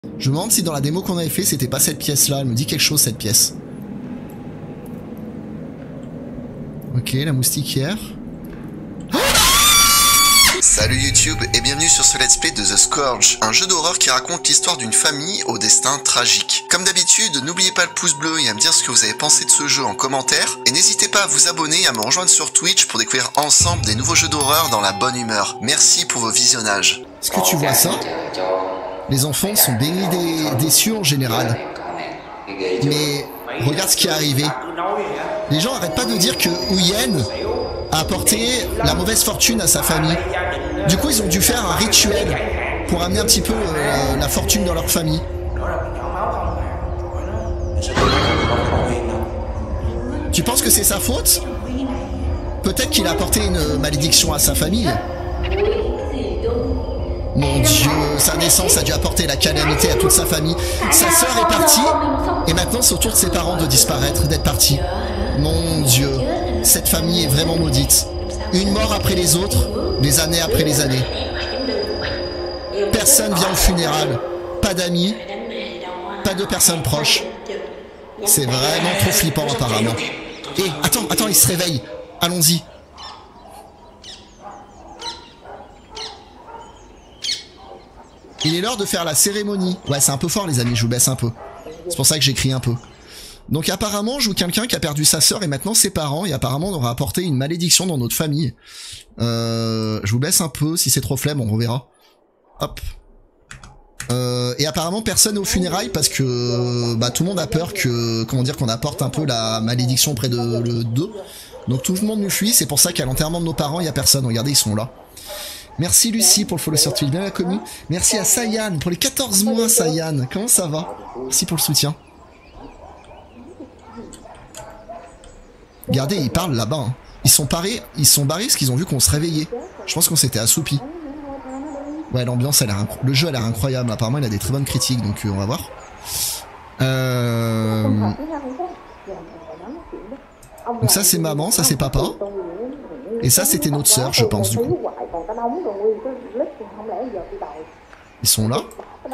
Je me demande si dans la démo qu'on avait fait, c'était pas cette pièce-là. Elle me dit quelque chose, cette pièce. Ok, la moustiquière. Salut YouTube et bienvenue sur ce let's play de The Scourge, un jeu d'horreur qui raconte l'histoire d'une famille au destin tragique. Comme d'habitude, n'oubliez pas le pouce bleu et à me dire ce que vous avez pensé de ce jeu en commentaire, et n'hésitez pas à vous abonner et à me rejoindre sur Twitch pour découvrir ensemble des nouveaux jeux d'horreur dans la bonne humeur. Merci pour vos visionnages. Est-ce que tu vois ça? Les enfants sont bénis des cieux en général. Mais regarde ce qui est arrivé. Les gens arrêtent pas de dire que Huyen a apporté la mauvaise fortune à sa famille. Du coup, ils ont dû faire un rituel pour amener un petit peu la fortune dans leur famille. Tu penses que c'est sa faute? Peut-être qu'il a apporté une malédiction à sa famille. Mon Dieu, sa naissance a dû apporter la calamité à toute sa famille. Sa sœur est partie, et maintenant c'est au tour de ses parents de disparaître, d'être partis. Mon Dieu, cette famille est vraiment maudite. Une mort après les autres, des années après les années. Personne vient aux funérailles, pas d'amis, pas de personnes proches. C'est vraiment trop flippant apparemment. Et attends, il se réveille. Allons-y. Il est l'heure de faire la cérémonie. Ouais, c'est un peu fort les amis, je vous baisse un peu. C'est pour ça que j'écris un peu. Donc apparemment, je joue quelqu'un qui a perdu sa sœur et maintenant ses parents, et apparemment on aura apporté une malédiction dans notre famille. Je vous baisse un peu, si c'est trop flemme, on reverra. Hop. Et apparemment personne n'est aux funérailles parce que tout le monde a peur que, comment dire, qu'on apporte un peu la malédiction près de d'eux. Donc tout le monde nous fuit, c'est pour ça qu'à l'enterrement de nos parents, il y a personne. Regardez, ils sont là. Merci Lucie pour le follow sur Twitch, bien la commu. Merci à Sayan pour les 14 mois, Sayan. Comment ça va? Merci pour le soutien. Regardez, ils parlent là-bas. Hein. Ils sont barrés parce qu'ils ont vu qu'on se réveillait. Je pense qu'on s'était assoupis. Ouais, l'ambiance, le jeu a l'air incroyable. Apparemment, il a des très bonnes critiques, donc on va voir. Donc ça, c'est maman, ça, c'est papa. Et ça, c'était notre sœur, je pense, du coup. Ils sont là.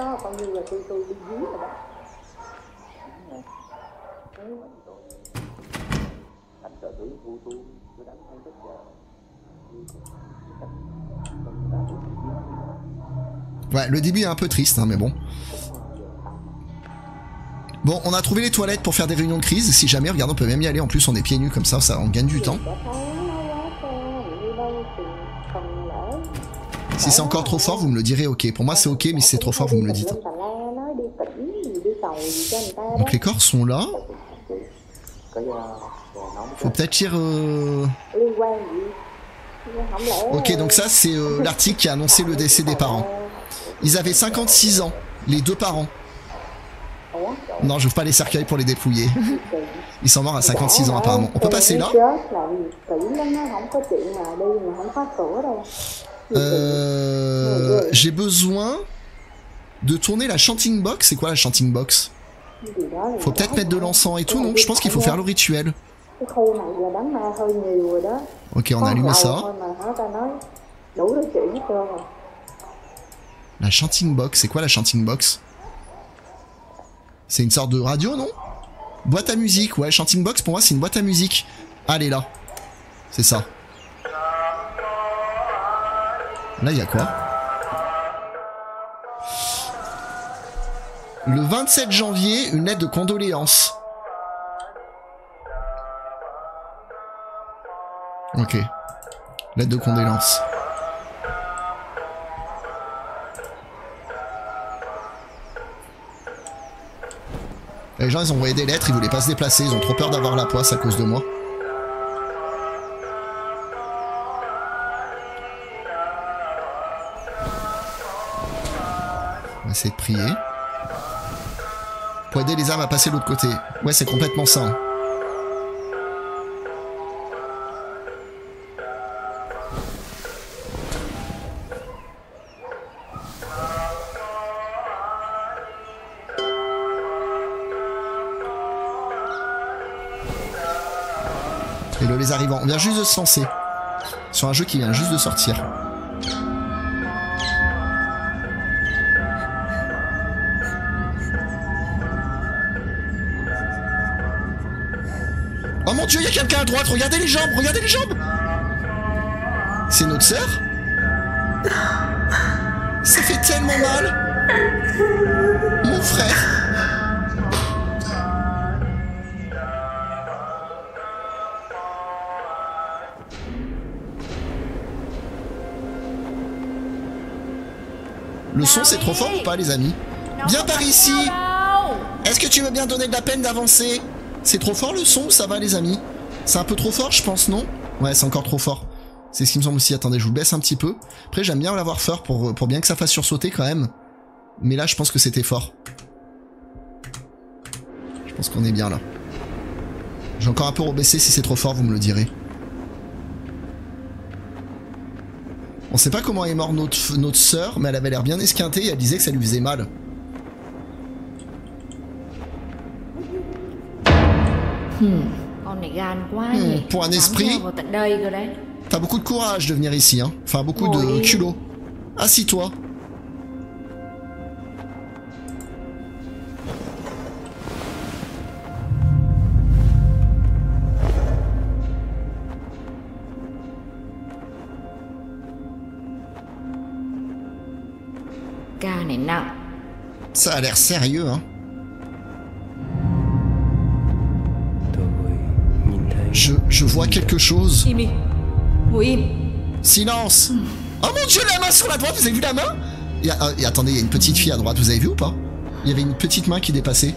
Ouais, le début est un peu triste, hein, mais bon. Bon, on a trouvé les toilettes pour faire des réunions de crise. Si jamais, regarde, on peut même y aller. En plus, on est pieds nus comme ça on gagne du temps. Si c'est encore trop fort, vous me le direz, ok. Pour moi, c'est ok, mais si c'est trop fort, vous me le dites. Donc les corps sont là. Faut peut-être lire... Ok, donc ça, c'est l'article qui a annoncé le décès des parents. Ils avaient 56 ans, les deux parents. Non, j'ouvre pas les cercueils pour les dépouiller. Ils sont morts à 56 ans apparemment. On peut passer là? J'ai besoin de tourner la chanting box. C'est quoi la chanting box? Faut peut-être mettre de l'encens et tout, non? Je pense qu'il faut faire le rituel. Ok, on a allumé ça. La chanting box, c'est quoi la chanting box? C'est une sorte de radio, non? Boîte à musique, ouais, chanting box pour moi c'est une boîte à musique. Allez là. C'est ça. Là il y a quoi? Le 27 janvier, une lettre de condoléances. Ok. Lettre de condoléances. Les gens ils ont envoyé des lettres, ils voulaient pas se déplacer, ils ont trop peur d'avoir la poisse à cause de moi. On va essayer de prier. Pour aider les âmes à passer de l'autre côté. Ouais, c'est complètement ça. Hein. Hello les arrivants, on vient juste de se lancer. Sur un jeu qui vient juste de sortir. Oh mon dieu, il y a quelqu'un à droite, regardez les jambes, regardez les jambes. C'est notre sœur? Ça fait tellement mal. Mon frère. Le son c'est trop fort ou pas les amis? Viens par ici. Est-ce que tu veux bien donner de la peine d'avancer? C'est trop fort le son ou ça va les amis? C'est un peu trop fort je pense, non? Ouais, c'est encore trop fort. C'est ce qui me semble aussi. Attendez, je vous le baisse un petit peu. Après j'aime bien l'avoir fort pour bien que ça fasse sursauter quand même. Mais là je pense que c'était fort. Je pense qu'on est bien là. J'ai encore un peu rebaissé, si c'est trop fort vous me le direz. On sait pas comment est morte notre sœur, mais elle avait l'air bien esquintée et elle disait que ça lui faisait mal. Pour un esprit, t'as beaucoup de courage de venir ici, hein. Enfin, beaucoup de culot. Assis-toi. Ça a l'air sérieux, hein. Je vois quelque chose. Silence. Oh mon dieu, la main sur la droite, vous avez vu la main? Et attendez, il y a une petite fille à droite, vous avez vu ou pas? Il y avait une petite main qui dépassait.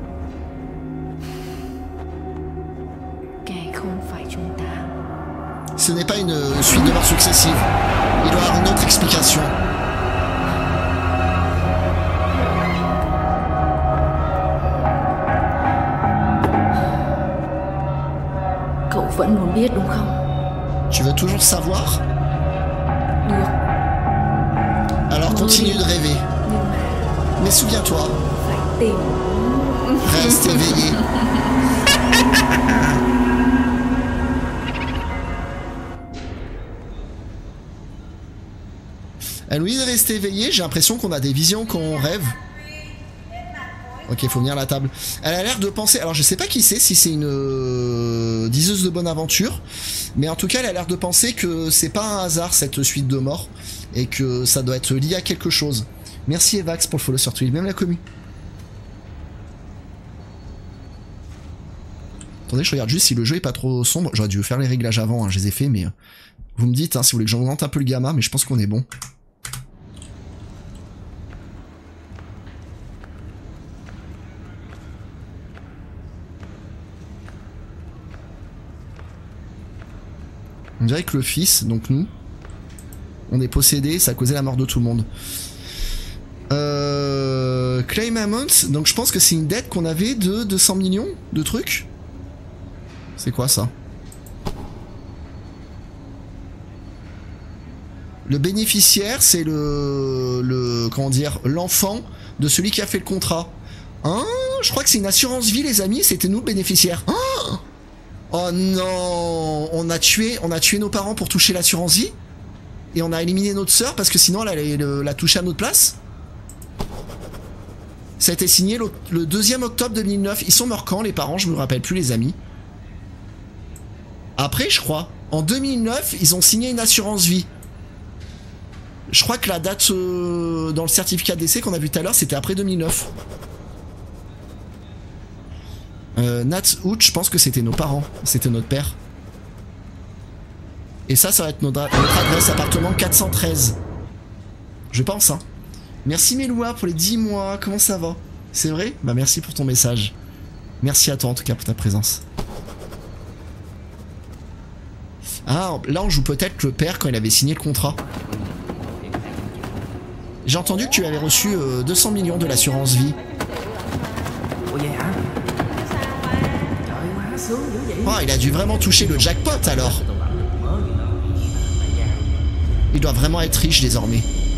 Ce n'est pas une suite de morts successives. Il doit y avoir une autre explication. Tu veux toujours savoir? Alors continue de rêver. Mais souviens-toi. Reste éveillé. Elle nous dit de rester éveillé. J'ai l'impression qu'on a des visions quand on rêve. Ok, faut venir à la table. Elle a l'air de penser... Alors je sais pas qui c'est, si c'est une diseuse de bonne aventure, mais en tout cas elle a l'air de penser que c'est pas un hasard cette suite de morts, et que ça doit être lié à quelque chose. Merci Evax pour le follow sur Twitch, même la commu. Attendez, je regarde juste si le jeu est pas trop sombre. J'aurais dû faire les réglages avant, hein, je les ai fait, mais... Vous me dites hein, si vous voulez que j'augmente un peu le gamma, mais je pense qu'on est bon. On dirait que le fils, donc nous, on est possédé, ça a causé la mort de tout le monde. Claim amount, donc je pense que c'est une dette qu'on avait de 200 millions de trucs. C'est quoi ça? Le bénéficiaire, c'est comment dire, l'enfant de celui qui a fait le contrat. Hein? Je crois que c'est une assurance vie les amis, c'était nous le bénéficiaire. Hein? Oh non, on a tué nos parents pour toucher l'assurance vie et on a éliminé notre sœur parce que sinon elle allait la toucher à notre place. Ça a été signé le 2e octobre 2009. Ils sont morts quand les parents? Je me rappelle plus les amis. Après je crois, en 2009 ils ont signé une assurance vie. Je crois que la date dans le certificat d'essai qu'on a vu tout à l'heure c'était après 2009. Nat Out, je pense que c'était nos parents, c'était notre père. Et ça va être notre adresse appartement 413. Je pense, hein. Merci Meloua pour les 10 mois, comment ça va? C'est vrai? Bah merci pour ton message. Merci à toi en tout cas pour ta présence. Ah, là on joue peut-être le père quand il avait signé le contrat. J'ai entendu que tu avais reçu 200 millions de l'assurance vie. Oh, il a dû vraiment toucher le jackpot alors. Il doit vraiment être riche désormais.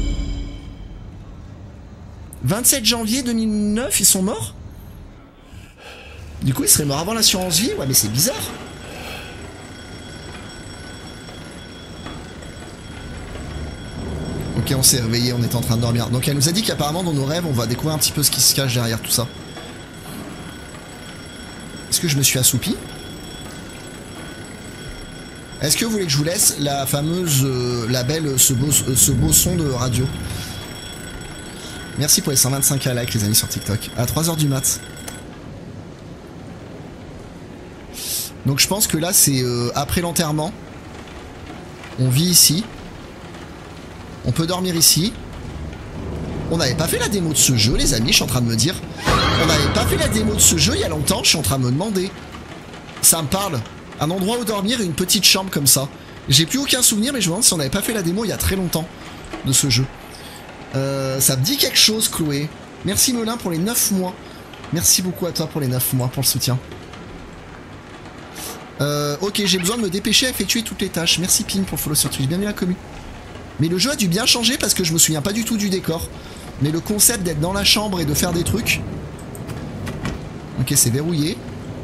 27 janvier 2009, ils sont morts? Du coup, ils seraient morts avant l'assurance vie? Ouais, mais c'est bizarre. Ok, on s'est réveillé, on est en train de dormir. Donc elle nous a dit qu'apparemment dans nos rêves, on va découvrir un petit peu ce qui se cache derrière tout ça. Est-ce que je me suis assoupi? Est-ce que vous voulez que je vous laisse la fameuse, ce beau son de radio? Merci pour les 125 likes les amis sur TikTok. À 3h du mat. Donc je pense que là c'est après l'enterrement. On vit ici. On peut dormir ici. On n'avait pas fait la démo de ce jeu les amis, je suis en train de me dire. On n'avait pas fait la démo de ce jeu il y a longtemps, je suis en train de me demander. Ça me parle. Un endroit où dormir et une petite chambre comme ça. J'ai plus aucun souvenir mais je me demande si on n'avait pas fait la démo il y a très longtemps de ce jeu. Ça me dit quelque chose Chloé. Merci Melin pour les 9 mois. Merci beaucoup à toi pour les 9 mois pour le soutien. Ok, j'ai besoin de me dépêcher à effectuer toutes les tâches. Merci Ping pour le follow sur Twitch. Bienvenue à la commu. Mais le jeu a dû bien changer parce que je me souviens pas du tout du décor. Mais le concept d'être dans la chambre et de faire des trucs. Ok, c'est verrouillé.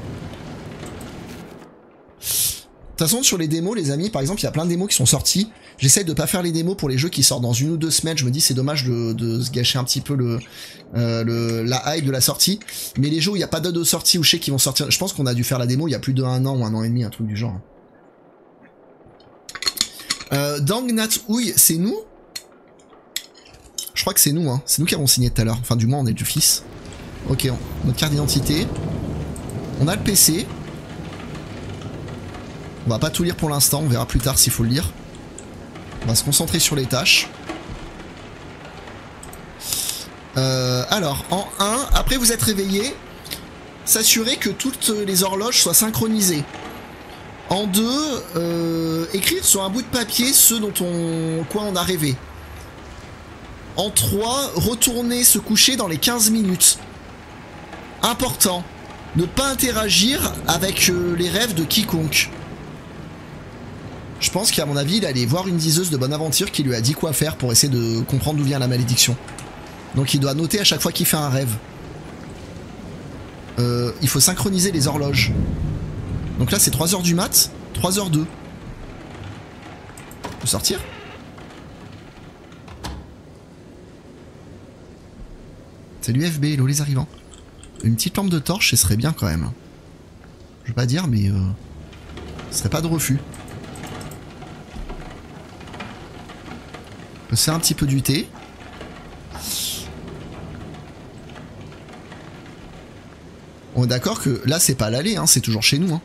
De toute façon, sur les démos, les amis, par exemple, il y a plein de démos qui sont sorties. J'essaie de pas faire les démos pour les jeux qui sortent dans 1 ou 2 semaines. Je me dis c'est dommage de se gâcher un petit peu la hype de la sortie. Mais les jeux où il n'y a pas de date de sortie ou je sais qu'ils vont sortir, je pense qu'on a dû faire la démo il y a plus de 1 an ou 1 an et demi, un truc du genre. Dang Nat Ouille, c'est nous? Je crois que c'est nous, hein. C'est nous qui avons signé tout à l'heure. Enfin, du moins, on est du fils. Ok, notre carte d'identité. On a le PC. On va pas tout lire pour l'instant, on verra plus tard s'il faut le lire. On va se concentrer sur les tâches. Alors, en 1, après vous êtes réveillé, s'assurer que toutes les horloges soient synchronisées. En 2, écrire sur un bout de papier ce quoi on a rêvé. En 3, retourner se coucher dans les 15 minutes. Important, ne pas interagir avec les rêves de quiconque. Je pense qu'à mon avis, il allait voir une diseuse de bonne aventure qui lui a dit quoi faire pour essayer de comprendre d'où vient la malédiction. Donc il doit noter à chaque fois qu'il fait un rêve. Il faut synchroniser les horloges. Donc là c'est 3h du mat, 3h02. On peut sortir? Salut FB, hello les arrivants. Une petite lampe de torche, ce serait bien quand même. Je veux pas dire, mais ce serait pas de refus. On peut se faire un petit peu du thé. On est d'accord que là c'est pas l'aller, hein, c'est toujours chez nous. Hein.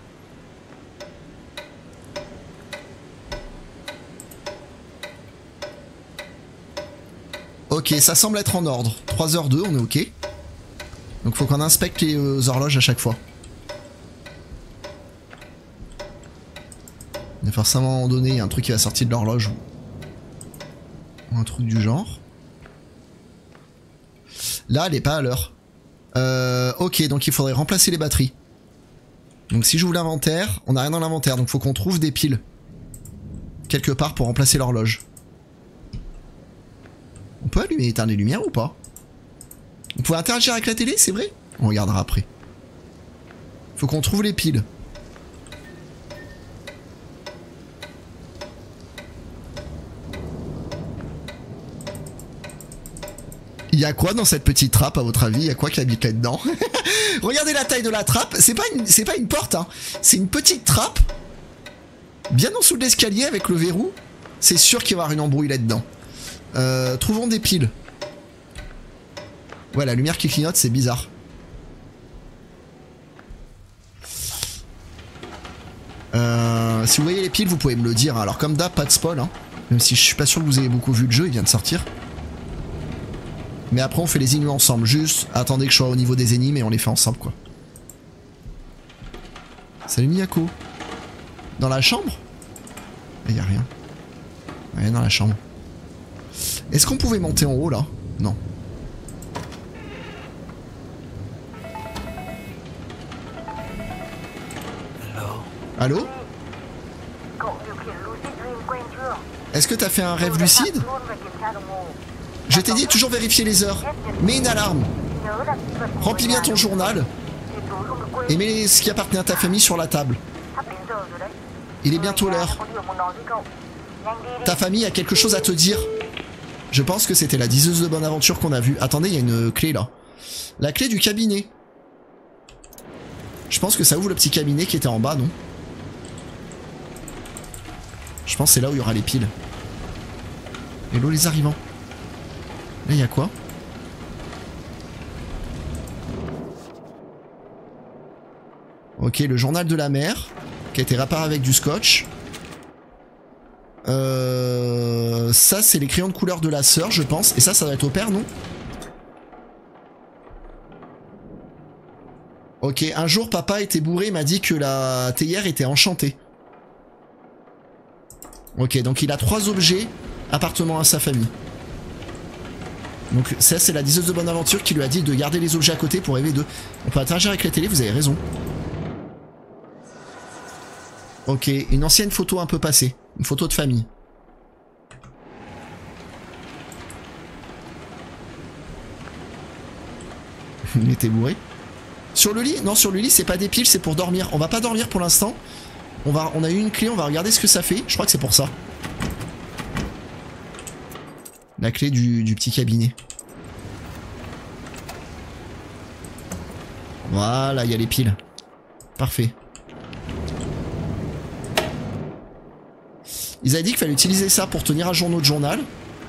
Ok, ça semble être en ordre. 3h02, on est ok. Donc faut qu'on inspecte les horloges à chaque fois. Il y a forcément à un moment donné un truc qui va sortir de l'horloge ou un truc du genre. Là, elle est pas à l'heure. Ok, donc il faudrait remplacer les batteries. Donc si j'ouvre l'inventaire, on n'a rien dans l'inventaire, donc faut qu'on trouve des piles quelque part pour remplacer l'horloge. On peut allumer et éteindre les lumières ou pas? On peut interagir avec la télé, c'est vrai? On regardera après. Faut qu'on trouve les piles. Il y a quoi dans cette petite trappe à votre avis? Il y a quoi qui habite là-dedans? Regardez la taille de la trappe. C'est pas une porte, hein. C'est une petite trappe. Bien en dessous de l'escalier avec le verrou. C'est sûr qu'il va y avoir une embrouille là-dedans. Trouvons des piles. Ouais, la lumière qui clignote, c'est bizarre. Si vous voyez les piles, vous pouvez me le dire. Alors comme d'hab, pas de spoil. Hein. Même si je suis pas sûr que vous ayez beaucoup vu le jeu, il vient de sortir. Mais après on fait les énigmes ensemble, juste attendez que je sois au niveau des énigmes et on les fait ensemble quoi. Salut Miyako. Dans la chambre? Il y a rien. Rien dans la chambre. Est-ce qu'on pouvait monter en haut là? Non. Allô? Est-ce que t'as fait un rêve lucide? Je t'ai dit toujours vérifier les heures. Mets une alarme. Remplis bien ton journal. Et mets ce qui appartenait à ta famille sur la table. Il est bientôt l'heure. Ta famille a quelque chose à te dire. Je pense que c'était la diseuse de bonne aventure qu'on a vue. Attendez, il y a une clé là. La clé du cabinet. Je pense que ça ouvre le petit cabinet qui était en bas, non? Je pense que c'est là où il y aura les piles. Hello les arrivants. Là il y a quoi? Ok, le journal de la mer, qui a été réparé avec du scotch. Ça c'est les crayons de couleur de la sœur je pense. Et ça doit être au père, non? Ok, un jour papa était bourré, il m'a dit que la théière était enchantée. Ok, donc il a 3 objets appartenant à sa famille. Donc ça c'est la diseuse de bonne aventure qui lui a dit de garder les objets à côté pour rêver d'eux. On peut interagir avec la télé, vous avez raison. Ok, une ancienne photo un peu passée. Une photo de famille. Il était bourré. Sur le lit? Non, sur le lit c'est pas des piles, c'est pour dormir. On va pas dormir pour l'instant. On a eu une clé, on va regarder ce que ça fait. Je crois que c'est pour ça. La clé du petit cabinet. Voilà, il y a les piles. Parfait. Ils avaient dit qu'il fallait utiliser ça pour tenir à jour notre journal.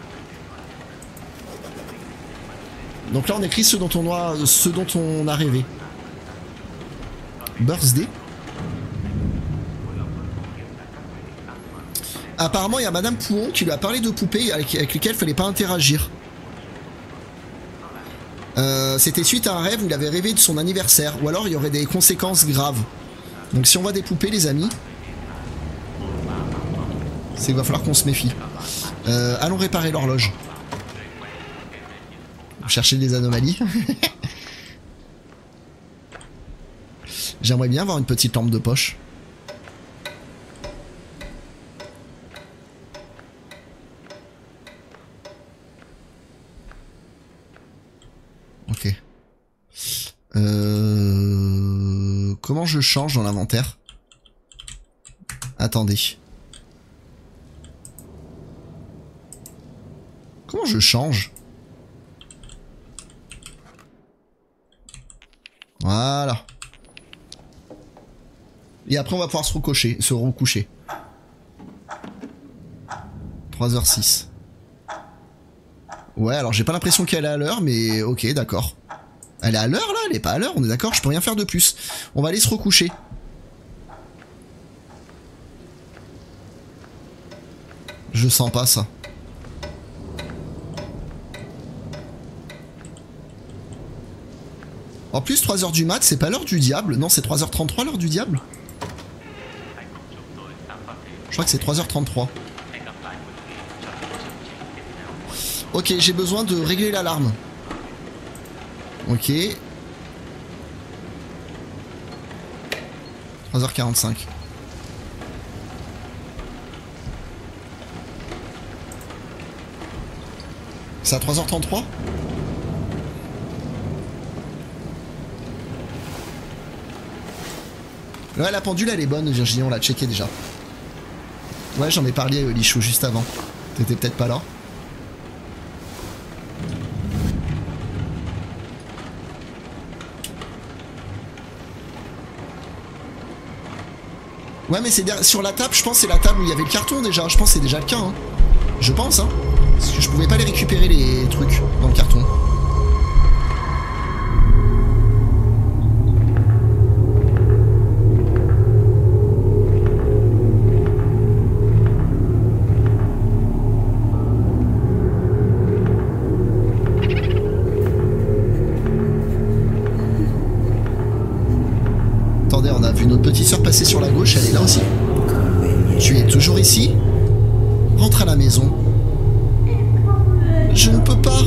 Donc là on écrit ce dont on a rêvé. Birthday. Apparemment il y a Madame Pouon qui lui a parlé de poupées avec lesquelles il fallait pas interagir. C'était suite à un rêve où il avait rêvé de son anniversaire. Ou alors il y aurait des conséquences graves. Donc si on voit des poupées les amis, c'est qu'il va falloir qu'on se méfie. Allons réparer l'horloge. Chercher des anomalies. J'aimerais bien avoir une petite lampe de poche. Ok. Comment je change dans l'inventaire? Attendez. Comment je change? Voilà. Et après on va pouvoir se recoucher. 3h06. Ouais, alors j'ai pas l'impression qu'elle est à l'heure, mais ok, d'accord. Elle est à l'heure là? Elle est pas à l'heure, on est d'accord? Je peux rien faire de plus. On va aller se recoucher. Je sens pas ça. En plus 3h du mat, c'est pas l'heure du diable. Non, c'est 3h33 l'heure du diable. Je crois que c'est 3h33. Ok, j'ai besoin de régler l'alarme. Ok. 3h45. C'est à 3h33? Ouais, la pendule elle est bonne Virginie, on l'a checké déjà. Ouais, j'en ai parlé à Lichou juste avant. T'étais peut-être pas là. Ouais mais c'est sur la table, je pense que c'est la table où il y avait le carton déjà. Je pense que c'est déjà le cas hein. Je pense hein. Parce que je pouvais pas les récupérer les trucs dans le carton. Attendez, on a vu notre petite sœur passer sur la gauche, elle est là aussi. Tu es toujours ici? Rentre à la maison. Je ne peux pas.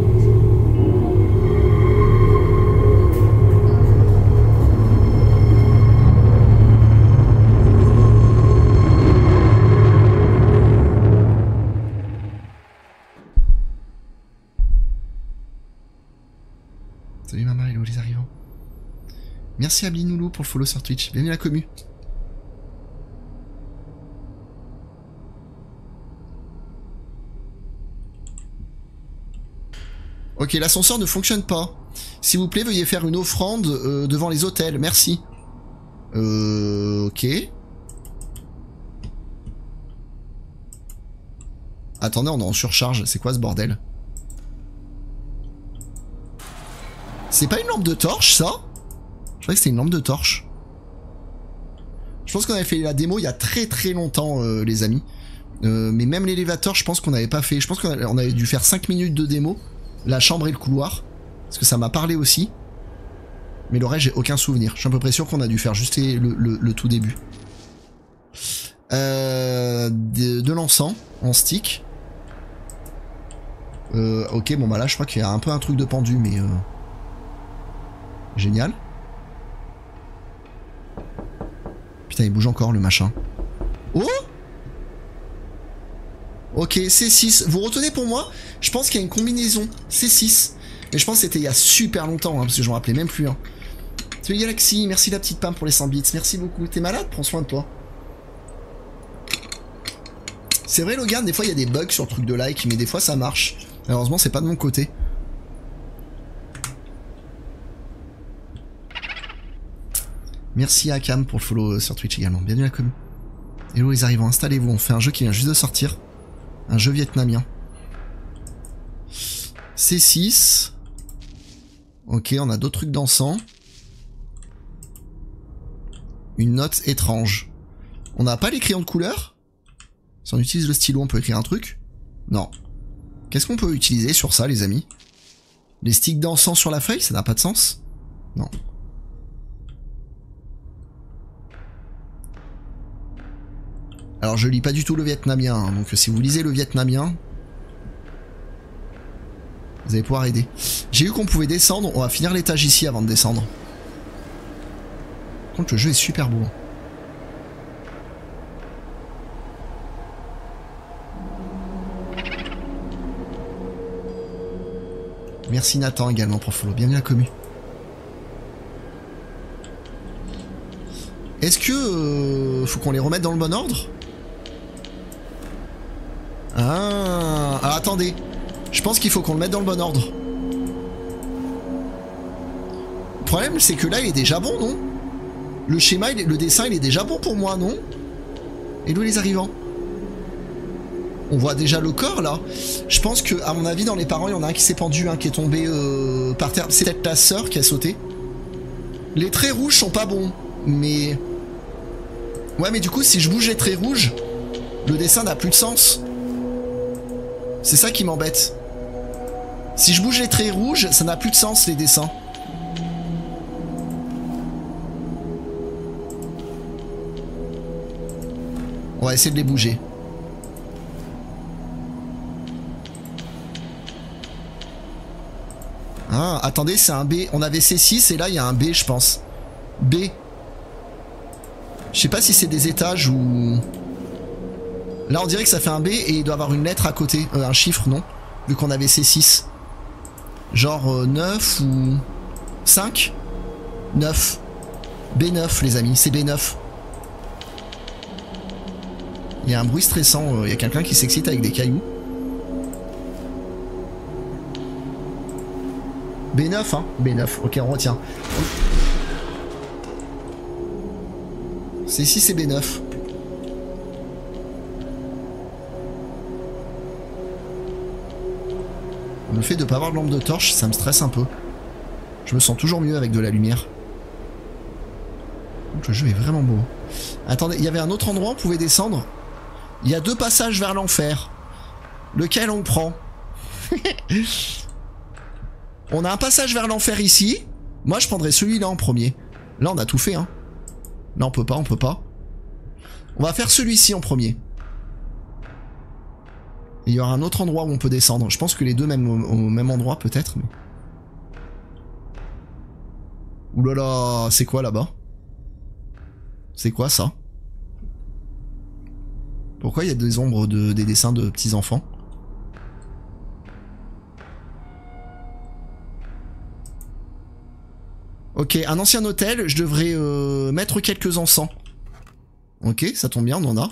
Salut maman, hello les arrivants. Merci à Blinoulou pour le follow sur Twitch. Bienvenue à la commu. Ok, l'ascenseur ne fonctionne pas. S'il vous plaît, veuillez faire une offrande devant les hôtels. Merci. Ok. Attendez, on est en surcharge. C'est quoi ce bordel? C'est pas une lampe de torche, ça? Je croyais que c'était une lampe de torche. Je pense qu'on avait fait la démo il y a très longtemps, les amis. Mais même l'élévateur, je pense qu'on n'avait pas fait. Je pense qu'on avait dû faire 5 minutes de démo. La chambre et le couloir. Parce que ça m'a parlé aussi. Mais le reste, j'ai aucun souvenir. Je suis à peu près sûr qu'on a dû faire juste le tout début. De l'encens en stick. Ok, bon bah là, je crois qu'il y a un peu un truc de pendu, mais... Génial. Putain, il bouge encore, le machin. Oh! Ok, C6. Vous retenez pour moi? Je pense qu'il y a une combinaison C6. Mais je pense que c'était il y a super longtemps, hein, parce que je m'en rappelais même plus. Hein. Salut Galaxy, merci la petite Pam pour les 100 bits. Merci beaucoup. T'es malade? Prends soin de toi. C'est vrai, Logan, des fois il y a des bugs sur le truc de like, mais des fois ça marche. Malheureusement, c'est pas de mon côté. Merci à Cam pour le follow sur Twitch également. Bienvenue à la com. Hello les arrivants, installez-vous. On fait un jeu qui vient juste de sortir. Un jeu vietnamien. C6. Ok, on a d'autres trucs d'encens. Une note étrange. On n'a pas les crayons de couleur? Si on utilise le stylo, on peut écrire un truc? Non. Qu'est-ce qu'on peut utiliser sur ça, les amis? Les sticks d'encens sur la feuille, ça n'a pas de sens? Non. Alors je lis pas du tout le vietnamien, hein, donc si vous lisez le vietnamien, vous allez pouvoir aider. J'ai vu qu'on pouvait descendre, on va finir l'étage ici avant de descendre. Par contre le jeu est super beau. Merci Nathan également pour follow, bienvenue à la commu. Est-ce que faut qu'on les remette dans le bon ordre? Ah, alors attendez. Je pense qu'il faut qu'on le mette dans le bon ordre. Le problème, c'est que là, il est déjà bon, non? Le schéma, le dessin, il est déjà bon pour moi, non? Et d'où les arrivants? On voit déjà le corps, là. Je pense que, à mon avis, dans les parents, il y en a un qui s'est pendu, un qui est tombé par terre. C'est peut-être ta sœur qui a sauté. Les traits rouges sont pas bons, mais... Ouais, mais du coup, si je bouge les traits rouges, le dessin n'a plus de sens. C'est ça qui m'embête. Si je bouge les traits rouges, ça n'a plus de sens, les dessins. On va essayer de les bouger. Ah, attendez, c'est un B. On avait C6 et là, il y a un B, je pense. B. Je sais pas si c'est des étages ou... Là on dirait que ça fait un B et il doit avoir une lettre à côté, un chiffre non? Vu qu'on avait C6. Genre 9 ou... 5? 9. B9 les amis, c'est B9. Il y a un bruit stressant, il y a quelqu'un qui s'excite avec des cailloux. B9 hein? B9, ok on retient. C6 et B9. Le fait de pas avoir de lampe de torche, ça me stresse un peu. Je me sens toujours mieux avec de la lumière. Donc le jeu est vraiment beau. Attendez, il y avait un autre endroit où on pouvait descendre. Il y a 2 passages vers l'enfer. Lequel on prend? On a un passage vers l'enfer ici. Moi je prendrais celui-là en premier. Là on a tout fait hein. Là on peut pas, on peut pas. On va faire celui-ci en premier. Il y aura un autre endroit où on peut descendre. Je pense que les deux même au même endroit peut-être. Mais... Oulala, c'est quoi là-bas? C'est quoi ça? Pourquoi il y a des ombres des dessins de petits enfants? Ok, un ancien hôtel, je devrais mettre quelques encens. Ok, ça tombe bien, on en a.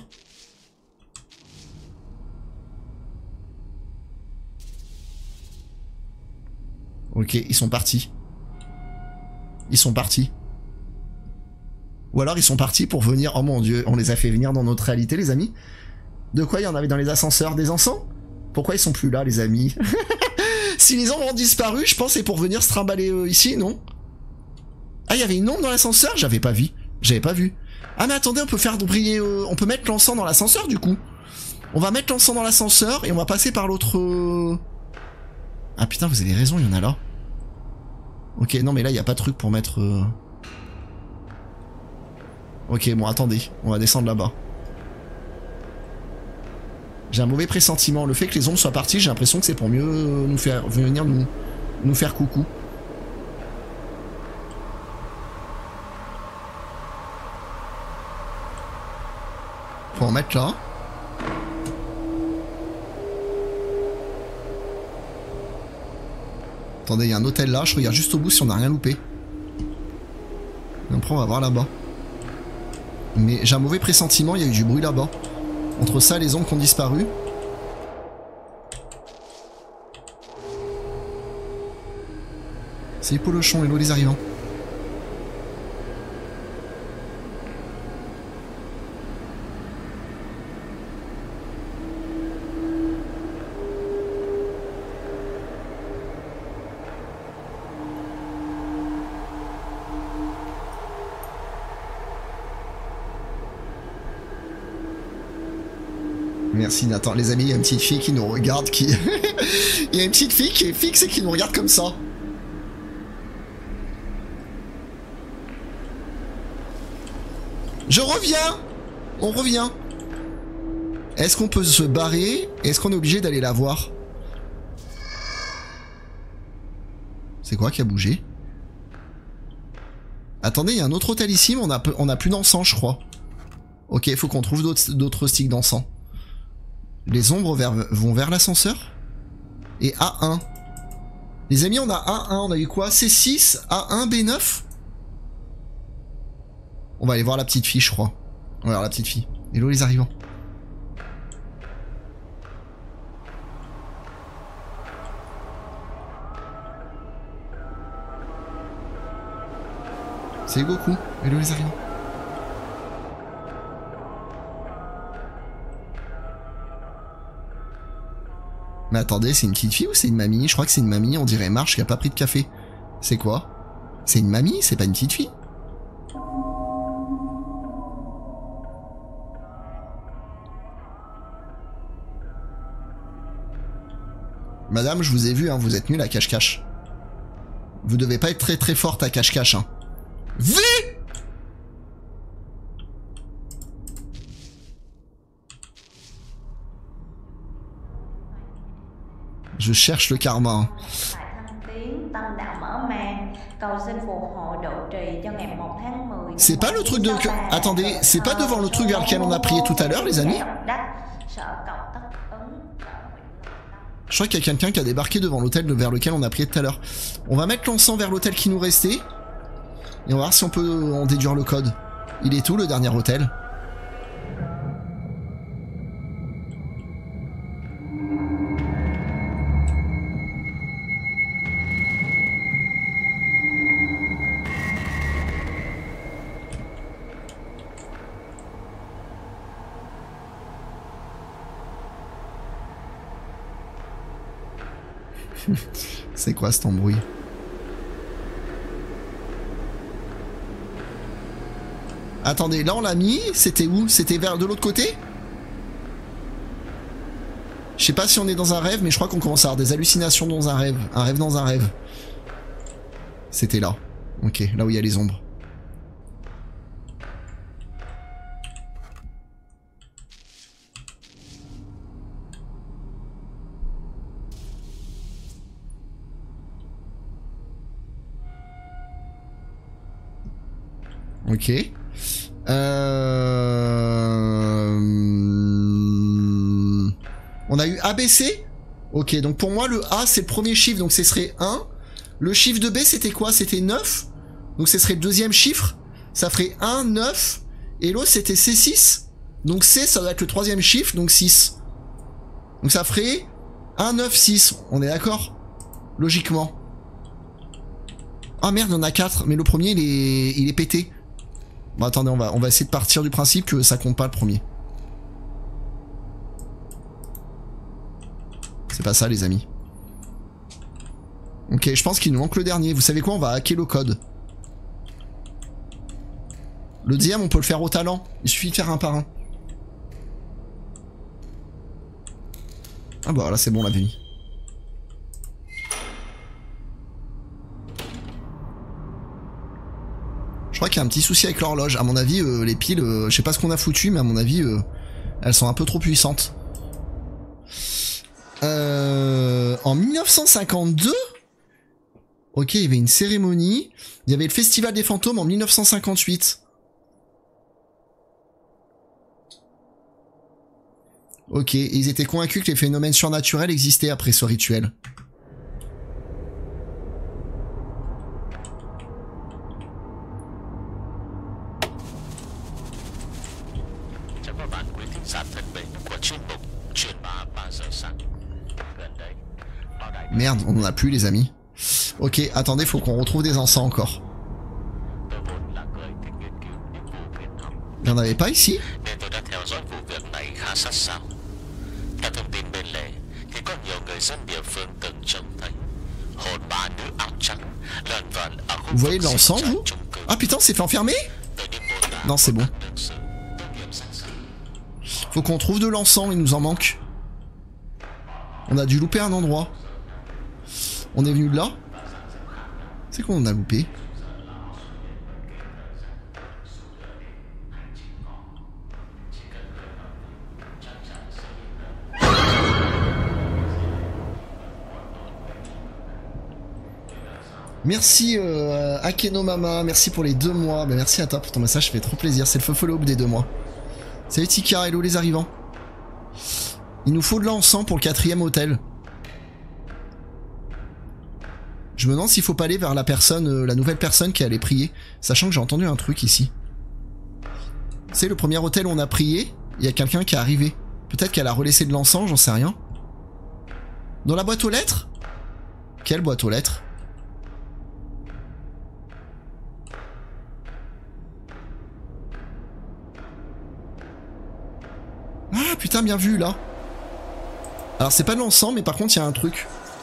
Ok, ils sont partis. Ils sont partis. Ou alors ils sont partis pour venir... Oh mon dieu, on les a fait venir dans notre réalité les amis. De quoi il y en avait dans les ascenseurs? Des encens? Pourquoi ils sont plus là, les amis? Si les ombres ont disparu, je pense c'est pour venir se trimballer ici, non? Ah, il y avait une ombre dans l'ascenseur? J'avais pas vu. J'avais pas vu. Ah mais attendez, on peut faire briller... on peut mettre l'encens dans l'ascenseur, du coup. On va mettre l'encens dans l'ascenseur et on va passer par l'autre... Ah putain, vous avez raison, il y en a là. Ok, non mais là, il n'y a pas de truc pour mettre... Ok, bon, attendez. On va descendre là-bas. J'ai un mauvais pressentiment. Le fait que les ombres soient parties, j'ai l'impression que c'est pour mieux nous faire... venir nous faire coucou. Faut en mettre là. Attendez, il y a un hôtel là, je regarde juste au bout si on n'a rien loupé. Et après on va voir là-bas. Mais j'ai un mauvais pressentiment, il y a eu du bruit là-bas. Entre ça et les ombres qui ont disparu. C'est les polochons, hello les arrivants. Merci Nathan. Les amis, il y a une petite fille qui nous regarde qui... Il y a une petite fille qui est fixe et qui nous regarde comme ça. Je reviens. On revient. Est-ce qu'on peut se barrer? Est-ce qu'on est obligé d'aller la voir? C'est quoi qui a bougé? Attendez, il y a un autre hôtel ici, mais on a plus d'encens, je crois. Ok, il faut qu'on trouve d'autres sticks d'encens. Les ombres vont vers l'ascenseur. Et A1. Les amis, on a A1. On a eu quoi? C6, A1, B9. On va aller voir la petite fille, je crois. On va voir la petite fille. Hello les arrivants. C'est Goku. Hello les arrivants. Mais attendez, c'est une petite fille ou c'est une mamie? Je crois que c'est une mamie, on dirait Marche qui a pas pris de café. C'est quoi? C'est une mamie, c'est pas une petite fille? Madame, je vous ai vu, hein, vous êtes nulle à cache-cache. Vous devez pas être très forte à cache-cache, hein. V! Je cherche le karma. C'est pas le truc de... Attendez, c'est pas devant le truc vers lequel on a prié tout à l'heure, les amis? Je crois qu'il y a quelqu'un qui a débarqué devant l'hôtel vers lequel on a prié tout à l'heure. On va mettre l'encens vers l'hôtel qui nous restait. Et on va voir si on peut en déduire le code. Il est où le dernier hôtel? C'est quoi cet embrouille? Attendez, là on l'a mis, c'était où? C'était vers de l'autre côté? Je sais pas si on est dans un rêve, mais je crois qu'on commence à avoir des hallucinations dans un rêve. Un rêve dans un rêve. C'était là. Ok, là où il y a les ombres. Ok. On a eu ABC. Ok, donc pour moi le A c'est le premier chiffre, donc ce serait 1. Le chiffre de B c'était quoi? C'était 9. Donc ce serait le deuxième chiffre. Ça ferait 1, 9. Et l'autre c'était C6. Donc C ça doit être le troisième chiffre, donc 6. Donc ça ferait 1, 9, 6. On est d'accord? Logiquement. Ah merde, il y en a 4. Mais le premier il est pété. Bon attendez, on va essayer de partir du principe que ça compte pas le premier. C'est pas ça les amis. Ok, je pense qu'il nous manque le dernier. Vous savez quoi, on va hacker le code. Le deuxième, on peut le faire au talent. Il suffit de faire un par un. Ah bah là c'est bon, on l'avait mis. Je crois qu'il y a un petit souci avec l'horloge. À mon avis, les piles, je sais pas ce qu'on a foutu, mais à mon avis, elles sont un peu trop puissantes. En 1952, ok, il y avait une cérémonie. Il y avait le Festival des Fantômes en 1958. Ok, ils étaient convaincus que les phénomènes surnaturels existaient après ce rituel. Merde, on en a plus les amis. Ok, attendez, faut qu'on retrouve des encens encore. Il y en avait pas ici? Vous voyez de l'encens, vous? Ah putain, c'est fait enfermer? Non, c'est bon. Faut qu'on trouve de l'encens, il nous en manque. On a dû louper un endroit. On est venu de là? C'est quoi on a loupé? Merci Akeno Mama, merci pour les 2 mois. Bah, merci à toi pour ton message, ça fait trop plaisir. C'est le feu follow des 2 mois. Salut Tika, hello les arrivants. Il nous faut de l'encens pour le 4e hôtel. Je me demande s'il faut pas aller vers la personne, la nouvelle personne qui allait prier, sachant que j'ai entendu un truc ici. C'est le premier hôtel où on a prié, il y a quelqu'un qui est arrivé. Peut-être qu'elle a relaissé de l'encens, j'en sais rien. Dans la boîte aux lettres? Quelle boîte aux lettres? Ah putain, bien vu là. Alors c'est pas de l'encens, mais par contre il y a un truc.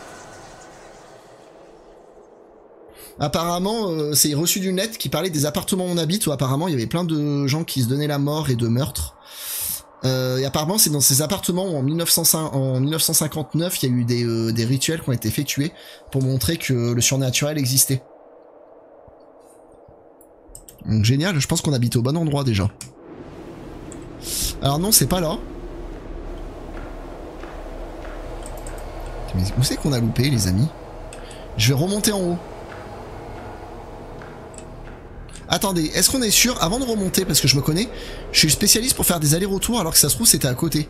Apparemment, c'est reçu d'une lettre qui parlait des appartements où on habite, où apparemment il y avait plein de gens qui se donnaient la mort et de meurtres. Et apparemment c'est dans ces appartements où en 1959 il y a eu des rituels qui ont été effectués pour montrer que le surnaturel existait. Donc génial, je pense qu'on habite au bon endroit déjà. Alors non, c'est pas là. Mais où c'est qu'on a loupé les amis? Je vais remonter en haut. Attendez, est-ce qu'on est sûr, avant de remonter, parce que je me connais, je suis spécialiste pour faire des allers-retours alors que ça se trouve c'était à côté.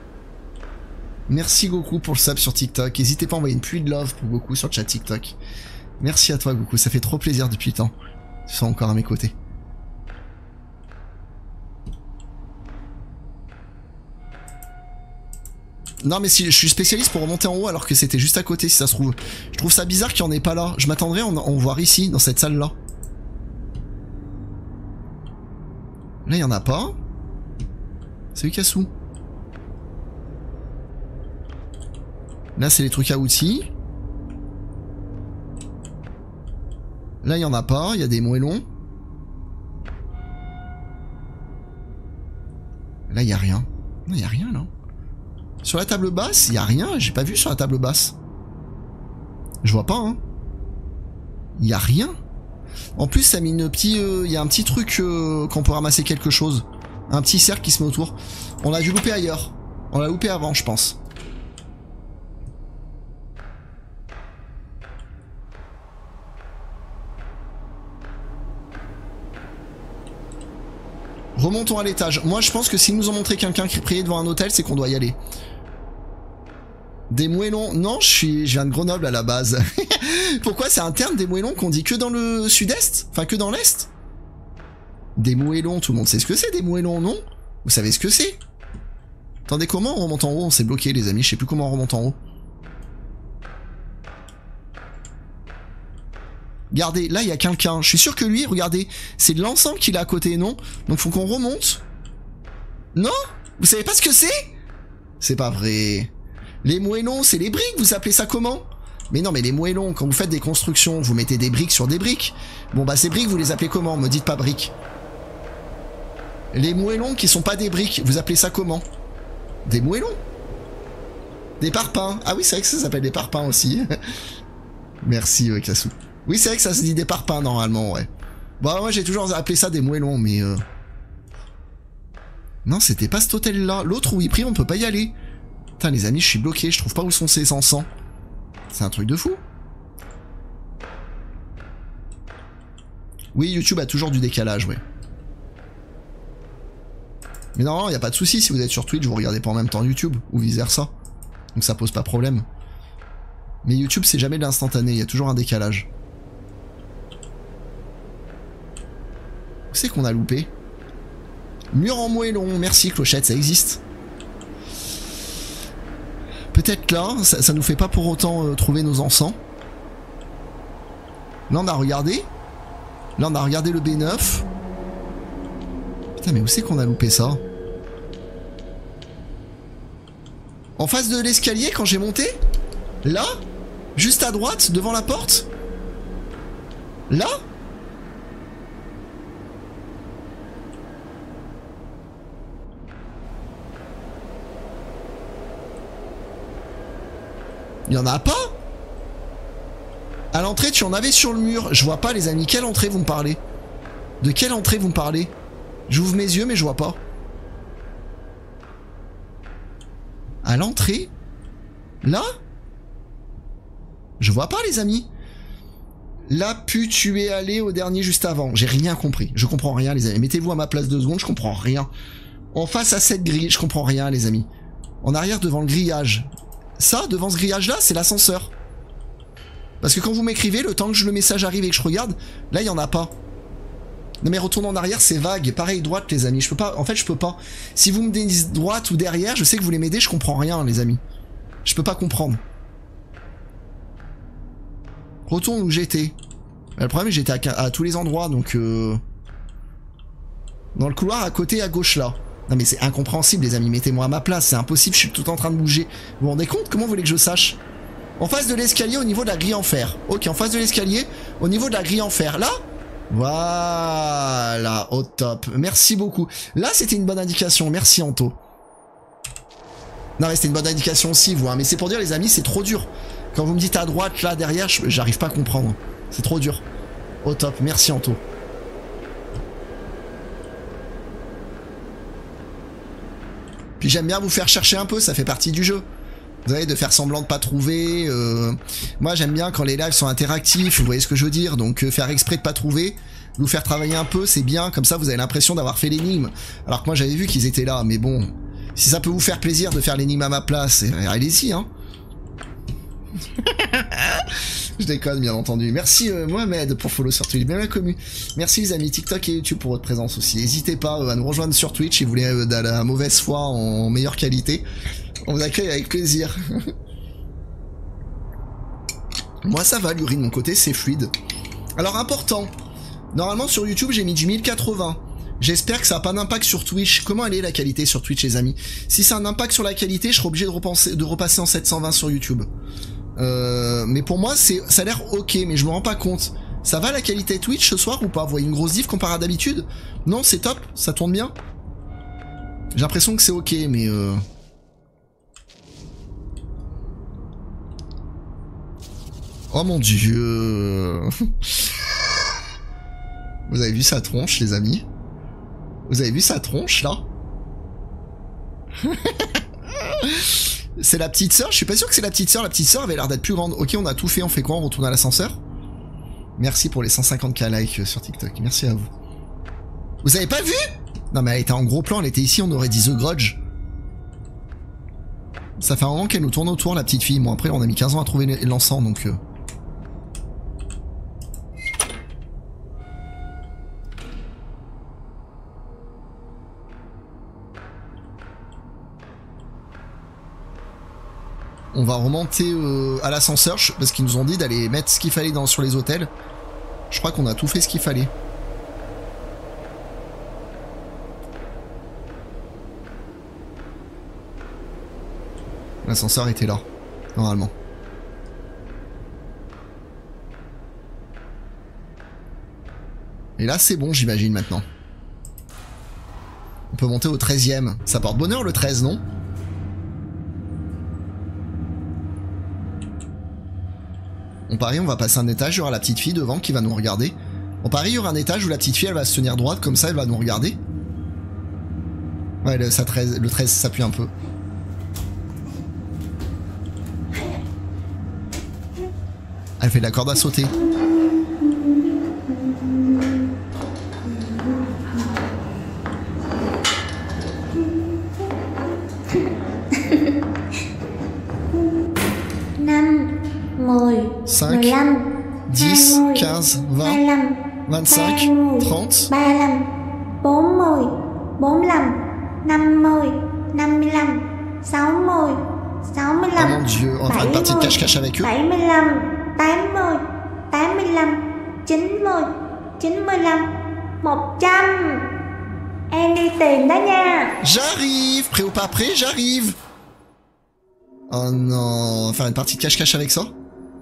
Merci Goku pour le sub sur TikTok. N'hésitez pas à envoyer une pluie de love pour Goku sur le chat TikTok. Merci à toi Goku, ça fait trop plaisir depuis le temps. Tu sois encore à mes côtés. Non mais si je suis spécialiste pour remonter en haut alors que c'était juste à côté si ça se trouve. Je trouve ça bizarre qu'il n'y en ait pas là. Je m'attendrais à en voir ici, dans cette salle là. Là il n'y en a pas. C'est Ukasu. Là c'est les trucs à outils. Là il n'y en a pas, il y a des moellons. Là il n'y a rien. Non, il n'y a rien là. Sur la table basse, il n'y a rien, j'ai pas vu sur la table basse. Je vois pas, hein. Il n'y a rien. En plus, ça a mis une petite... il y a un petit truc qu'on peut ramasser quelque chose. Un petit cercle qui se met autour. On l'a dû louper ailleurs. On l'a loupé avant, je pense. Remontons à l'étage. Moi, je pense que s'ils nous ont montré quelqu'un qui priait devant un hôtel, c'est qu'on doit y aller. Des moellons. Non, je viens de Grenoble à la base. Pourquoi c'est un terme des moellons qu'on dit que dans le sud-est? Enfin, que dans l'est? Des moellons, tout le monde sait ce que c'est, des moellons, non? Vous savez ce que c'est? Attendez, comment on remonte en haut? On s'est bloqué, les amis, je sais plus comment on remonte en haut. Regardez, là, il y a quelqu'un. Je suis sûr que lui, regardez, c'est de l'encens qu'il a à côté, non? Donc, faut qu'on remonte. Non? Vous savez pas ce que c'est? C'est pas vrai. Les moellons, c'est les briques, vous appelez ça comment? Mais non, mais les moellons, quand vous faites des constructions, vous mettez des briques sur des briques. Bon bah ces briques, vous les appelez comment? Me dites pas briques. Les moellons qui sont pas des briques, vous appelez ça comment? Des moellons? Des parpaings. Ah oui, c'est vrai que ça s'appelle des parpaings aussi. Merci, Kassou. Oui, c'est vrai que ça se dit des parpaings normalement, ouais. Bon, moi j'ai toujours appelé ça des moellons, mais... Non, c'était pas cet hôtel-là. L'autre où il prie, on peut pas y aller. Putain, les amis, je suis bloqué, je trouve pas où sont ces encens. C'est un truc de fou. Oui, YouTube a toujours du décalage, ouais. Mais non, y a pas de souci, si vous êtes sur Twitch, vous regardez pas en même temps YouTube, ou vice versa. Donc ça pose pas problème. Mais YouTube, c'est jamais de l'instantané, y a toujours un décalage. Où c'est qu'on a loupé? Mur en moellon, merci Clochette, ça existe. Peut-être là, ça nous fait pas pour autant trouver nos encens. Là on a regardé. Là on a regardé le B9. Putain mais où c'est qu'on a loupé ça? En face de l'escalier quand j'ai monté? Là? Juste à droite, devant la porte? Là? Il y en a pas? À l'entrée, tu en avais sur le mur. Je vois pas, les amis. Quelle entrée vous me parlez? De quelle entrée vous me parlez? J'ouvre mes yeux, mais je vois pas. À l'entrée? Là? Je vois pas, les amis. Là, tu es allé au dernier juste avant. J'ai rien compris. Je comprends rien, les amis. Mettez-vous à ma place 2 secondes, je comprends rien. En face à cette grille, je comprends rien, les amis. En arrière, devant le grillage. Ça, devant ce grillage-là, c'est l'ascenseur. Parce que quand vous m'écrivez, le temps que le message arrive et que je regarde, là, il y en a pas. Non mais retourner en arrière, c'est vague. Pareil, droite, les amis. Je peux pas. En fait, je peux pas. Si vous me dites droite ou derrière, je sais que vous voulez m'aider, je comprends rien, les amis. Je peux pas comprendre. Retourne où j'étais. Le problème, c'est que j'étais à tous les endroits, donc... Dans le couloir à côté, à gauche, là. Non mais c'est incompréhensible, les amis. Mettez-moi à ma place, c'est impossible, je suis tout en train de bouger. Vous vous rendez compte? Comment vous voulez que je sache? En face de l'escalier, au niveau de la grille en fer. Ok, en face de l'escalier, au niveau de la grille en fer. Là? Voilà, au top. Merci beaucoup. Là, c'était une bonne indication. Merci, Anto. Non mais c'était une bonne indication aussi, vous. Hein. Mais c'est pour dire, les amis, c'est trop dur. Quand vous me dites à droite, là, derrière, j'arrive pas à comprendre. C'est trop dur. Au top. Merci, Anto. Puis j'aime bien vous faire chercher un peu, ça fait partie du jeu. Vous savez, de faire semblant de pas trouver. Moi, j'aime bien quand les lives sont interactifs, vous voyez ce que je veux dire. Donc, faire exprès de pas trouver, vous faire travailler un peu, c'est bien. Comme ça, vous avez l'impression d'avoir fait l'énigme. Alors que moi, j'avais vu qu'ils étaient là. Mais bon, si ça peut vous faire plaisir de faire l'énigme à ma place, allez-y, hein. Je déconne, bien entendu. Merci Mohamed pour follow sur Twitch, bien la commu. Merci les amis TikTok et YouTube pour votre présence aussi. N'hésitez pas à nous rejoindre sur Twitch si vous voulez de la mauvaise foi en meilleure qualité. On vous accueille avec plaisir. Moi ça va, l'urine de mon côté c'est fluide. Alors important, normalement sur YouTube j'ai mis du 1080. J'espère que ça n'a pas d'impact sur Twitch. Comment elle est la qualité sur Twitch les amis? Si ça a un impact sur la qualité, je serai obligé de repasser en 720 sur YouTube. Mais pour moi ça a l'air ok, mais je me rends pas compte. Ça va la qualité Twitch ce soir ou pas? Vous voyez une grosse diff comparé à d'habitude? Non, c'est top, ça tourne bien. J'ai l'impression que c'est ok, mais oh mon dieu. Vous avez vu sa tronche les amis? Vous avez vu sa tronche là? C'est la petite sœur? Je suis pas sûr que c'est la petite sœur. La petite sœur avait l'air d'être plus grande. Ok, on a tout fait, on fait quoi? On retourne à l'ascenseur? Merci pour les 150k likes sur TikTok. Merci à vous. Vous avez pas vu? Non mais elle était en gros plan, elle était ici, on aurait dit The Grudge. Ça fait un moment qu'elle nous tourne autour la petite fille. Bon après on a mis 15 ans à trouver l'encens donc... On va remonter à l'ascenseur parce qu'ils nous ont dit d'aller mettre ce qu'il fallait sur les hôtels. Je crois qu'on a tout fait ce qu'il fallait. L'ascenseur était là, normalement. Et là, c'est bon, j'imagine, maintenant. On peut monter au 13e. Ça porte bonheur, le 13, non? On parie, on va passer un étage, il y aura la petite fille devant qui va nous regarder. On parie, il y aura un étage où la petite fille, elle va se tenir droite, comme ça, elle va nous regarder. Ouais, le 13 s'appuie un peu. Elle fait de la corde à sauter. Cinq, 10, 15, 20, 25, 30. 35, 40, 45, 50, 55, 60, 65. Oh mon dieu, on va faire une partie de cache-cache avec eux. 75, 80, 85, 90, 95, 100. Em đi tìm đó nha. J'arrive, prêt ou pas prêt, j'arrive. Oh non, on va faire une partie de cache-cache avec ça.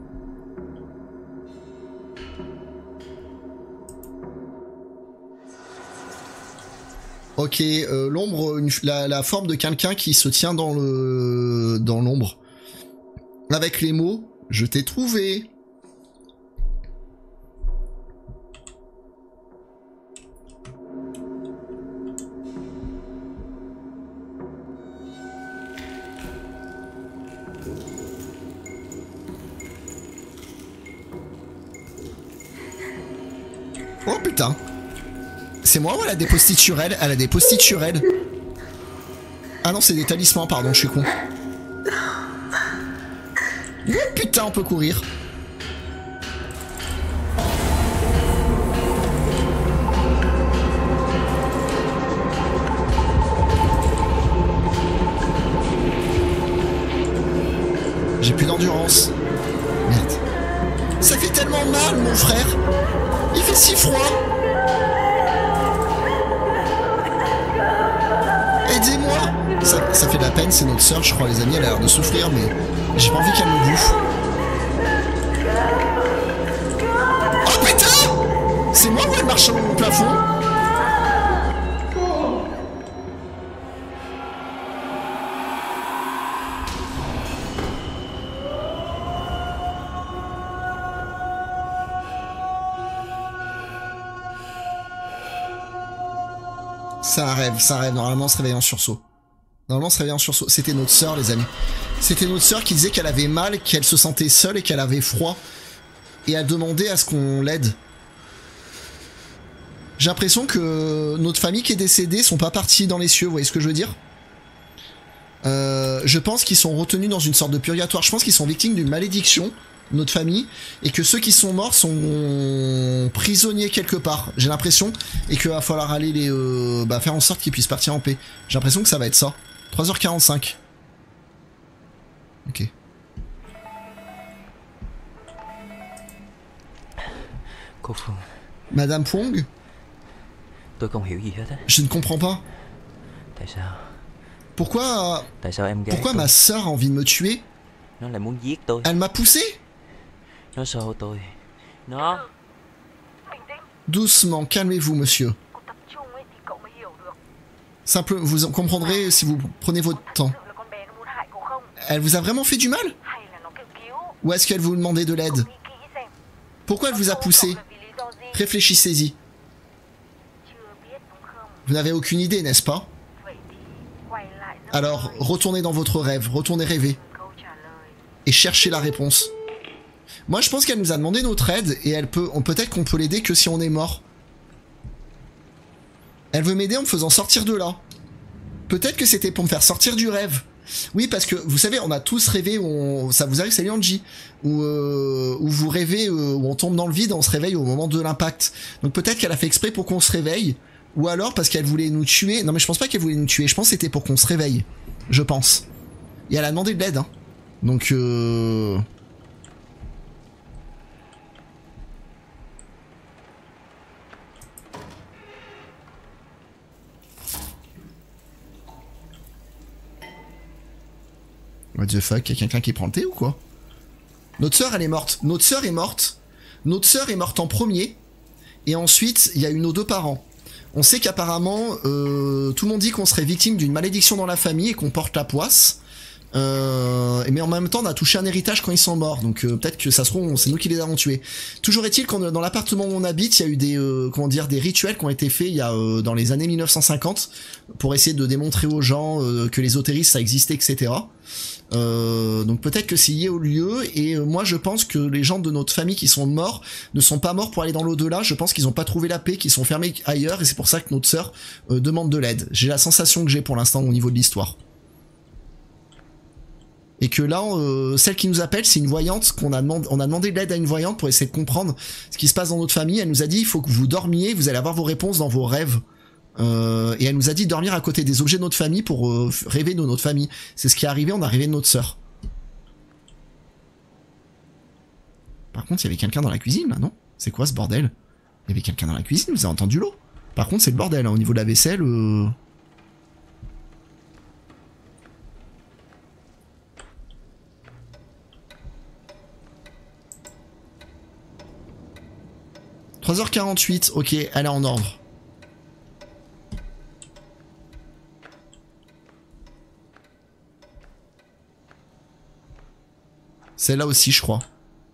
Ok, l'ombre, la forme de quelqu'un qui se tient dans l'ombre. Avec les mots, je t'ai trouvé. Oh putain. C'est moi ou elle a des post-it sur elle? Elle a des post-it sur elle. Ah non, c'est des talismans, pardon, je suis con. Oh, putain, on peut courir. J'ai plus d'endurance. Merde. Ça fait tellement mal, mon frère. Il fait si froid. Aidez-moi! Ça fait de la peine, c'est notre sœur, je crois, les amis, elle a l'air de souffrir, mais j'ai pas envie qu'elle me bouffe. Oh putain! C'est moi ou elle marche au plafond? C'est un rêve, normalement on se réveille en sursaut. Normalement on se réveille en sursaut. C'était notre sœur, les amis. C'était notre sœur qui disait qu'elle avait mal, qu'elle se sentait seule et qu'elle avait froid. Et elle demandait à ce qu'on l'aide. J'ai l'impression que notre famille qui est décédée sont pas partis dans les cieux, vous voyez ce que je veux dire? Je pense qu'ils sont retenus dans une sorte de purgatoire. Je pense qu'ils sont victimes d'une malédiction, notre famille, et que ceux qui sont morts sont prisonniers quelque part, j'ai l'impression, et qu'il va falloir aller les faire en sorte qu'ils puissent partir en paix. J'ai l'impression que ça va être ça. 3h45. Ok. Madame Phuong? Je ne comprends pas. Pourquoi ma sœur a envie de me tuer? Elle m'a poussé? Doucement, calmez-vous, monsieur. Vous comprendrez si vous prenez votre temps. Elle vous a vraiment fait du mal? Ou est-ce qu'elle vous demandait de l'aide? Pourquoi elle vous a poussé? Réfléchissez-y. Vous n'avez aucune idée, n'est-ce pas? Alors, retournez dans votre rêve, retournez rêver. Et cherchez la réponse. Moi, je pense qu'elle nous a demandé notre aide et peut-être qu'on peut l'aider que si on est mort. Elle veut m'aider en me faisant sortir de là. Peut-être que c'était pour me faire sortir du rêve. Oui, parce que, vous savez, on a tous rêvé, ça vous arrive, salut Angie, où vous rêvez, où on tombe dans le vide, on se réveille au moment de l'impact. Donc peut-être qu'elle a fait exprès pour qu'on se réveille, ou alors parce qu'elle voulait nous tuer. Non mais je pense pas qu'elle voulait nous tuer, je pense que c'était pour qu'on se réveille. Je pense. Et elle a demandé de l'aide, hein. Donc What the fuck, y'a quelqu'un qui prend le thé ou quoi? Notre sœur, elle est morte. Notre sœur est morte. Notre sœur est morte en premier. Et ensuite, il y a eu nos deux parents. On sait qu'apparemment, tout le monde dit qu'on serait victime d'une malédiction dans la famille et qu'on porte la poisse. Mais en même temps, on a touché un héritage quand ils sont morts. Donc peut-être que ça se trouve, c'est nous qui les avons tués. Toujours est-il qu'en dans l'appartement où on habite, il y a eu des comment dire, des rituels qui ont été faits il y a dans les années 1950 pour essayer de démontrer aux gens que l'ésotérisme ça existait, etc. Donc peut-être que c'est lié au lieu. Et moi je pense que les gens de notre famille qui sont morts ne sont pas morts pour aller dans l'au-delà. Je pense qu'ils ont pas trouvé la paix, qu'ils sont fermés ailleurs, et c'est pour ça que notre sœur demande de l'aide. J'ai la sensation que j'ai pour l'instant au niveau de l'histoire. Et que là, celle qui nous appelle, c'est une voyante on a demandé de l'aide à une voyante pour essayer de comprendre ce qui se passe dans notre famille. Elle nous a dit, il faut que vous dormiez, vous allez avoir vos réponses dans vos rêves. Et elle nous a dit de dormir à côté des objets de notre famille pour rêver de notre famille. C'est ce qui est arrivé, on a rêvé de notre sœur. Par contre, il y avait quelqu'un dans la cuisine, là, non? C'est quoi ce bordel? Il y avait quelqu'un dans la cuisine, vous avez entendu l'eau? Par contre, c'est le bordel, hein, au niveau de la vaisselle... « 3h48, ok, elle est en ordre. » Celle-là aussi, je crois.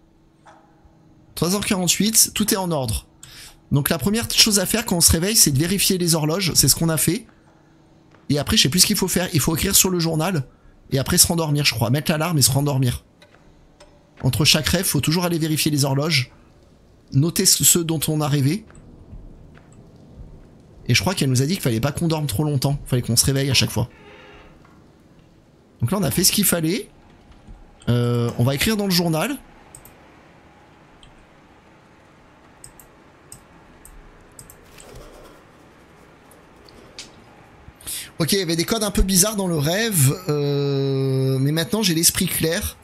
3h48, tout est en ordre. Donc la première chose à faire quand on se réveille, c'est de vérifier les horloges. C'est ce qu'on a fait. Et après, je sais plus ce qu'il faut faire. Il faut écrire sur le journal. Et après se rendormir, je crois. Mettre l'alarme et se rendormir. Entre chaque rêve, faut toujours aller vérifier les horloges. Noter ceux dont on a rêvé. Et je crois qu'elle nous a dit qu'il fallait pas qu'on dorme trop longtemps. Il fallait qu'on se réveille à chaque fois. Donc là, on a fait ce qu'il fallait. On va écrire dans le journal. Ok, il y avait des codes un peu bizarres dans le rêve. Mais maintenant, j'ai l'esprit clair.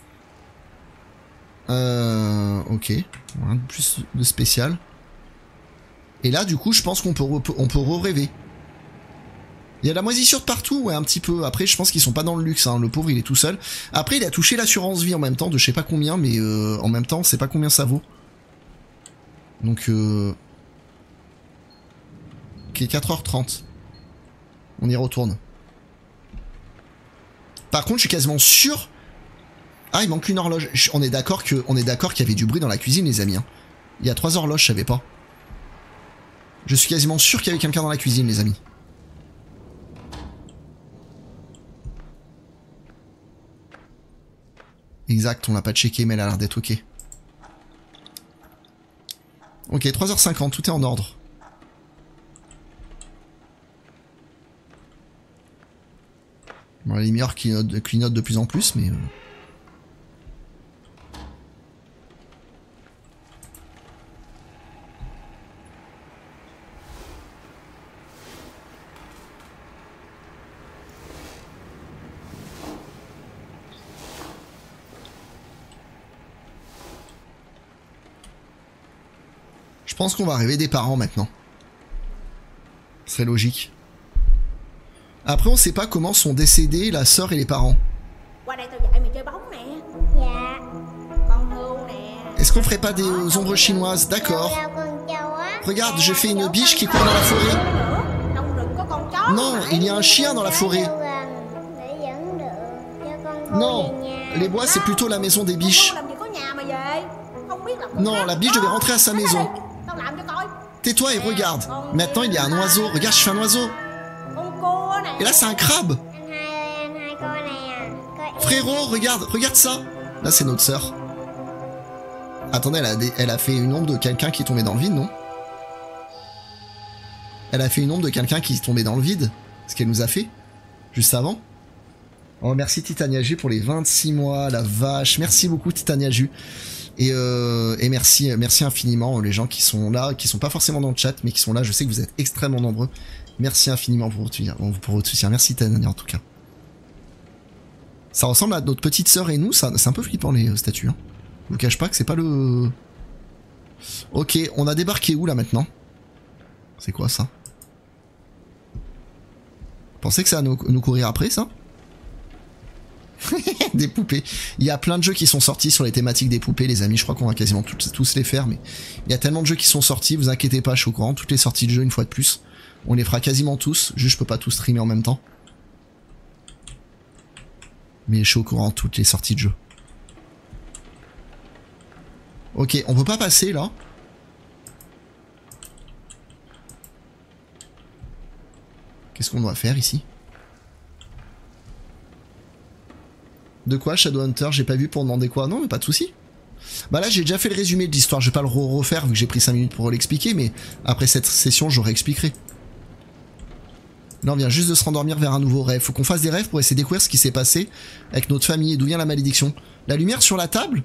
Ok, rien de plus de spécial. Et là, du coup, je pense qu'on peut re-rêver. Il y a de la moisissure de partout, ouais, un petit peu. Après, je pense qu'ils sont pas dans le luxe, hein. Le pauvre, il est tout seul. Après, il a touché l'assurance vie en même temps, de je sais pas combien, mais en même temps, on sait pas combien ça vaut. Donc, ok, 4h30. On y retourne. Par contre, je suis quasiment sûr... Ah, il manque une horloge. On est d'accord qu'il y avait du bruit dans la cuisine, les amis. Hein. Il y a 3 horloges, je savais pas. Je suis quasiment sûr qu'il y avait quelqu'un dans la cuisine, les amis. Exact, on l'a pas checké, mais elle a l'air d'être ok. Ok, 3h50, tout est en ordre. Bon, la lumière clignote de plus en plus, mais... Je pense qu'on va rêver des parents maintenant. Ce serait logique. Après, on sait pas comment sont décédés la sœur et les parents. Est-ce qu'on ferait pas des ombres chinoises? D'accord. Regarde, je fais une biche qui court dans la forêt. Non, il y a un chien dans la forêt. Non, les bois c'est plutôt la maison des biches. Non, la biche devait rentrer à sa maison. Tais-toi et regarde. Maintenant il y a un oiseau. Regarde, je fais un oiseau. Et là c'est un crabe. Frérot, regarde ça. Là c'est notre sœur. Attendez, elle a fait une ombre de quelqu'un qui est tombé dans le vide, non? Elle a fait une ombre de quelqu'un qui est tombé dans le vide. Ce qu'elle nous a fait. Juste avant. Oh, merci Titania Ju pour les 26 mois, la vache. Merci beaucoup Titania Ju. Et merci infiniment les gens qui sont là, qui sont pas forcément dans le chat, mais qui sont là. Je sais que vous êtes extrêmement nombreux. Merci infiniment pour votre soutien. Merci Titania en tout cas. Ça ressemble à notre petite sœur et nous. C'est un peu flippant les statues. Hein. Je vous cache pas que c'est pas le... Ok, on a débarqué où là maintenant? C'est quoi ça? Pensez que ça va nous courir après ça? Des poupées. Il y a plein de jeux qui sont sortis sur les thématiques des poupées, les amis. Je crois qu'on va quasiment tous les faire, mais il y a tellement de jeux qui sont sortis. Vous inquiétez pas, je suis au courant. Toutes les sorties de jeux, une fois de plus. On les fera quasiment tous. Juste, je peux pas tous streamer en même temps. Mais je suis au courant de toutes les sorties de jeux. Ok, on peut pas passer là. Qu'est-ce qu'on doit faire ici? De quoi, Shadowhunter? J'ai pas vu pour demander quoi? Non, mais pas de soucis. Bah là, j'ai déjà fait le résumé de l'histoire. Je vais pas le refaire vu que j'ai pris 5 minutes pour l'expliquer, mais après cette session, je réexpliquerai. Là, on vient juste de se rendormir vers un nouveau rêve. Faut qu'on fasse des rêves pour essayer de découvrir ce qui s'est passé avec notre famille et d'où vient la malédiction. La lumière sur la table?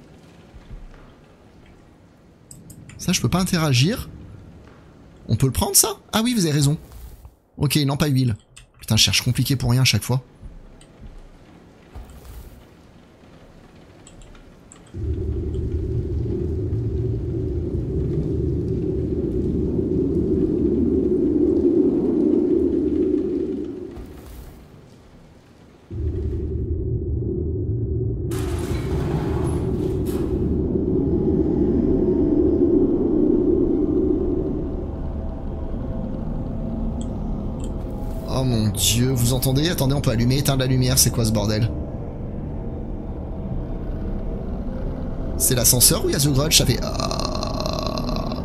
Ça, je peux pas interagir. On peut le prendre, ça? Ah oui, vous avez raison. Ok, une lampe à huile. Putain, je cherche compliqué pour rien à chaque fois. Oh mon dieu, vous entendez? Attendez, on peut allumer, éteindre la lumière, c'est quoi ce bordel? C'est l'ascenseur ou il y a The Grudge? Ça fait... Ah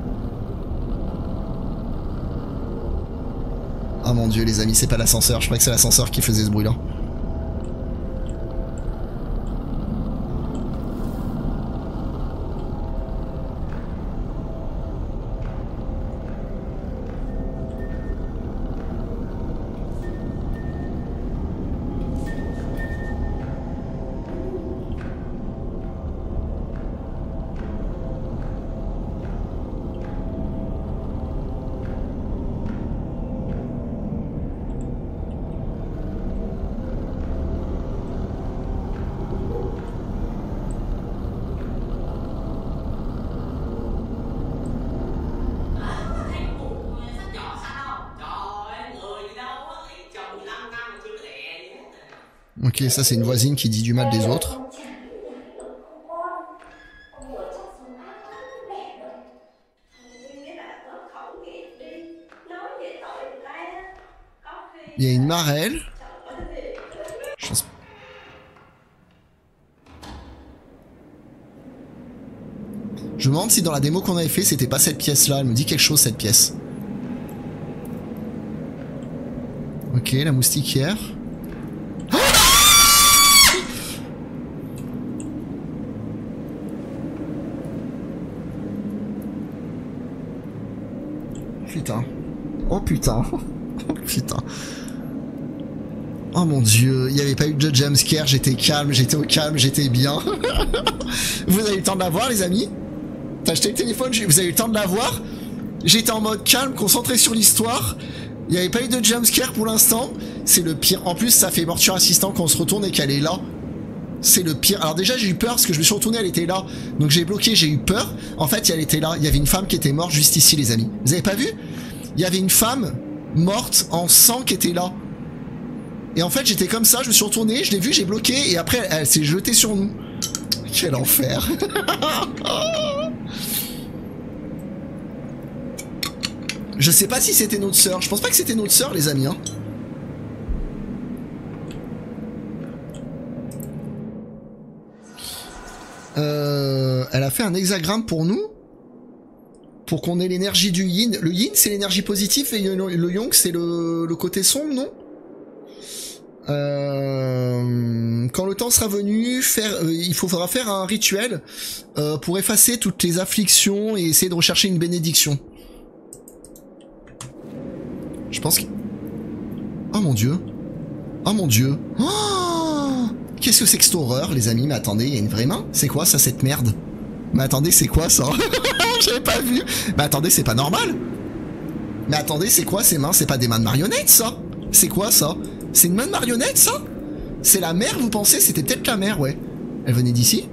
oh mon dieu les amis, c'est pas l'ascenseur, je croyais que c'est l'ascenseur qui faisait ce bruit là. Ok, ça c'est une voisine qui dit du mal des autres. Il y a une marelle. Je me demande si dans la démo qu'on avait fait, c'était pas cette pièce-là. Elle me dit quelque chose, cette pièce. Ok, la moustiquière. Putain. Oh putain. Oh putain. Oh mon dieu, il n'y avait pas eu de jumpscare, j'étais calme, j'étais au calme, j'étais bien. Vous avez eu le temps de la voir les amis? T'as acheté le téléphone, vous avez eu le temps de la voir? J'étais en mode calme, concentré sur l'histoire. Il n'y avait pas eu de jumpscare pour l'instant. C'est le pire. En plus, ça fait Morture Assistant quand on se retourne et qu'elle est là. C'est le pire. Alors déjà, j'ai eu peur parce que je me suis retourné, elle était là. Donc j'ai bloqué, j'ai eu peur. En fait, elle était là. Il y avait une femme qui était morte juste ici, les amis. Vous avez pas vu? Il y avait une femme morte en sang qui était là. Et en fait, j'étais comme ça, je me suis retourné, je l'ai vu, j'ai bloqué, et après, elle s'est jetée sur nous. Quel enfer. Je sais pas si c'était notre sœur. Je pense pas que c'était notre sœur, les amis. Hein. Elle a fait un hexagramme pour nous. Pour qu'on ait l'énergie du yin. Le yin, c'est l'énergie positive, et le yang, c'est le côté sombre, non? Quand le temps sera venu, il faudra faire un rituel pour effacer toutes les afflictions et essayer de rechercher une bénédiction. Je pense que... Oh mon dieu. Oh mon dieu. Oh, qu'est-ce que c'est que cette horreur, les amis? Mais attendez, il y a une vraie main? C'est quoi ça, cette merde? Mais attendez, c'est quoi ça? J'avais pas vu. Mais attendez, c'est pas normal. Mais attendez, c'est quoi ces mains? C'est pas des mains de marionnettes, ça? C'est quoi ça? C'est une main de marionnette, ça? C'est la mère, vous pensez? C'était peut-être la mère, ouais. Elle venait d'ici?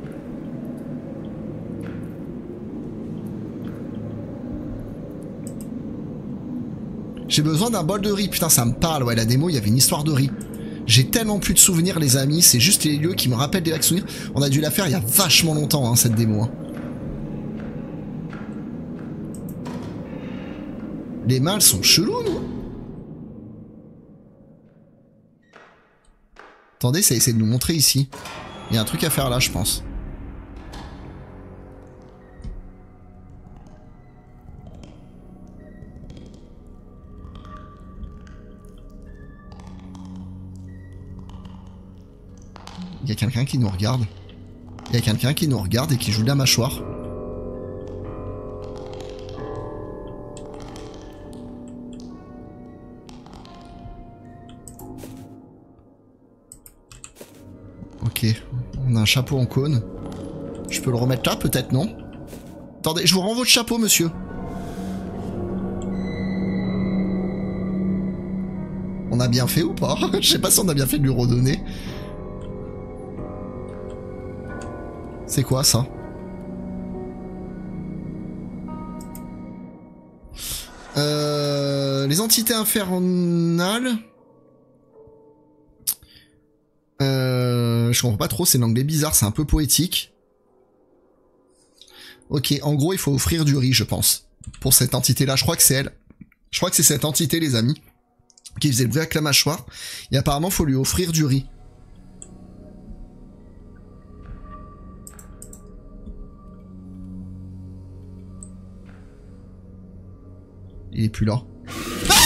J'ai besoin d'un bol de riz. Putain, ça me parle, ouais, la démo, il y avait une histoire de riz. J'ai tellement plus de souvenirs, les amis. C'est juste les lieux qui me rappellent des vagues souvenirs. On a dû la faire il y a vachement longtemps, hein, cette démo. Hein. Les mâles sont chelous, nous. Attendez, ça essaie de nous montrer ici. Il y a un truc à faire là, je pense. Il y a quelqu'un qui nous regarde. Il y a quelqu'un qui nous regarde et qui joue de la mâchoire. Ok, on a un chapeau en cône. Je peux le remettre là, peut-être, non? Attendez, je vous rends votre chapeau, monsieur. On a bien fait ou pas? Je sais pas si on a bien fait de lui redonner. C'est quoi ça? Les entités infernales. Je comprends pas trop, c'est l'anglais bizarre, c'est un peu poétique. Ok, en gros, il faut offrir du riz, je pense. Pour cette entité-là, je crois que c'est elle. Je crois que c'est cette entité, les amis, qui faisait le bruit avec la mâchoire. Et apparemment, il faut lui offrir du riz. Il est plus là. Ah!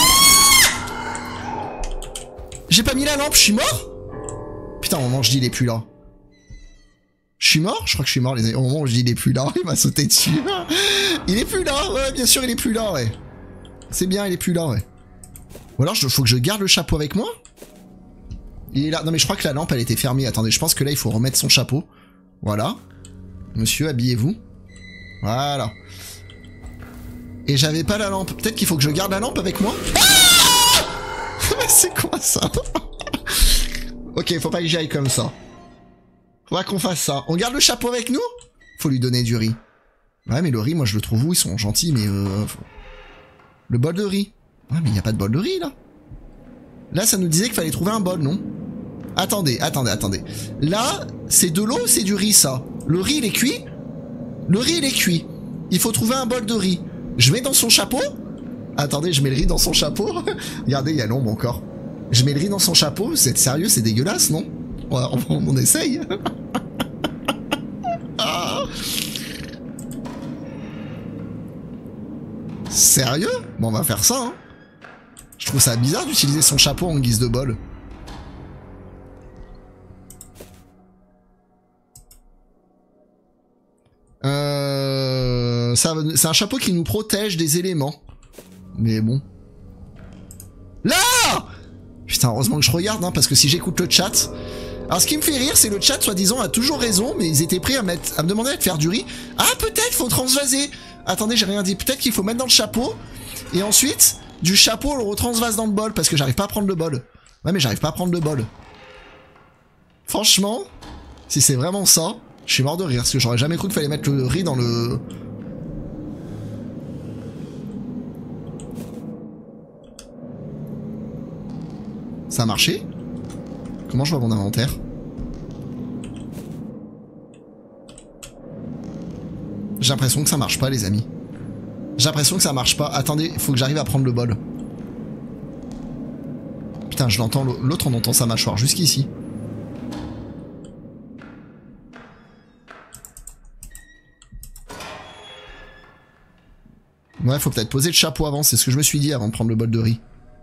J'ai pas mis la lampe, je suis mort? Putain, au moment où je dis il est plus là. Je suis mort? Je crois que je suis mort, les amis. Au moment où je dis il est plus là, il m'a sauté dessus. Il est plus là, ouais, bien sûr, il est plus là, ouais. C'est bien, il est plus là, ouais. Ou alors, faut que je garde le chapeau avec moi? Il est là. Non, mais je crois que la lampe, elle était fermée. Attendez, je pense que là, il faut remettre son chapeau. Voilà. Monsieur, habillez-vous. Voilà. Et j'avais pas la lampe. Peut-être qu'il faut que je garde la lampe avec moi? Ah! C'est quoi ça? Ok, faut pas que j'y aille comme ça. Faudra qu'on fasse ça. On garde le chapeau avec nous? Faut lui donner du riz. Ouais, mais le riz, moi je le trouve où? Ils sont gentils, mais le bol de riz. Ouais, mais il y a pas de bol de riz, là. Là, ça nous disait qu'il fallait trouver un bol, non? Attendez. Là, c'est de l'eau ou c'est du riz, ça? Le riz, il est cuit? Le riz, il est cuit. Il faut trouver un bol de riz. Je mets dans son chapeau? Attendez, je mets le riz dans son chapeau? Regardez, il y a l'ombre encore. Je mets le riz dans son chapeau? C'est sérieux, c'est dégueulasse, non? On essaye. Ah. Sérieux? Bon, on va faire ça, hein. Je trouve ça bizarre d'utiliser son chapeau en guise de bol. C'est un chapeau qui nous protège des éléments. Mais bon. Là! Putain, heureusement que je regarde, hein, parce que si j'écoute le chat... Alors ce qui me fait rire, c'est le chat, soi-disant, a toujours raison, mais ils étaient prêts à me demander de faire du riz. Ah, peut-être, faut transvaser. Attendez, j'ai rien dit. Peut-être qu'il faut mettre dans le chapeau, et ensuite, du chapeau, on le retransvase dans le bol, parce que j'arrive pas à prendre le bol. Ouais, mais j'arrive pas à prendre le bol. Franchement, si c'est vraiment ça, je suis mort de rire, parce que j'aurais jamais cru qu'il fallait mettre le riz dans le... Ça a marché? Comment je vois mon inventaire? J'ai l'impression que ça marche pas, les amis. J'ai l'impression que ça marche pas. Attendez, il faut que j'arrive à prendre le bol. Putain, je l'entends. L'autre, on entend sa mâchoire jusqu'ici. Ouais, faut peut-être poser le chapeau avant. C'est ce que je me suis dit avant de prendre le bol de riz.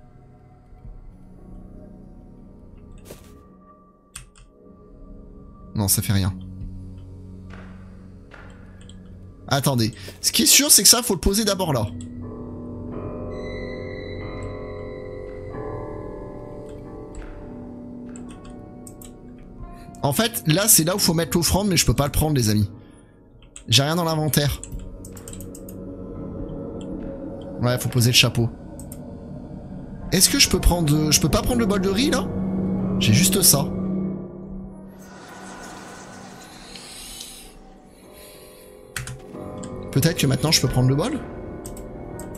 Non, ça fait rien. Attendez. Ce qui est sûr, c'est que ça, faut le poser d'abord là. En fait, là, c'est là où faut mettre l'offrande, mais je peux pas le prendre, les amis. J'ai rien dans l'inventaire. Ouais, faut poser le chapeau. Est-ce que je peux prendre... Je peux pas prendre le bol de riz, là? J'ai juste ça. Peut-être que maintenant je peux prendre le bol?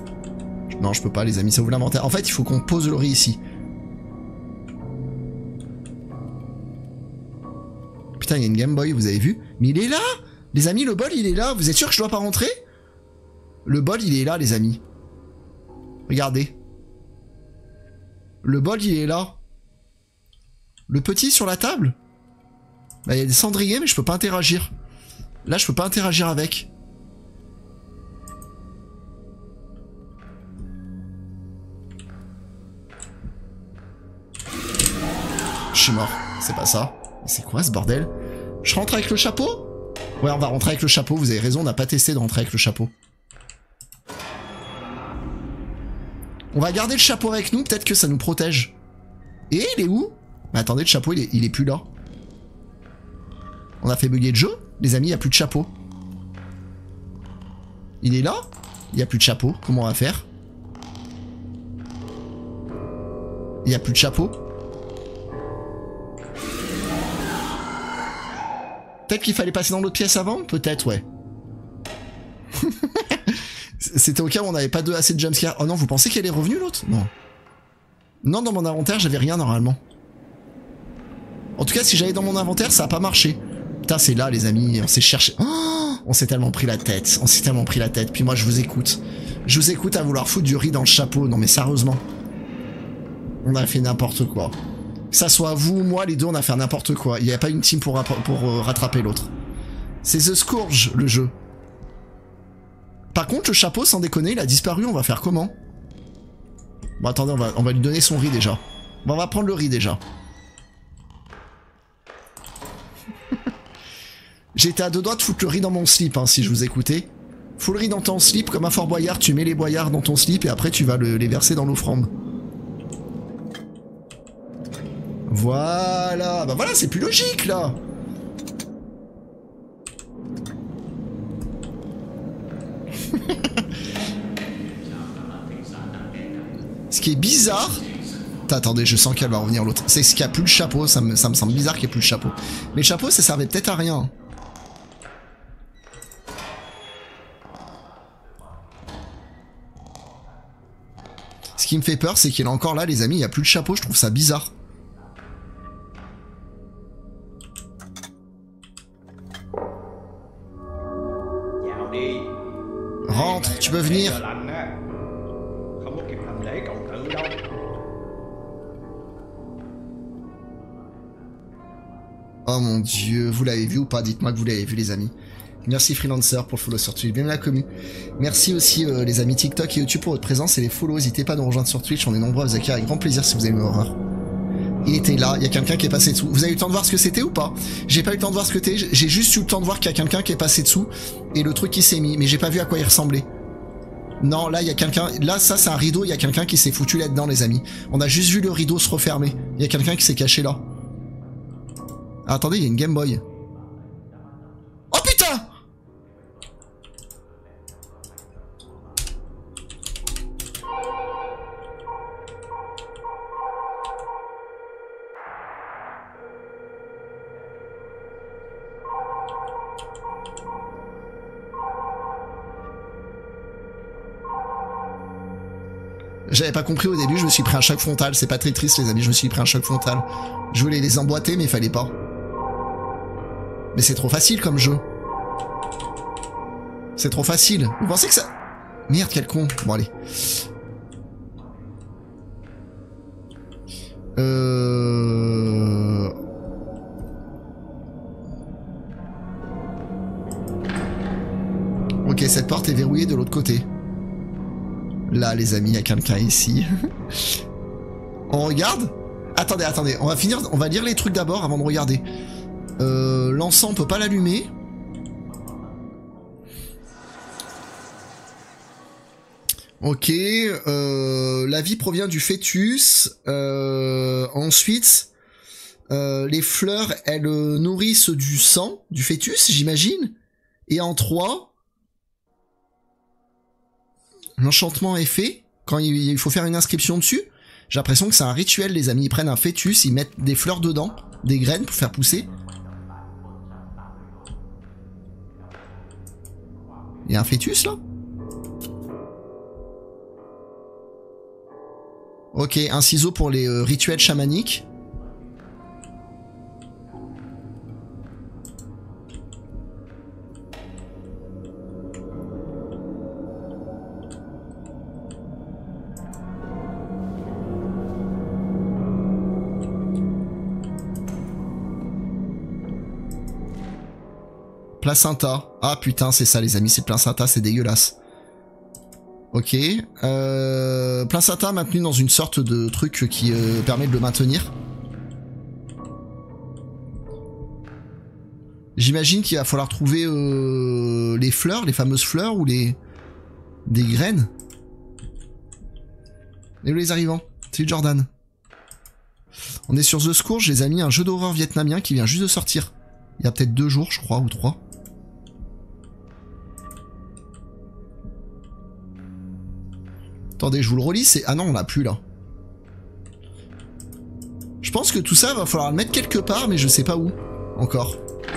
Non, je peux pas, les amis, ça ouvre l'inventaire. En fait, il faut qu'on pose le riz ici. putain, il y a une Game Boy, vous avez vu? Mais il est là! Les amis, le bol, il est là. Vous êtes sûr que je dois pas rentrer? Le bol, il est là, les amis. Regardez. Le bol, il est là. Le petit sur la table? Bah, il y a des cendriers, mais je peux pas interagir. Là, je peux pas interagir avec. Je suis mort. C'est pas ça. Mais c'est quoi ce bordel? Je rentre avec le chapeau? Ouais, on va rentrer avec le chapeau. Vous avez raison, on n'a pas testé de rentrer avec le chapeau. On va garder le chapeau avec nous, peut-être que ça nous protège. Et il est où? Mais attendez, le chapeau, il est plus là. On a fait bugger le jeu? Les amis, il n'y a plus de chapeau. Il est là? Il n'y a plus de chapeau. Comment on va faire? Il n'y a plus de chapeau. Peut-être qu'il fallait passer dans l'autre pièce avant? Peut-être, ouais. C'était au cas où on n'avait pas assez de jumpscare. Oh non, vous pensez qu'elle est revenue l'autre? Non. Non, dans mon inventaire, j'avais rien normalement. En tout cas, si j'allais dans mon inventaire, ça a pas marché. Putain, c'est là, les amis. On s'est cherché. Oh, on s'est tellement pris la tête. On s'est tellement pris la tête. Puis moi, je vous écoute. Je vous écoute à vouloir foutre du riz dans le chapeau. Non, mais sérieusement. On a fait n'importe quoi. Que ça soit vous ou moi, les deux, on a fait n'importe quoi. Il n'y a pas une team pour rattraper l'autre. C'est The Scourge, le jeu. Par contre, le chapeau, sans déconner, il a disparu. On va faire comment? Bon, attendez, on va lui donner son riz déjà. Bon, on va prendre le riz déjà. J'étais à deux doigts de foutre le riz dans mon slip, hein, si je vous écoutais. Fous le riz dans ton slip, comme un Fort Boyard, tu mets les boyards dans ton slip et après tu vas les verser dans l'offrande. Voilà, bah voilà, c'est plus logique là. Ce qui est bizarre... Attendez, je sens qu'elle va revenir l'autre. C'est ce qu'il n'y a plus le chapeau, ça me semble bizarre qu'il n'y ait plus le chapeau. Mais le chapeau, ça servait peut-être à rien. Ce qui me fait peur, c'est qu'il est encore là, les amis, il n'y a plus le chapeau, je trouve ça bizarre. Rentre, tu peux venir. Oh mon dieu, vous l'avez vu ou pas? Dites-moi que vous l'avez vu, les amis. Merci Freelancer pour le follow sur Twitch, bien la commu. Merci aussi les amis TikTok et YouTube pour votre présence et les follows. N'hésitez pas à nous rejoindre sur Twitch, on est nombreux à vous accueillir avec grand plaisir si vous aimez l'horreur. Il était là, il y a quelqu'un qui est passé dessous. Vous avez eu le temps de voir ce que c'était ou pas? J'ai pas eu le temps de voir ce que c'était, j'ai juste eu le temps de voir qu'il y a quelqu'un qui est passé dessous et le truc qui s'est mis, mais j'ai pas vu à quoi il ressemblait. Non, là il y a quelqu'un, là ça c'est un rideau, il y a quelqu'un qui s'est foutu là-dedans, les amis. On a juste vu le rideau se refermer. Il y a quelqu'un qui s'est caché là. Ah, attendez, il y a une Game Boy. Oh putain! J'avais pas compris au début, je me suis pris un choc frontal. C'est pas très triste, les amis, je me suis pris un choc frontal. Je voulais les emboîter, mais il fallait pas. Mais c'est trop facile comme jeu. C'est trop facile. Vous pensez que ça... Merde, quel con. Bon, allez. Ok, cette porte est verrouillée de l'autre côté. Là, les amis, il y a quelqu'un ici. On regarde? Attendez, attendez. On va lire les trucs d'abord avant de regarder. L'encens, on peut pas l'allumer. Ok. La vie provient du fœtus. Ensuite, les fleurs, elles nourrissent du sang du fœtus, j'imagine. Et en 3... L'enchantement est fait, quand il faut faire une inscription dessus. J'ai l'impression que c'est un rituel, les amis. Ils prennent un fœtus, ils mettent des fleurs dedans, des graines pour faire pousser. Il y a un fœtus, là? Ok, un ciseau pour les rituels chamaniques. Placenta. Ah putain, c'est ça les amis, c'est le placenta, c'est dégueulasse. Ok. Placenta maintenu dans une sorte de truc qui permet de le maintenir. J'imagine qu'il va falloir trouver les fleurs, les fameuses fleurs ou des graines. Et où les arrivants? Salut Jordan. On est sur The Scourge, les amis, un jeu d'horreur vietnamien qui vient juste de sortir. Il y a peut-être 2 jours, je crois, ou 3. Attendez, je vous le relis, c'est... Ah non, on l'a plus, là. Je pense que tout ça, va falloir le mettre quelque part, mais je sais pas où. Encore.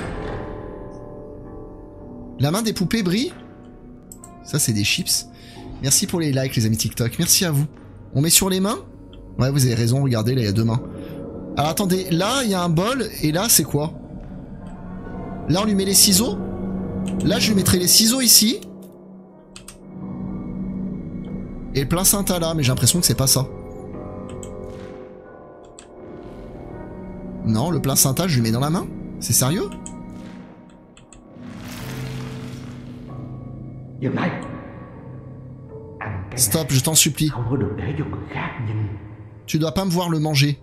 La main des poupées brille. Ça, c'est des chips. Merci pour les likes, les amis TikTok. Merci à vous. On met sur les mains? Ouais, vous avez raison, regardez, là, il y a 2 mains. Alors, attendez, là, il y a un bol, et là, c'est quoi? Là, on lui met les ciseaux. Là, je lui mettrai les ciseaux ici. Et le placenta là, mais j'ai l'impression que c'est pas ça. Non, le placenta, je lui mets dans la main? C'est sérieux? Stop, je t'en supplie. Tu dois pas me voir le manger.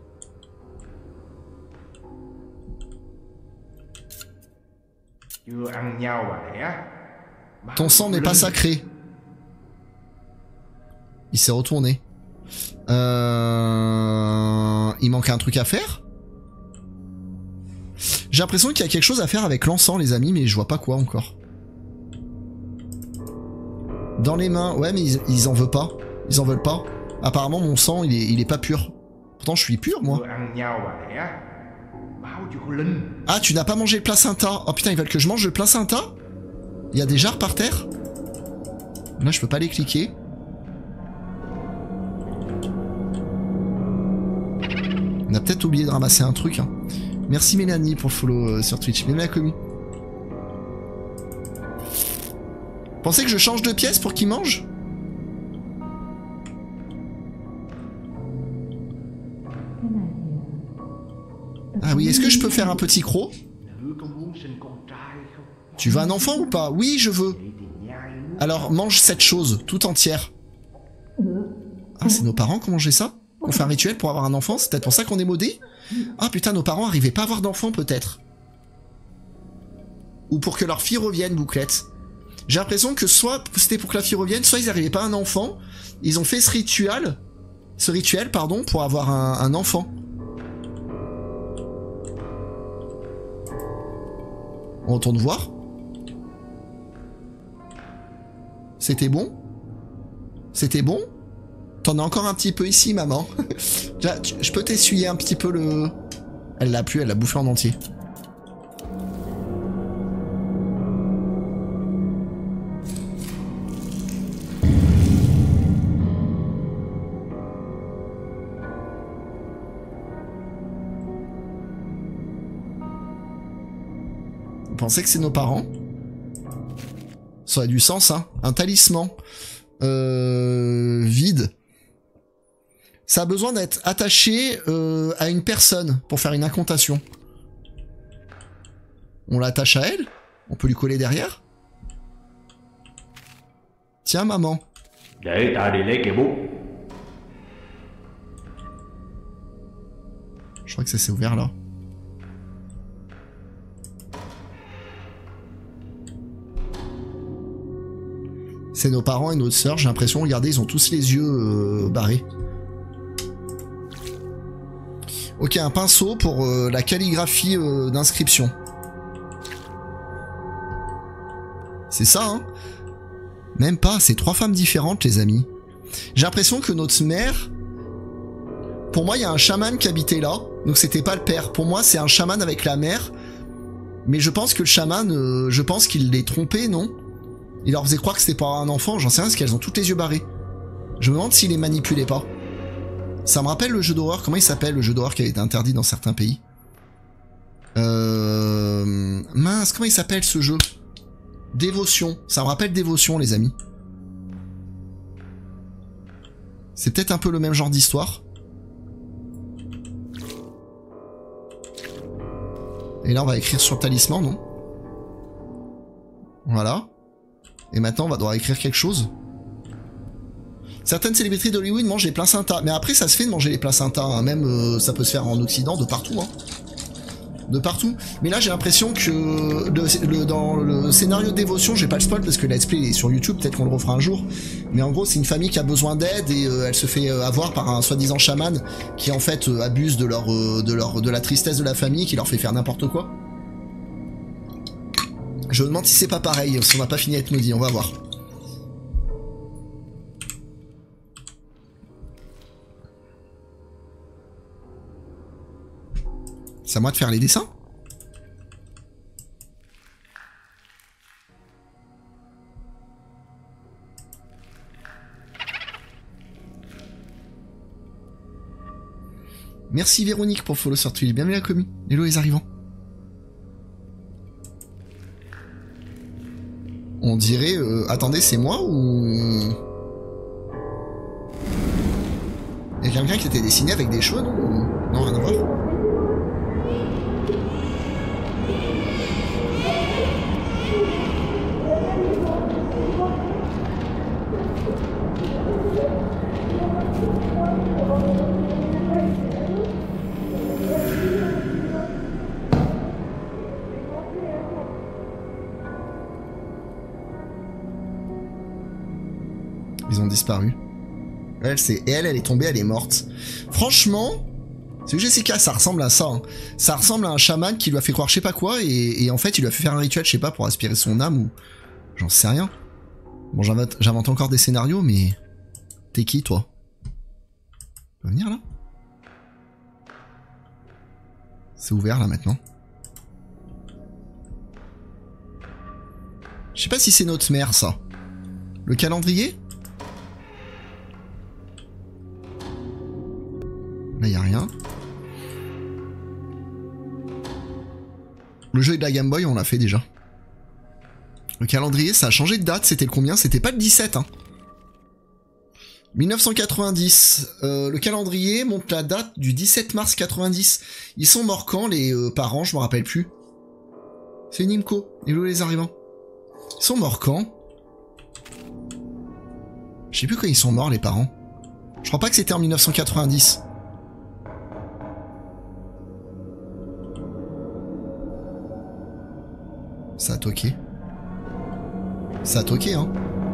Ton sang n'est pas sacré. Il s'est retourné. Il manque un truc à faire? J'ai l'impression qu'il y a quelque chose à faire avec l'encens, les amis, mais je vois pas quoi encore. Dans les mains, ouais, mais ils en veulent pas. Ils en veulent pas. Apparemment, mon sang, il est pas pur. Pourtant, je suis pur, moi. Ah, tu n'as pas mangé le placenta. Oh putain, ils veulent que je mange le placenta? Il y a des jarres par terre? Là, je peux pas les cliquer. On a peut-être oublié de ramasser un truc. Hein. Merci Mélanie pour le follow sur Twitch. Même la commu. Pensez que je change de pièce pour qu'il mange? Ah oui, est-ce que je peux faire un petit croc? Tu veux un enfant ou pas? Oui, je veux. Alors, mange cette chose, tout entière. Ah, c'est nos parents qui ont mangé ça? On fait un rituel pour avoir un enfant? C'est peut-être pour ça qu'on est maudés? Ah putain, nos parents arrivaient pas à avoir d'enfants, peut-être. Ou pour que leur fille revienne, Bouclette. J'ai l'impression que soit c'était pour que la fille revienne, soit ils arrivaient pas à un enfant. Ils ont fait ce rituel, pardon, pour avoir un enfant. On retourne voir. C'était bon? C'était bon? T'en as encore un petit peu ici, maman. Je peux t'essuyer un petit peu le... Elle l'a plus, elle l'a bouffé en entier. Vous pensez que c'est nos parents? Ça aurait du sens, hein. Un talisman. Vide. Ça a besoin d'être attaché à une personne pour faire une incantation. On l'attache à elle? On peut lui coller derrière? Tiens, maman. Je crois que ça s'est ouvert là. C'est nos parents et notre sœur, j'ai l'impression, regardez, ils ont tous les yeux barrés. Ok, un pinceau pour la calligraphie d'inscription. C'est ça, hein? Même pas, c'est 3 femmes différentes, les amis. J'ai l'impression que notre mère... Pour moi, il y a un chaman qui habitait là, donc c'était pas le père. Pour moi, c'est un chaman avec la mère. Mais je pense que le chaman, je pense qu'il les trompait, non? Il leur faisait croire que c'était pas un enfant, j'en sais rien, parce qu'elles ont toutes les yeux barrés. Je me demande s'il les manipulait pas. Ça me rappelle le jeu d'horreur, comment il s'appelle le jeu d'horreur qui avait été interdit dans certains pays? Mince, comment il s'appelle ce jeu? Dévotion, ça me rappelle Dévotion les amis. C'est peut-être un peu le même genre d'histoire. Et là on va écrire sur le talisman, non? Voilà. Et maintenant, on va devoir écrire quelque chose. Certaines célébrités d'Hollywood mangent les placentas. Mais après, ça se fait de manger les placentas. Hein. Même, ça peut se faire en Occident, de partout. Hein. De partout. Mais là, j'ai l'impression que dans le scénario de dévotion, j'ai pas le spoil parce que le let's play est sur YouTube. Peut-être qu'on le refera un jour. Mais en gros, c'est une famille qui a besoin d'aide et elle se fait avoir par un soi-disant chaman qui, en fait, abuse de la tristesse de la famille, qui leur fait faire n'importe quoi. Je me demande si c'est pas pareil, si on n'a pas fini avec Maudit, on va voir. C'est à moi de faire les dessins? Merci Véronique pour follow sur Twitch, bienvenue la commu. Hello les arrivants. On dirait... attendez, c'est moi ou... Il y a quelqu'un qui était dessiné avec des cheveux, non? Non, rien à voir. Ils ont disparu. Elle est tombée, elle est morte. Franchement, c'est que Jessica, ça ressemble à ça. Hein. Ça ressemble à un chaman qui lui a fait croire je sais pas quoi, et en fait, il lui a fait faire un rituel, je sais pas, pour aspirer son âme ou... J'en sais rien. Bon, j'invente encore des scénarios, mais... T'es qui, toi? Tu peux venir, là? C'est ouvert, là, maintenant. Je sais pas si c'est notre mère, ça. Le calendrier? Là, y a rien. Le jeu de la Game Boy, on l'a fait déjà. Le calendrier, ça a changé de date. C'était le combien? C'était pas le 17, hein. 1990. Le calendrier montre la date du 17 mars 90. Ils sont morts quand, les parents? Je me rappelle plus. C'est Nimco. Hello les arrivants. Ils sont morts quand? Je sais plus quand ils sont morts, les parents. Je crois pas que c'était en 1990. Ça a toqué. Ça a toqué, hein.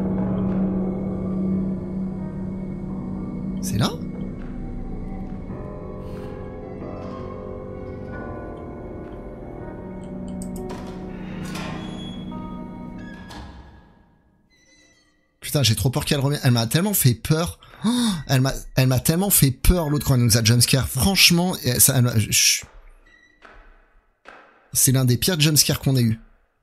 C'est là? Putain, j'ai trop peur qu'elle revienne. Elle m'a tellement fait peur. Oh, elle m'a tellement fait peur l'autre quand elle nous a jumpscare. Franchement, c'est l'un des pires jumpscares qu'on ait eu.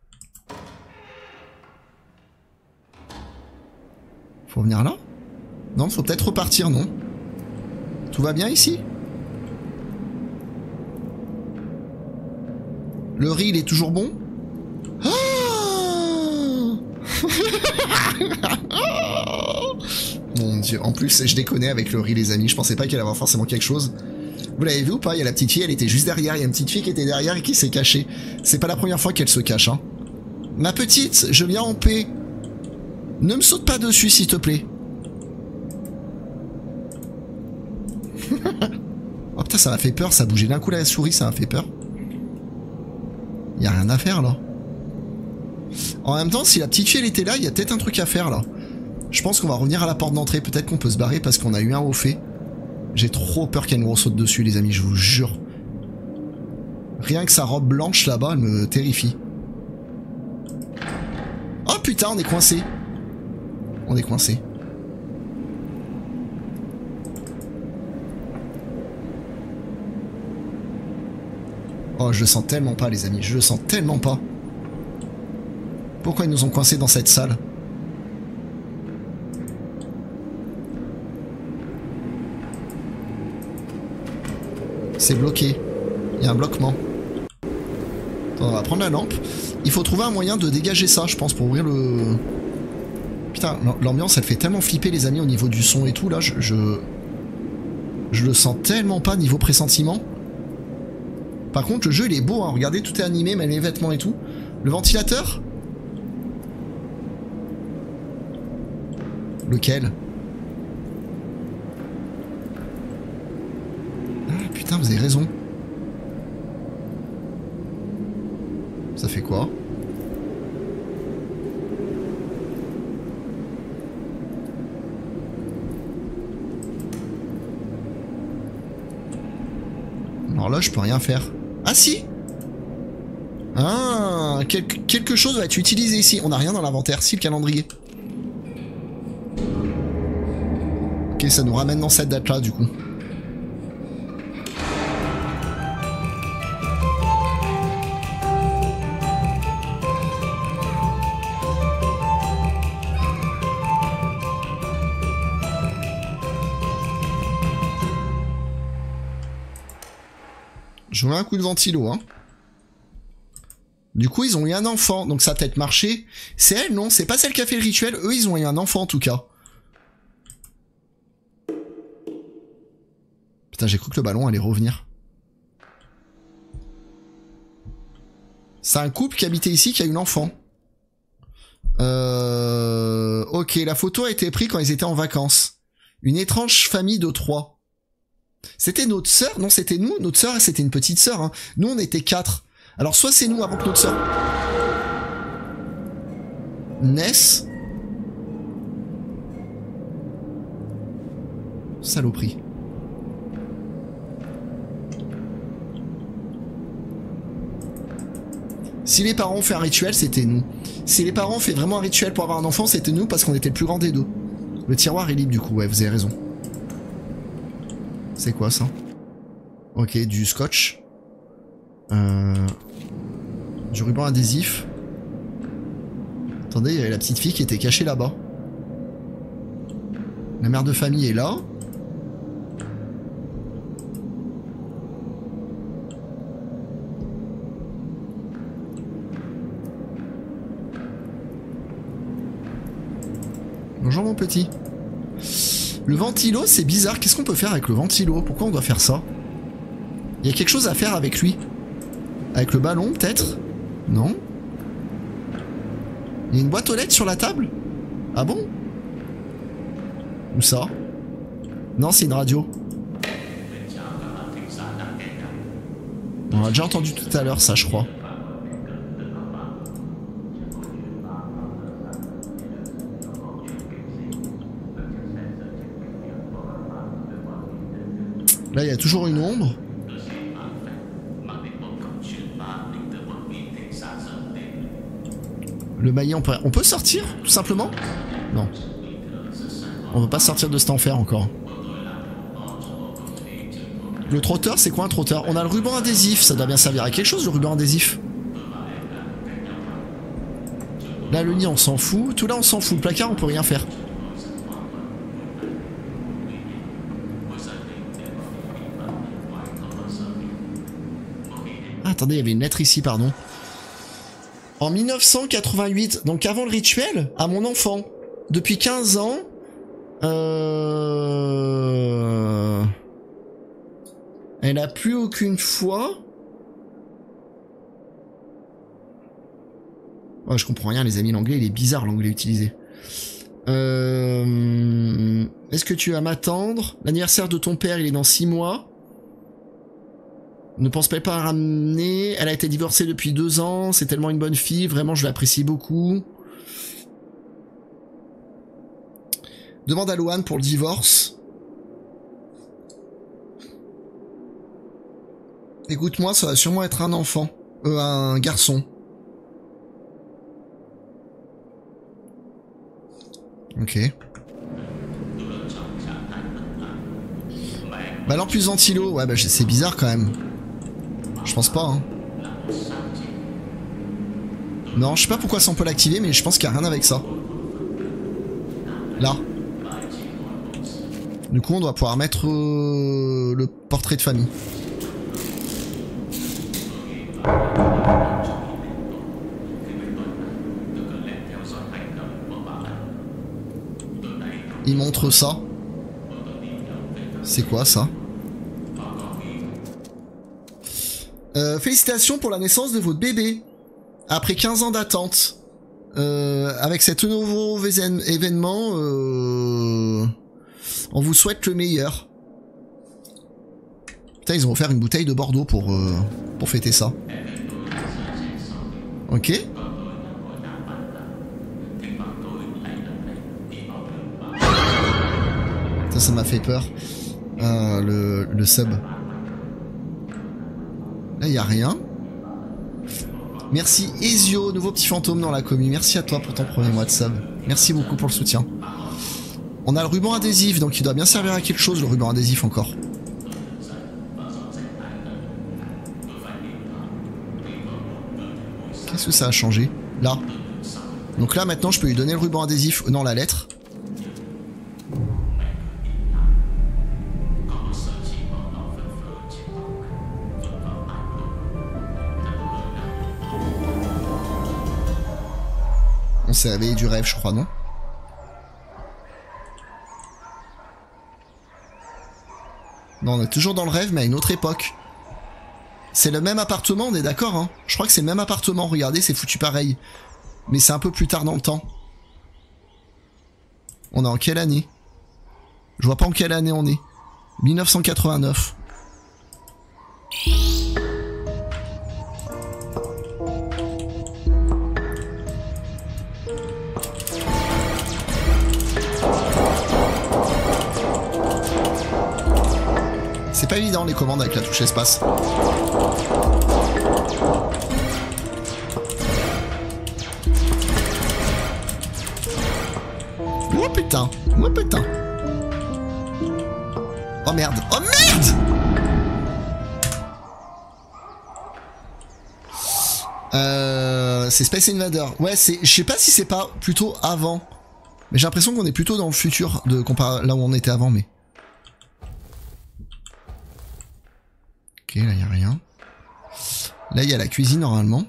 Faut venir là? Non, faut peut-être repartir, non? Tout va bien ici? Le riz, il est toujours bon? Oh mon dieu, en plus, je déconnais avec le riz, les amis. Je pensais pas qu'il allait avoir forcément quelque chose. Vous l'avez vu ou pas? Il y a la petite fille, elle était juste derrière. Il y a une petite fille qui était derrière et qui s'est cachée. C'est pas la première fois qu'elle se cache, hein. Ma petite, je viens en paix. Ne me saute pas dessus, s'il te plaît. Oh putain, ça m'a fait peur, ça bougeait d'un coup la souris, ça m'a fait peur. Y a rien à faire, là. En même temps, si la petite fille, elle était là, il y a peut-être un truc à faire, là. Je pense qu'on va revenir à la porte d'entrée. Peut-être qu'on peut se barrer parce qu'on a eu un haut fait. J'ai trop peur qu'elle nous ressaute dessus, les amis, je vous jure. Rien que sa robe blanche, là-bas, elle me terrifie. Oh putain, on est coincé. On est coincé. Oh, je le sens tellement pas, les amis. Je le sens tellement pas. Pourquoi ils nous ont coincés dans cette salle? C'est bloqué. Il y a un bloquement. Attends, on va prendre la lampe. Il faut trouver un moyen de dégager ça, je pense, pour ouvrir le... Putain, l'ambiance, elle fait tellement flipper, les amis, au niveau du son et tout, là. Je le sens tellement pas niveau pressentiment. Par contre, le jeu, il est beau, hein. Regardez, tout est animé, même les vêtements et tout. Le ventilateur? Lequel? Ah putain, vous avez raison. Ça fait quoi? Alors là, je peux rien faire. Ah si! Ah, quelque chose va être utilisé ici. On n'a rien dans l'inventaire. Si, le calendrier. Ok, ça nous ramène dans cette date-là, du coup. Je mets un coup de ventilo, hein. Du coup, ils ont eu un enfant, donc ça a peut-être marché. C'est elle, non? C'est pas celle qui a fait le rituel. Eux, ils ont eu un enfant, en tout cas. Putain, j'ai cru que le ballon allait revenir. C'est un couple qui habitait ici qui a eu l'enfant. Ok, la photo a été prise quand ils étaient en vacances. Une étrange famille de 3. C'était notre sœur? Non, c'était nous. Notre sœur, c'était une petite sœur. Hein. Nous, on était 4. Alors, soit c'est nous avant que notre sœur naisse. Saloperie. Si les parents ont fait un rituel, c'était nous. Si les parents ont fait vraiment un rituel pour avoir un enfant, c'était nous parce qu'on était le plus grand des deux. Le tiroir est libre du coup, ouais, vous avez raison. C'est quoi ça? Ok, du scotch. Du ruban adhésif. Attendez, il y avait la petite fille qui était cachée là-bas. La mère de famille est là. Bonjour mon petit. Le ventilo, c'est bizarre. Qu'est-ce qu'on peut faire avec le ventilo? Pourquoi on doit faire ça? Il y a quelque chose à faire avec lui. Avec le ballon, peut-être? Non? Il y a une boîte aux lettres sur la table? Ah bon? Où ça? Non, c'est une radio. On a déjà entendu tout à l'heure, ça, je crois. Là, il y a toujours une ombre. Le maillet, on peut sortir, tout simplement? Non. On ne peut pas sortir de cet enfer encore. Le trotteur, c'est quoi un trotteur? On a le ruban adhésif, ça doit bien servir à quelque chose, le ruban adhésif. Là, le nid, on s'en fout. Tout là, on s'en fout. Le placard, on peut rien faire. Ah, attendez, il y avait une lettre ici, pardon. En 1988, donc avant le rituel, à mon enfant. Depuis 15 ans... Elle a plus aucune foi. Oh, je comprends rien, les amis, l'anglais, il est bizarre, l'anglais utilisé. Est-ce que tu vas m'attendre? L'anniversaire de ton père, il est dans 6 mois. Ne pense pas à ramener. Elle a été divorcée depuis 2 ans. C'est tellement une bonne fille. Vraiment, je l'apprécie beaucoup. Demande à Loan pour le divorce. Écoute-moi, ça va sûrement être un enfant. Un garçon. Ok. Bah alors plus ventilo. Ouais, bah c'est bizarre quand même. Je pense pas, hein. Non, je sais pas pourquoi ça on peut l'activer, mais je pense qu'il y a rien avec ça. Là. Du coup, on doit pouvoir mettre le portrait de famille. Il montre ça. C'est quoi ça? Félicitations pour la naissance de votre bébé. Après 15 ans d'attente. Avec cet nouveau événement, On vous souhaite le meilleur. Putain, ils ont offert une bouteille de Bordeaux pour fêter ça. Ok. Ça m'a fait peur. Le sub. Là, il n'y a rien. Merci Ezio, nouveau petit fantôme dans la commu. Merci à toi pour ton premier mois de sub. Merci beaucoup pour le soutien. On a le ruban adhésif, donc il doit bien servir à quelque chose, le ruban adhésif encore. Qu'est-ce que ça a changé? Là. Donc là, maintenant, je peux lui donner le ruban adhésif. Non, la lettre. On s'est réveillé du rêve, je crois, non? Non, on est toujours dans le rêve, mais à une autre époque. C'est le même appartement, on est d'accord, hein? Je crois que c'est le même appartement, regardez, c'est foutu pareil. Mais c'est un peu plus tard dans le temps. On est en quelle année? Je vois pas en quelle année on est. 1989. C'est pas évident les commandes avec la touche espace. Oh putain, oh putain. Oh merde, oh merde. C'est Space Invader. Ouais, c'est, je sais pas si c'est pas plutôt avant. Mais j'ai l'impression qu'on est plutôt dans le futur de là où on était avant, mais. Ok, là y a rien. Là il y a la cuisine normalement.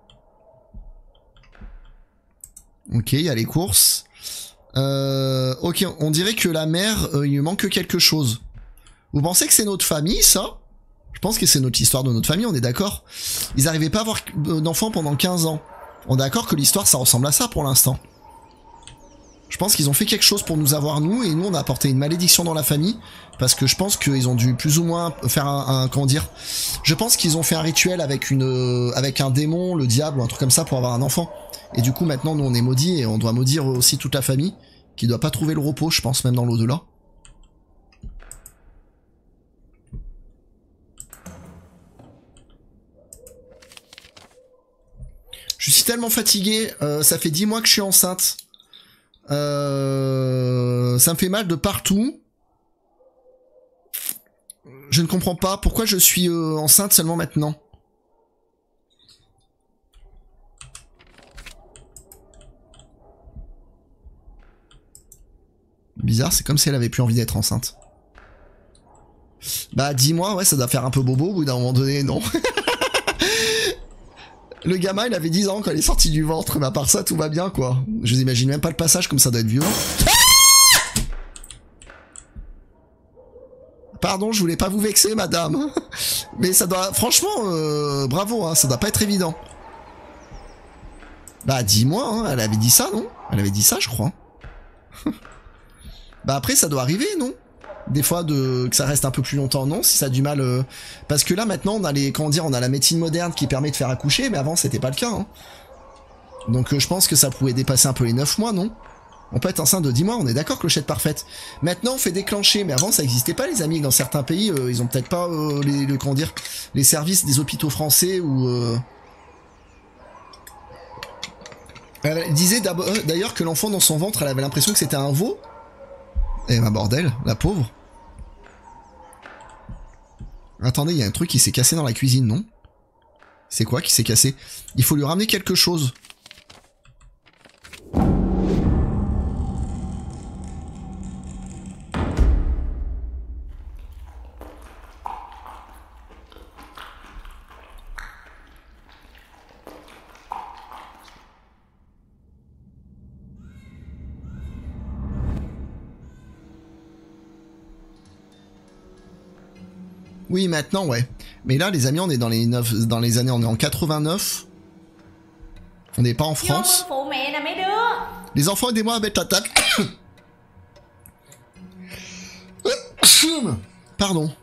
Ok, il y a les courses. Ok, on dirait que la mère, il lui manque quelque chose. Vous pensez que c'est notre famille, ça? Je pense que c'est notre histoire de notre famille, on est d'accord? Ils arrivaient pas à avoir d'enfants pendant 15 ans. On est d'accord que l'histoire, ça ressemble à ça pour l'instant. Je pense qu'ils ont fait quelque chose pour nous avoir, nous, et nous, on a apporté une malédiction dans la famille, parce que je pense qu'ils ont dû plus ou moins faire comment dire? Je pense qu'ils ont fait un rituel avec un démon, le diable, ou un truc comme ça, pour avoir un enfant. Et du coup, maintenant, nous, on est maudits, et on doit maudire aussi toute la famille, qui doit pas trouver le repos, je pense, même dans l'au-delà. Je suis tellement fatigué, ça fait 10 mois que je suis enceinte. Ça me fait mal de partout. Je ne comprends pas pourquoi je suis enceinte seulement maintenant. Bizarre, c'est comme si elle avait plus envie d'être enceinte. Bah 10 mois, ouais, ça doit faire un peu bobo au bout d'un moment donné, non? Le gamin, il avait 10 ans quand il est sorti du ventre, mais à part ça, tout va bien, quoi. Je vous imagine même pas le passage, comme ça doit être violent. Pardon, je voulais pas vous vexer, madame. Mais ça doit... Franchement, bravo, hein, ça doit pas être évident. Bah, dis-moi, hein, elle avait dit ça, non? Elle avait dit ça, je crois. Bah après, ça doit arriver, non? Des fois que ça reste un peu plus longtemps, non, si ça a du mal, parce que là maintenant on a on a la médecine moderne qui permet de faire accoucher, mais avant c'était pas le cas, hein. Donc je pense que ça pouvait dépasser un peu les 9 mois, non? On peut être enceinte de 10 mois, on est d'accord, clochette parfaite. Maintenant on fait déclencher, mais avant ça existait pas, les amis. Dans certains pays, ils ont peut-être pas les services des hôpitaux français ou Elle disait d'ailleurs que l'enfant dans son ventre, elle avait l'impression que c'était un veau. Eh ben bordel, la pauvre. Attendez, il y a un truc qui s'est cassé dans la cuisine, non? C'est quoi qui s'est cassé? Il faut lui ramener quelque chose. Oui, maintenant, ouais. Mais là, les amis, on est dans les années, on est en 89. On n'est pas en France. Les enfants, aidez-moi à mettre la table. Pardon.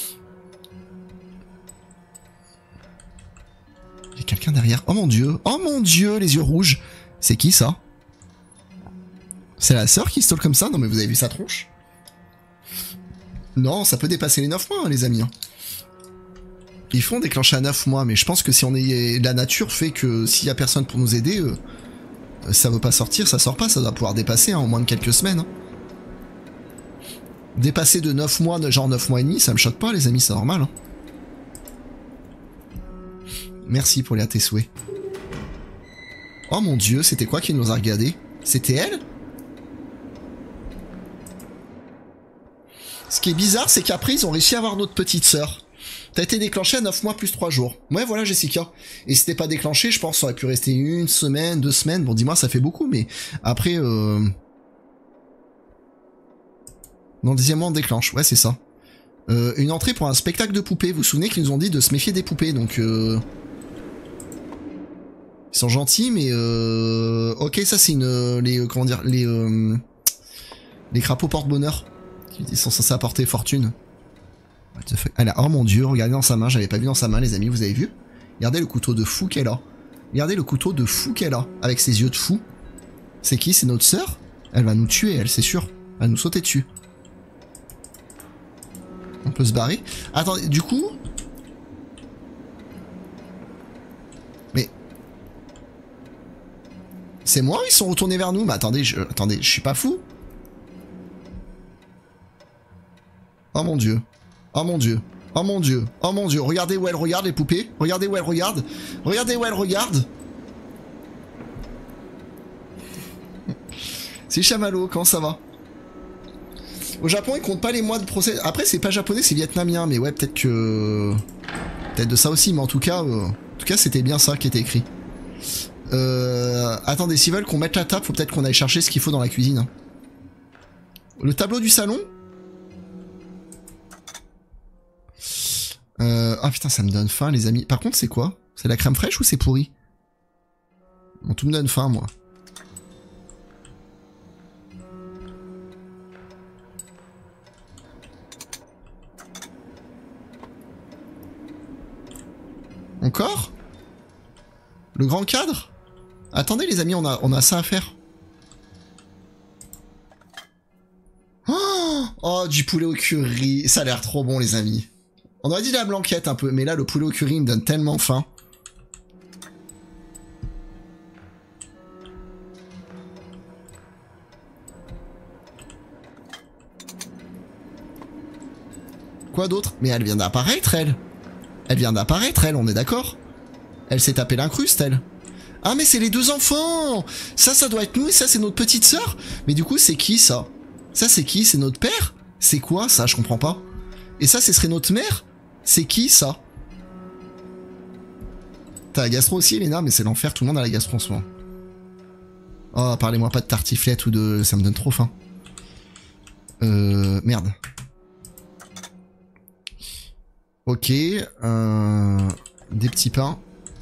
Il y a quelqu'un derrière. Oh mon dieu, les yeux rouges. C'est qui ça? C'est la sœur qui stole comme ça? Non mais vous avez vu sa tronche? Non, ça peut dépasser les 9 mois, hein, les amis. Hein. Ils font déclencher à 9 mois, mais je pense que si on est... La nature fait que s'il y a personne pour nous aider, ça veut pas sortir, ça sort pas, ça doit pouvoir dépasser hein, en moins de quelques semaines. Hein. Dépasser de 9 mois, genre 9 mois et demi, ça me choque pas les amis, c'est normal. Hein. Merci pour les tes souhaits. Oh mon dieu, c'était quoi qui nous a regardé? C'était elle? Ce qui est bizarre, c'est qu'après, ils ont réussi à avoir notre petite sœur. T'as été déclenché à 9 mois plus 3 jours. Ouais, voilà, Jessica. Et si t'es pas déclenché, je pense que ça aurait pu rester 1 semaine, 2 semaines. Bon, dis-moi, ça fait beaucoup, mais après, dans le 10e mois, on déclenche. Ouais, c'est ça. Une entrée pour un spectacle de poupées. Vous vous souvenez qu'ils nous ont dit de se méfier des poupées, donc... Ils sont gentils, mais... Ok, ça, c'est une... comment dire... Les crapauds porte-bonheur. Ils sont censés apporter fortune. What the fuck? Elle a... Oh mon dieu, regardez dans sa main, j'avais pas vu dans sa main les amis, vous avez vu? Regardez le couteau de fou qu'elle a. Regardez le couteau de fou qu'elle a, avec ses yeux de fou. C'est qui? C'est notre sœur? Elle va nous tuer, elle, c'est sûr. Elle va nous sauter dessus. On peut se barrer. Attendez, du coup... Mais... C'est moi ou ils sont retournés vers nous? Mais attendez, je suis pas fou? Oh mon dieu. Oh mon dieu. Oh mon dieu. Oh mon dieu. Regardez où elles regardent les poupées. Regardez où elles regardent. Regardez où elles regardent. C'est Chamallow, comment ça va? Au Japon, ils comptent pas les mois de procès. Après, c'est pas japonais, c'est vietnamien. Mais ouais, peut-être que... Peut-être de ça aussi, mais en tout cas, c'était bien ça qui était écrit. Attendez, s'ils veulent qu'on mette la table, faut peut-être qu'on aille chercher ce qu'il faut dans la cuisine. Le tableau du salon? Ah putain, ça me donne faim, les amis. Par contre, c'est quoi? C'est la crème fraîche ou c'est pourri? Bon, tout me donne faim, moi. Encore? Le grand cadre? Attendez, les amis, on a ça à faire. Oh, du poulet au curry. Ça a l'air trop bon, les amis. On aurait dit la blanquette un peu, mais là, le poulet au curry me donne tellement faim. Quoi d'autre? Mais elle vient d'apparaître, elle. Elle vient d'apparaître, elle, on est d'accord? Elle s'est tapée l'incruste, elle. Ah, mais c'est les deux enfants! Ça doit être nous, et ça, c'est notre petite sœur? Mais du coup, c'est qui, ça? Ça, c'est qui? C'est notre père? C'est quoi, ça? Je comprends pas. Et ça, ce serait notre mère? C'est qui, ça? T'as la gastro aussi, Elena? Mais c'est l'enfer, tout le monde a la gastro en ce moment. Oh, parlez-moi pas de tartiflette ou de... Ça me donne trop faim. Merde. Ok. Des petits pains.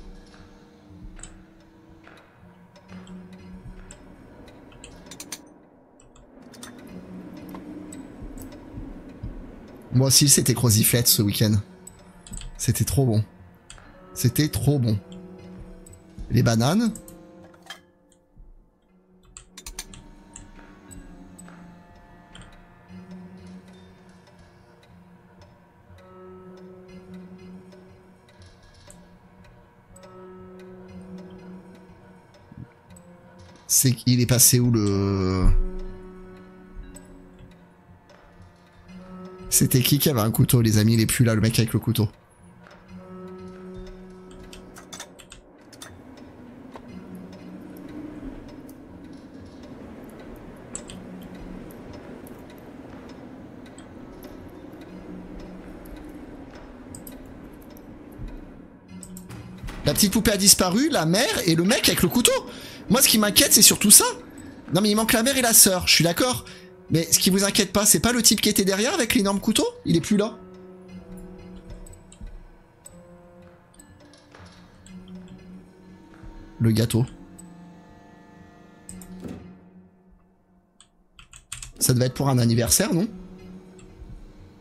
Moi aussi, c'était Croziflette ce week-end. C'était trop bon. C'était trop bon. Les bananes. Il est passé où le... C'était qui avait un couteau, les amis? Il est plus là, le mec avec le couteau. La petite poupée a disparu, la mère et le mec avec le couteau. Moi, ce qui m'inquiète, c'est surtout ça. Non, mais il manque la mère et la sœur, je suis d'accord. Mais ce qui vous inquiète pas, c'est pas le type qui était derrière avec l'énorme couteau? Il est plus là. Le gâteau. Ça devait être pour un anniversaire, non?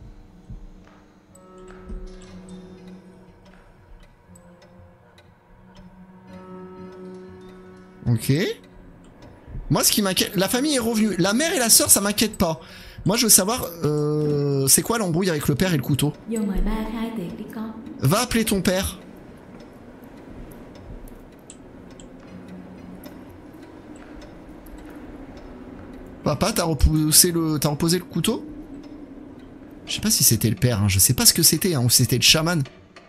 Ok. Moi, ce qui m'inquiète... La famille est revenue. La mère et la sœur, ça m'inquiète pas. Moi, je veux savoir... c'est quoi l'embrouille avec le père et le couteau? Va appeler ton père. Papa, t'as reposé le couteau? Je sais pas si c'était le père, hein. Je sais pas ce que c'était, hein, ou c'était le chaman.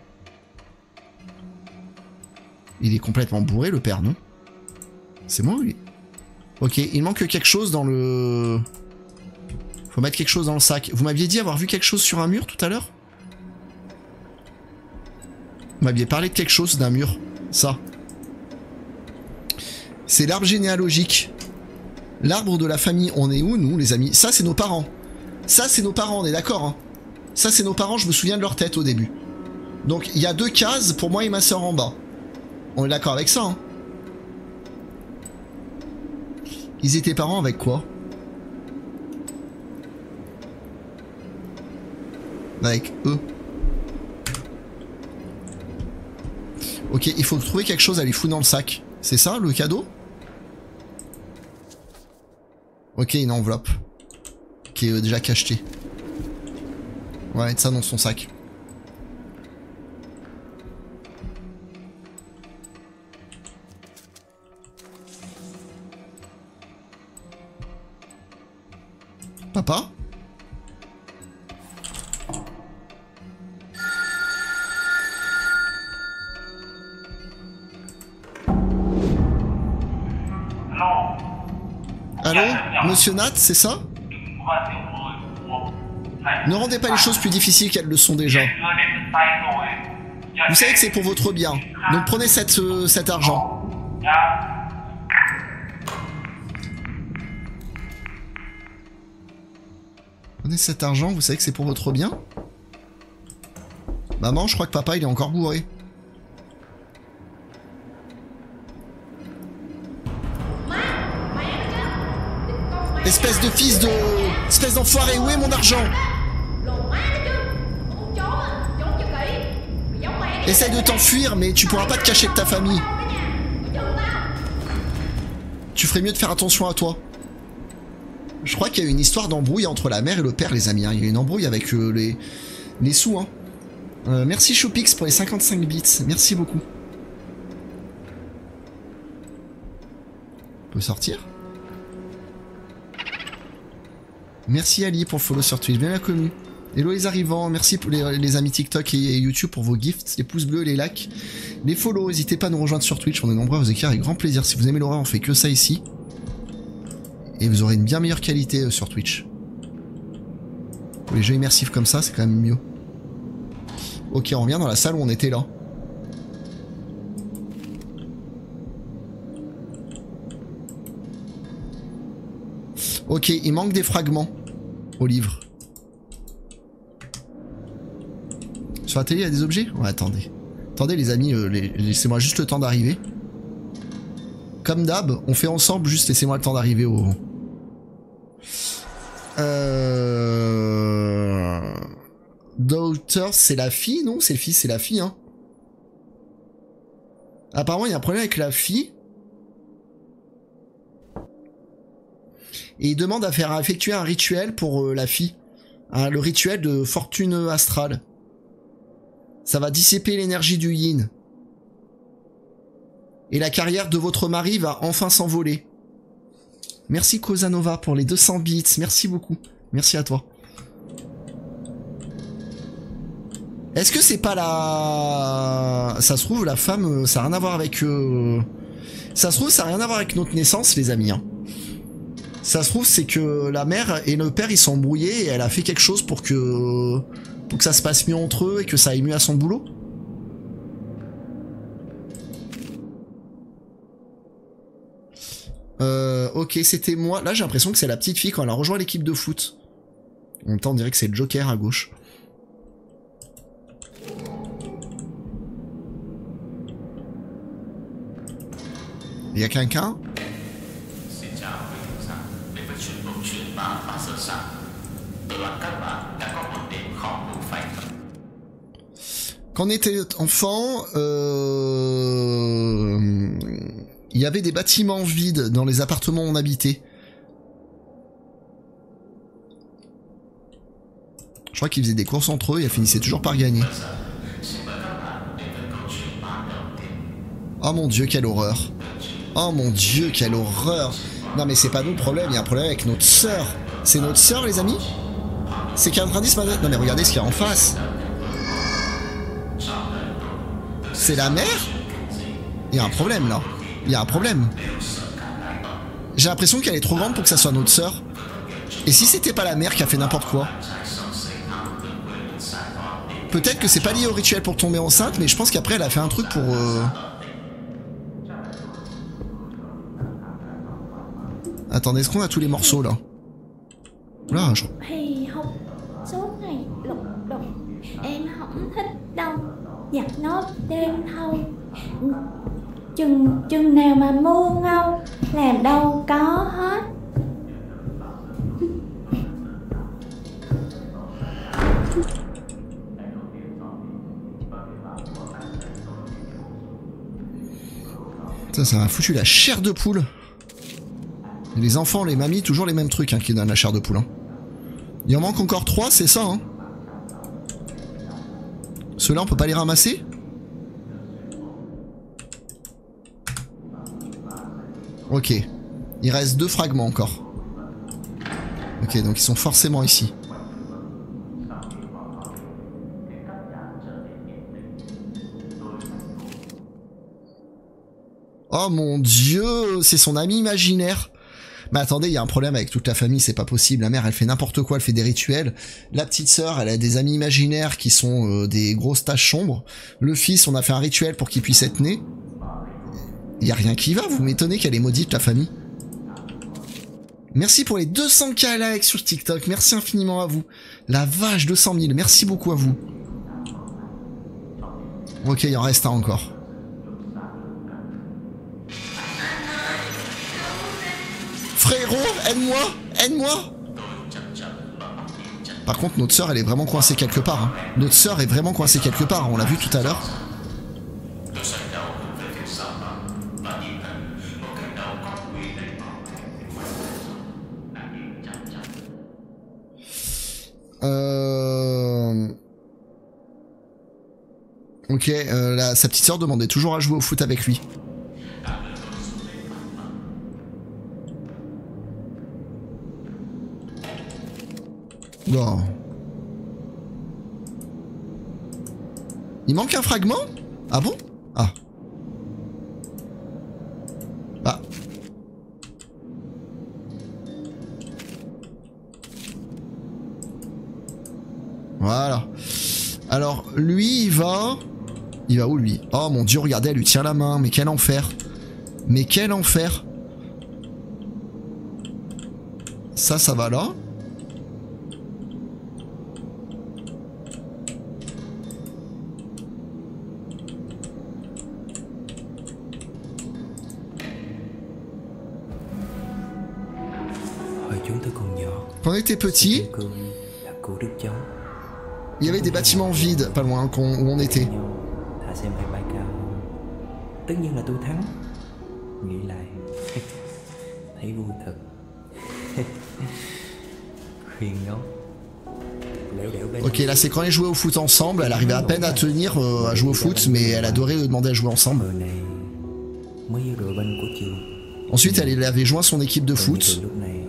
Il est complètement bourré, le père, non? C'est moi ou lui? Ok, il manque quelque chose dans le... Faut mettre quelque chose dans le sac. Vous m'aviez dit avoir vu quelque chose sur un mur tout à l'heure? Vous m'aviez parlé de quelque chose, d'un mur. Ça. C'est l'arbre généalogique. L'arbre de la famille. On est où, nous, les amis? Ça, c'est nos parents. Ça, c'est nos parents, on est d'accord, hein. Ça, c'est nos parents, je me souviens de leur tête au début. Donc, il y a 2 cases pour moi et ma soeur en bas. On est d'accord avec ça, hein. Ils étaient parents avec quoi? Avec eux. Ok, il faut trouver quelque chose à les foutre dans le sac. C'est ça, le cadeau? Ok, une enveloppe. Qui est déjà cachetée. Ouais, ça dans son sac. Papa? Allô? Monsieur Nat, c'est ça? Ne rendez pas les choses plus difficiles qu'elles le sont déjà. Vous savez que c'est pour votre bien. Donc prenez cet argent. Prenez cet argent, vous savez que c'est pour votre bien? Maman, je crois que papa il est encore bourré. Espèce de fils de... Espèce d'enfoiré, où est mon argent? Essaye de t'enfuir, mais tu pourras pas te cacher de ta famille. Tu ferais mieux de faire attention à toi. Je crois qu'il y a une histoire d'embrouille entre la mère et le père, les amis. Hein. Il y a une embrouille avec les sous. Hein. Merci Choupix pour les 55 bits. Merci beaucoup. On peut sortir? Merci Ali pour le follow sur Twitch. Bien la commu. Hello les arrivants. Merci pour les amis TikTok et YouTube pour vos gifts, les pouces bleus, les likes, les follow. N'hésitez pas à nous rejoindre sur Twitch. On est nombreux à vous écrire avec grand plaisir. Si vous aimez l'horreur, on fait que ça ici. Et vous aurez une bien meilleure qualité sur Twitch. Pour les jeux immersifs comme ça, c'est quand même mieux. Ok, on revient dans la salle où on était là. Ok, il manque des fragments au livre. Sur la télé, il y a des objets? Ouais, attendez. Attendez les amis, laissez-moi juste le temps d'arriver. Comme d'hab, on fait ensemble, juste laissez-moi le temps d'arriver au... Daughter, c'est la fille, non? C'est le fils, c'est la fille, hein. Apparemment, il y a un problème avec la fille. Et il demande à faire effectuer un rituel pour la fille. Hein, le rituel de fortune astrale. Ça va dissiper l'énergie du yin. Et la carrière de votre mari va enfin s'envoler. Merci Cosanova pour les 200 bits. Merci beaucoup. Merci à toi. Est-ce que c'est pas la... Ça se trouve, la femme, ça n'a rien à voir avec... Ça se trouve, ça n'a rien à voir avec notre naissance, les amis. Hein. Ça se trouve, c'est que la mère et le père, ils sont embrouillés et elle a fait quelque chose pour que ça se passe mieux entre eux et que ça aille mieux à son boulot. Ok, c'était moi. Là, j'ai l'impression que c'est la petite fille quand elle a rejoint l'équipe de foot. En même temps, on dirait que c'est le Joker à gauche. Il y a quelqu'un? Quand on était enfant, Il y avait des bâtiments vides dans les appartements où on habitait. Je crois qu'ils faisaient des courses entre eux et elles finissaient toujours par gagner. Oh mon dieu, quelle horreur. Oh mon dieu, quelle horreur. Non mais c'est pas nous le problème, il y a un problème avec notre sœur. C'est notre sœur les amis? C'est qu'un indice maintenant. Non mais regardez ce qu'il y a en face. C'est la mère? Il y a un problème là. Il y a un problème. J'ai l'impression qu'elle est trop grande pour que ça soit notre sœur. Et si c'était pas la mère qui a fait n'importe quoi? Peut-être que c'est pas lié au rituel pour tomber enceinte, mais je pense qu'après elle a fait un truc pour... Attendez, est-ce qu'on a tous les morceaux là? Là, je... Thì không, suốt ngày lục đục, em không thích đâu. Giặt nốt đêm thâu. Chừng nào mà mưa ngâu, làm đâu có hết. Ça m'a foutu la chair de poule. Et les enfants, les mamies, toujours les mêmes trucs hein, qui donnent la chair de poule. Hein. Il en manque encore 3, c'est ça. Hein. Ceux-là, on peut pas les ramasser? Ok. Il reste 2 fragments encore. Ok, donc ils sont forcément ici. Oh mon dieu, c'est son ami imaginaire. Mais attendez, il y a un problème avec toute la famille, c'est pas possible. La mère, elle fait n'importe quoi, elle fait des rituels. La petite sœur, elle a des amis imaginaires qui sont des grosses taches sombres. Le fils, on a fait un rituel pour qu'il puisse être né. Il y a rien qui va, vous m'étonnez qu'elle est maudite, la famille. Merci pour les 200K likes sur TikTok, merci infiniment à vous. La vache, 200 000, merci beaucoup à vous. Ok, il en reste un encore. Frérot, aide-moi, aide-moi. Par contre, notre sœur, elle est vraiment coincée quelque part. Hein. Notre sœur est vraiment coincée quelque part, hein. On l'a vu tout à l'heure. Ok, sa petite sœur demandait toujours à jouer au foot avec lui. Non. Il manque un fragment? Ah bon? Ah. Ah. Voilà. Alors, lui, il va... Il va où, lui? Oh mon dieu, regardez, elle lui tient la main. Mais quel enfer. Mais quel enfer. Ça va là. Quand on était petit, il y avait des bâtiments vides pas loin où on était. Ok, là c'est quand ils jouaient au foot ensemble, elle arrivait à peine à tenir à jouer au foot, mais elle adorait demander à jouer ensemble. Ensuite, elle avait joint son équipe de foot.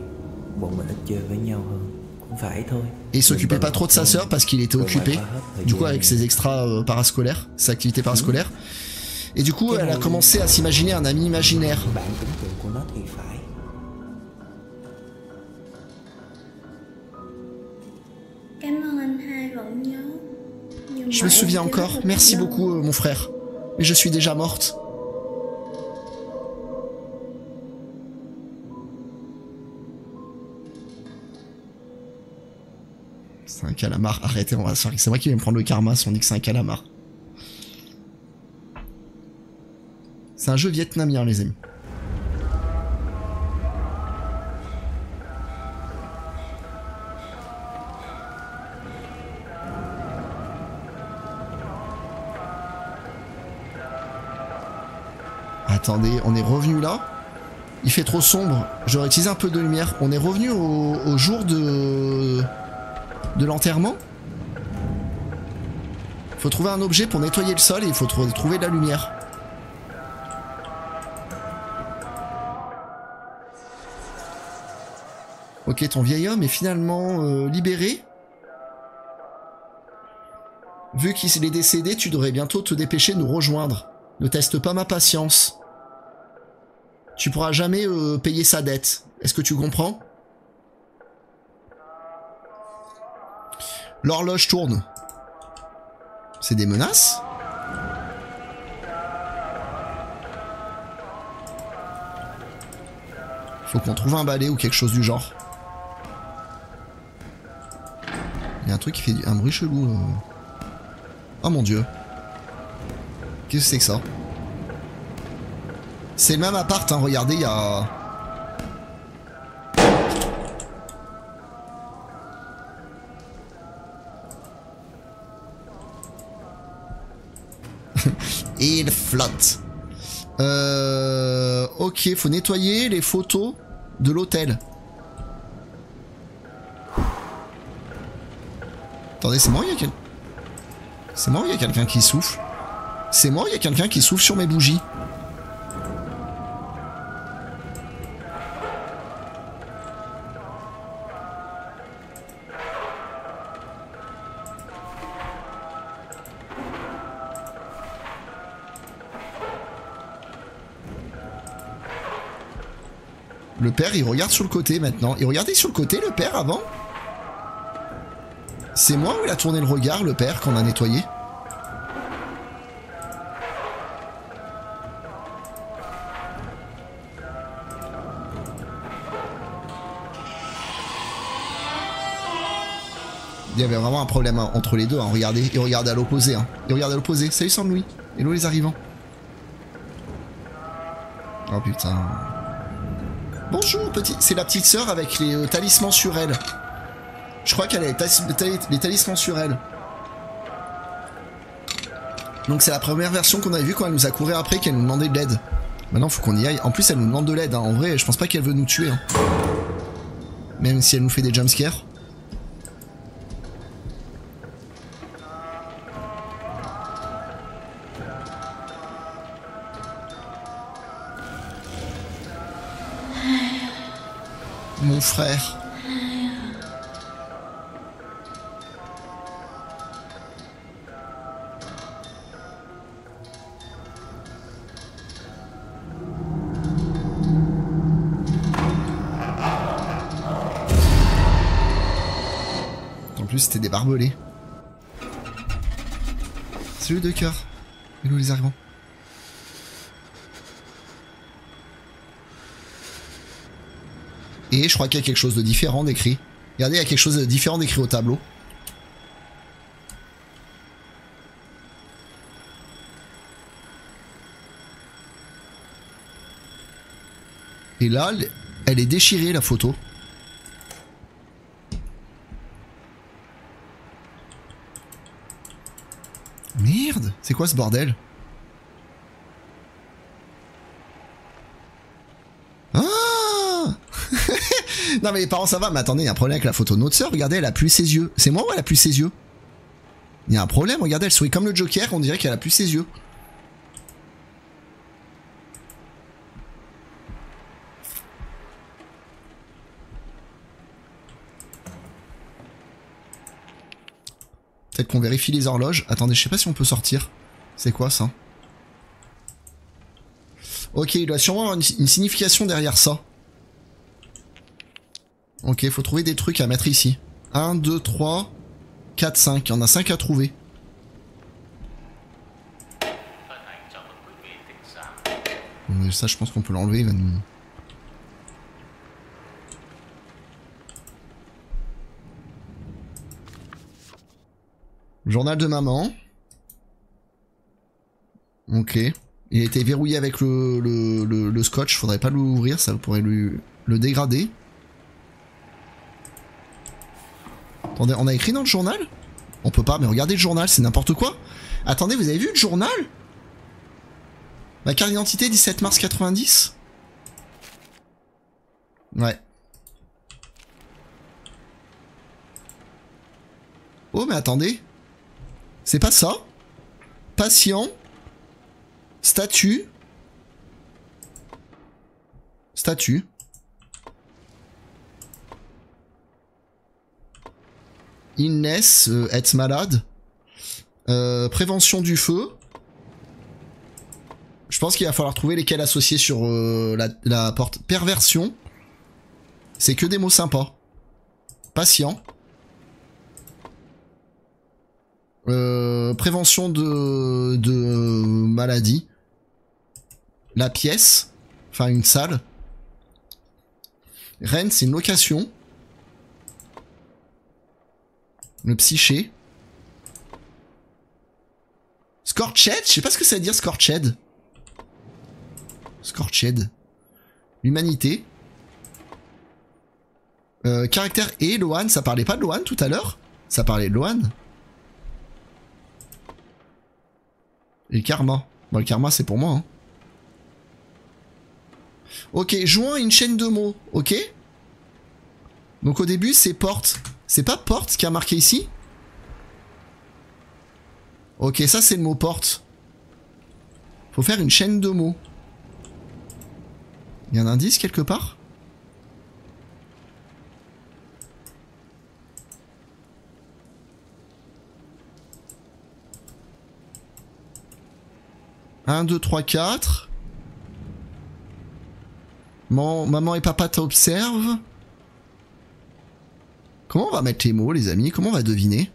Et il s'occupait pas trop de sa sœur parce qu'il était occupé, du coup avec ses extras parascolaires, ses activités parascolaires. Et du coup, elle a commencé à s'imaginer un ami imaginaire. Je me souviens encore, merci beaucoup mon frère. Mais je suis déjà morte. C'est un calamar, arrêtez, on va se faire... C'est moi qui vais me prendre le karma si on dit que c'est un calamar. C'est un jeu vietnamien les amis. Attendez, on est revenu là. Il fait trop sombre. J'aurais utilisé un peu de lumière. On est revenu au jour de l'enterrement. Faut trouver un objet pour nettoyer le sol et il faut trouver de la lumière. Ok, ton vieil homme est finalement libéré. Vu qu'il est décédé, tu devrais bientôt te dépêcher de nous rejoindre. Ne teste pas ma patience. Tu pourras jamais payer sa dette. Est-ce que tu comprends? L'horloge tourne. C'est des menaces? Faut qu'on trouve un balai ou quelque chose du genre. Il y a un truc qui fait un bruit chelou. Oh mon dieu. Qu'est-ce que c'est que ça? C'est le même appart, hein, regardez, il y a... Il flotte. Ok, faut nettoyer les photos de l'hôtel. Attendez, c'est moi ou il y a quelqu'un? C'est moi ou il y a quelqu'un qui souffle? C'est moi ou il y a quelqu'un qui souffle sur mes bougies? Le père, il regarde sur le côté maintenant. Il regardait sur le côté, le père, avant? C'est moi ou il a tourné le regard, le père, qu'on a nettoyé? Il y avait vraiment un problème entre les deux, hein. Regardez, il regarde à l'opposé. Hein. Il regarde à l'opposé. Salut Saint-Louis. Hello les arrivants. Oh putain. Bonjour petit. C'est la petite sœur avec les talismans sur elle. Je crois qu'elle a les talismans sur elle. Donc c'est la première version qu'on avait vue quand elle nous a couru après, qu'elle nous demandait de l'aide. Maintenant faut qu'on y aille. En plus elle nous demande de l'aide. Hein. En vrai je pense pas qu'elle veut nous tuer. Hein. Même si elle nous fait des jumpscares. Mon frère. En plus c'était des barbelés. Salut de cœur. Hello les arrivants. Et je crois qu'il y a quelque chose de différent d'écrit. Regardez, il y a quelque chose de différent d'écrit au tableau. Et là, elle est déchirée la photo. Merde, c'est quoi ce bordel? Non mais les parents ça va, mais attendez, il y a un problème avec la photo de notre sœur, regardez, elle a plus ses yeux. C'est moi ou elle a plus ses yeux? Il y a un problème, regardez, elle sourit comme le Joker, on dirait qu'elle a plus ses yeux. Peut-être qu'on vérifie les horloges. Attendez, je sais pas si on peut sortir. C'est quoi ça? Ok, il doit sûrement avoir une signification derrière ça. Ok, faut trouver des trucs à mettre ici. 1, 2, 3, 4, 5. Il y en a 5 à trouver. Mais ça, je pense qu'on peut l'enlever. Il va nous... Journal de maman. Ok. Il a été verrouillé avec le scotch. Faudrait pas l'ouvrir, ça pourrait le dégrader. Attendez, on a écrit dans le journal? On peut pas, mais regardez le journal, c'est n'importe quoi. Attendez, vous avez vu le journal? Ma carte d'identité 17 mars 90. Ouais. Oh mais attendez. C'est pas ça. Patient. Statut. Statut. Illness, être malade. Prévention du feu. Je pense qu'il va falloir trouver lesquels associer sur la porte. Perversion. C'est que des mots sympas. Patient. Prévention de maladie. La pièce. Enfin une salle. Rennes, c'est une location. Le psyché. Scorched, je sais pas ce que ça veut dire Scorched. Scorched. L'humanité. Caractère et Loan, ça parlait pas de Loan tout à l'heure? Ça parlait de Loan. Et le karma. Bon, le karma c'est pour moi. Hein. Ok, joint une chaîne de mots, ok? Donc au début c'est porte. C'est pas porte qui a marqué ici? Ok, ça c'est le mot porte. Faut faire une chaîne de mots. Il y a un indice quelque part? Un, deux, trois, quatre. Maman et papa t'observent. Comment on va mettre les mots, les amis? Comment on va deviner?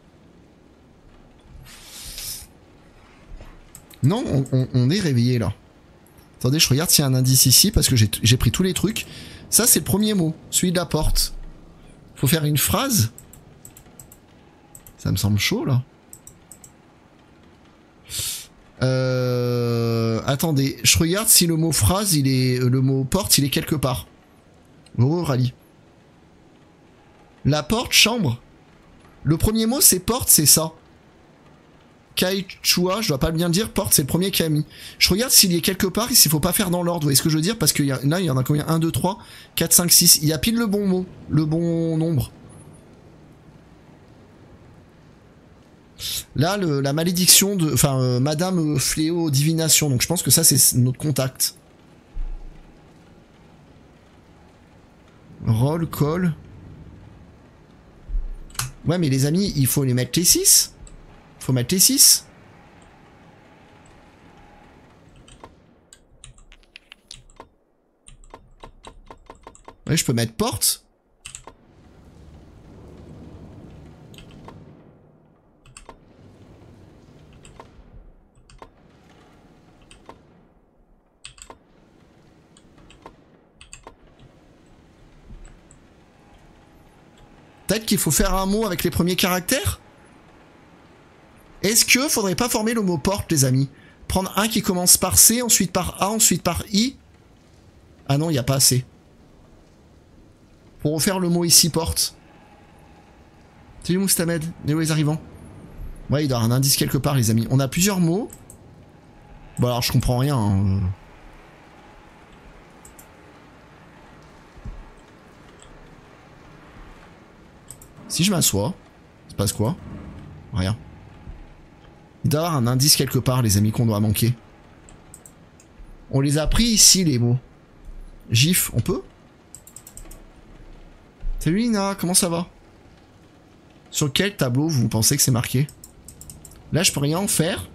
Non, on est réveillé là. Attendez, je regarde s'il y a un indice ici parce que j'ai pris tous les trucs. Ça, c'est le premier mot, celui de la porte. Faut faire une phrase. Ça me semble chaud là. Attendez, je regarde si le mot phrase, le mot porte, il est quelque part. Rallye. La porte, chambre. Le premier mot, c'est porte, c'est ça. Kaichua, je dois pas bien dire, porte, c'est le premier qui a mis. Je regarde s'il y est quelque part, s'il faut pas faire dans l'ordre, vous voyez ce que je veux dire? Parce que là, il y en a combien? 1, 2, 3, 4, 5, 6. Il y a pile le bon mot, le bon nombre. Là, la malédiction de... Enfin, Madame Fléau Divination. Donc je pense que ça, c'est notre contact. Roll, call. Ouais, mais les amis, il faut les mettre les 6. Faut mettre les 6. Ouais, je peux mettre porte. Peut-être qu'il faut faire un mot avec les premiers caractères? Est-ce que faudrait pas former le mot porte, les amis? Prendre un qui commence par C, ensuite par A, ensuite par I? Ah non, il n'y a pas assez. Pour refaire le mot ici, porte. Salut Moustamed, les arrivants. Ouais, il doit y avoir un indice quelque part, les amis. On a plusieurs mots. Bon, alors je comprends rien. Hein. Si je m'assois, il se passe quoi? Rien. Il doit y avoir un indice quelque part, les amis, qu'on doit manquer. On les a pris ici, les mots. GIF, on peut? Salut Lina, comment ça va? Sur quel tableau vous pensez que c'est marqué? Là, je peux rien en faire.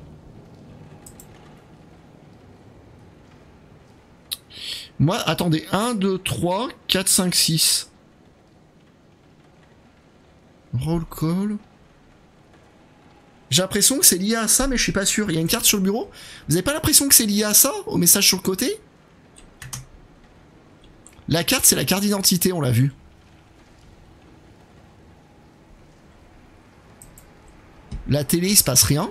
Moi, attendez, 1, 2, 3, 4, 5, 6. Roll call. J'ai l'impression que c'est lié à ça, mais je suis pas sûr. Il y a une carte sur le bureau. Vous avez pas l'impression que c'est lié à ça, au message sur le côté? La carte, c'est la carte d'identité, on l'a vu. La télé, il se passe rien.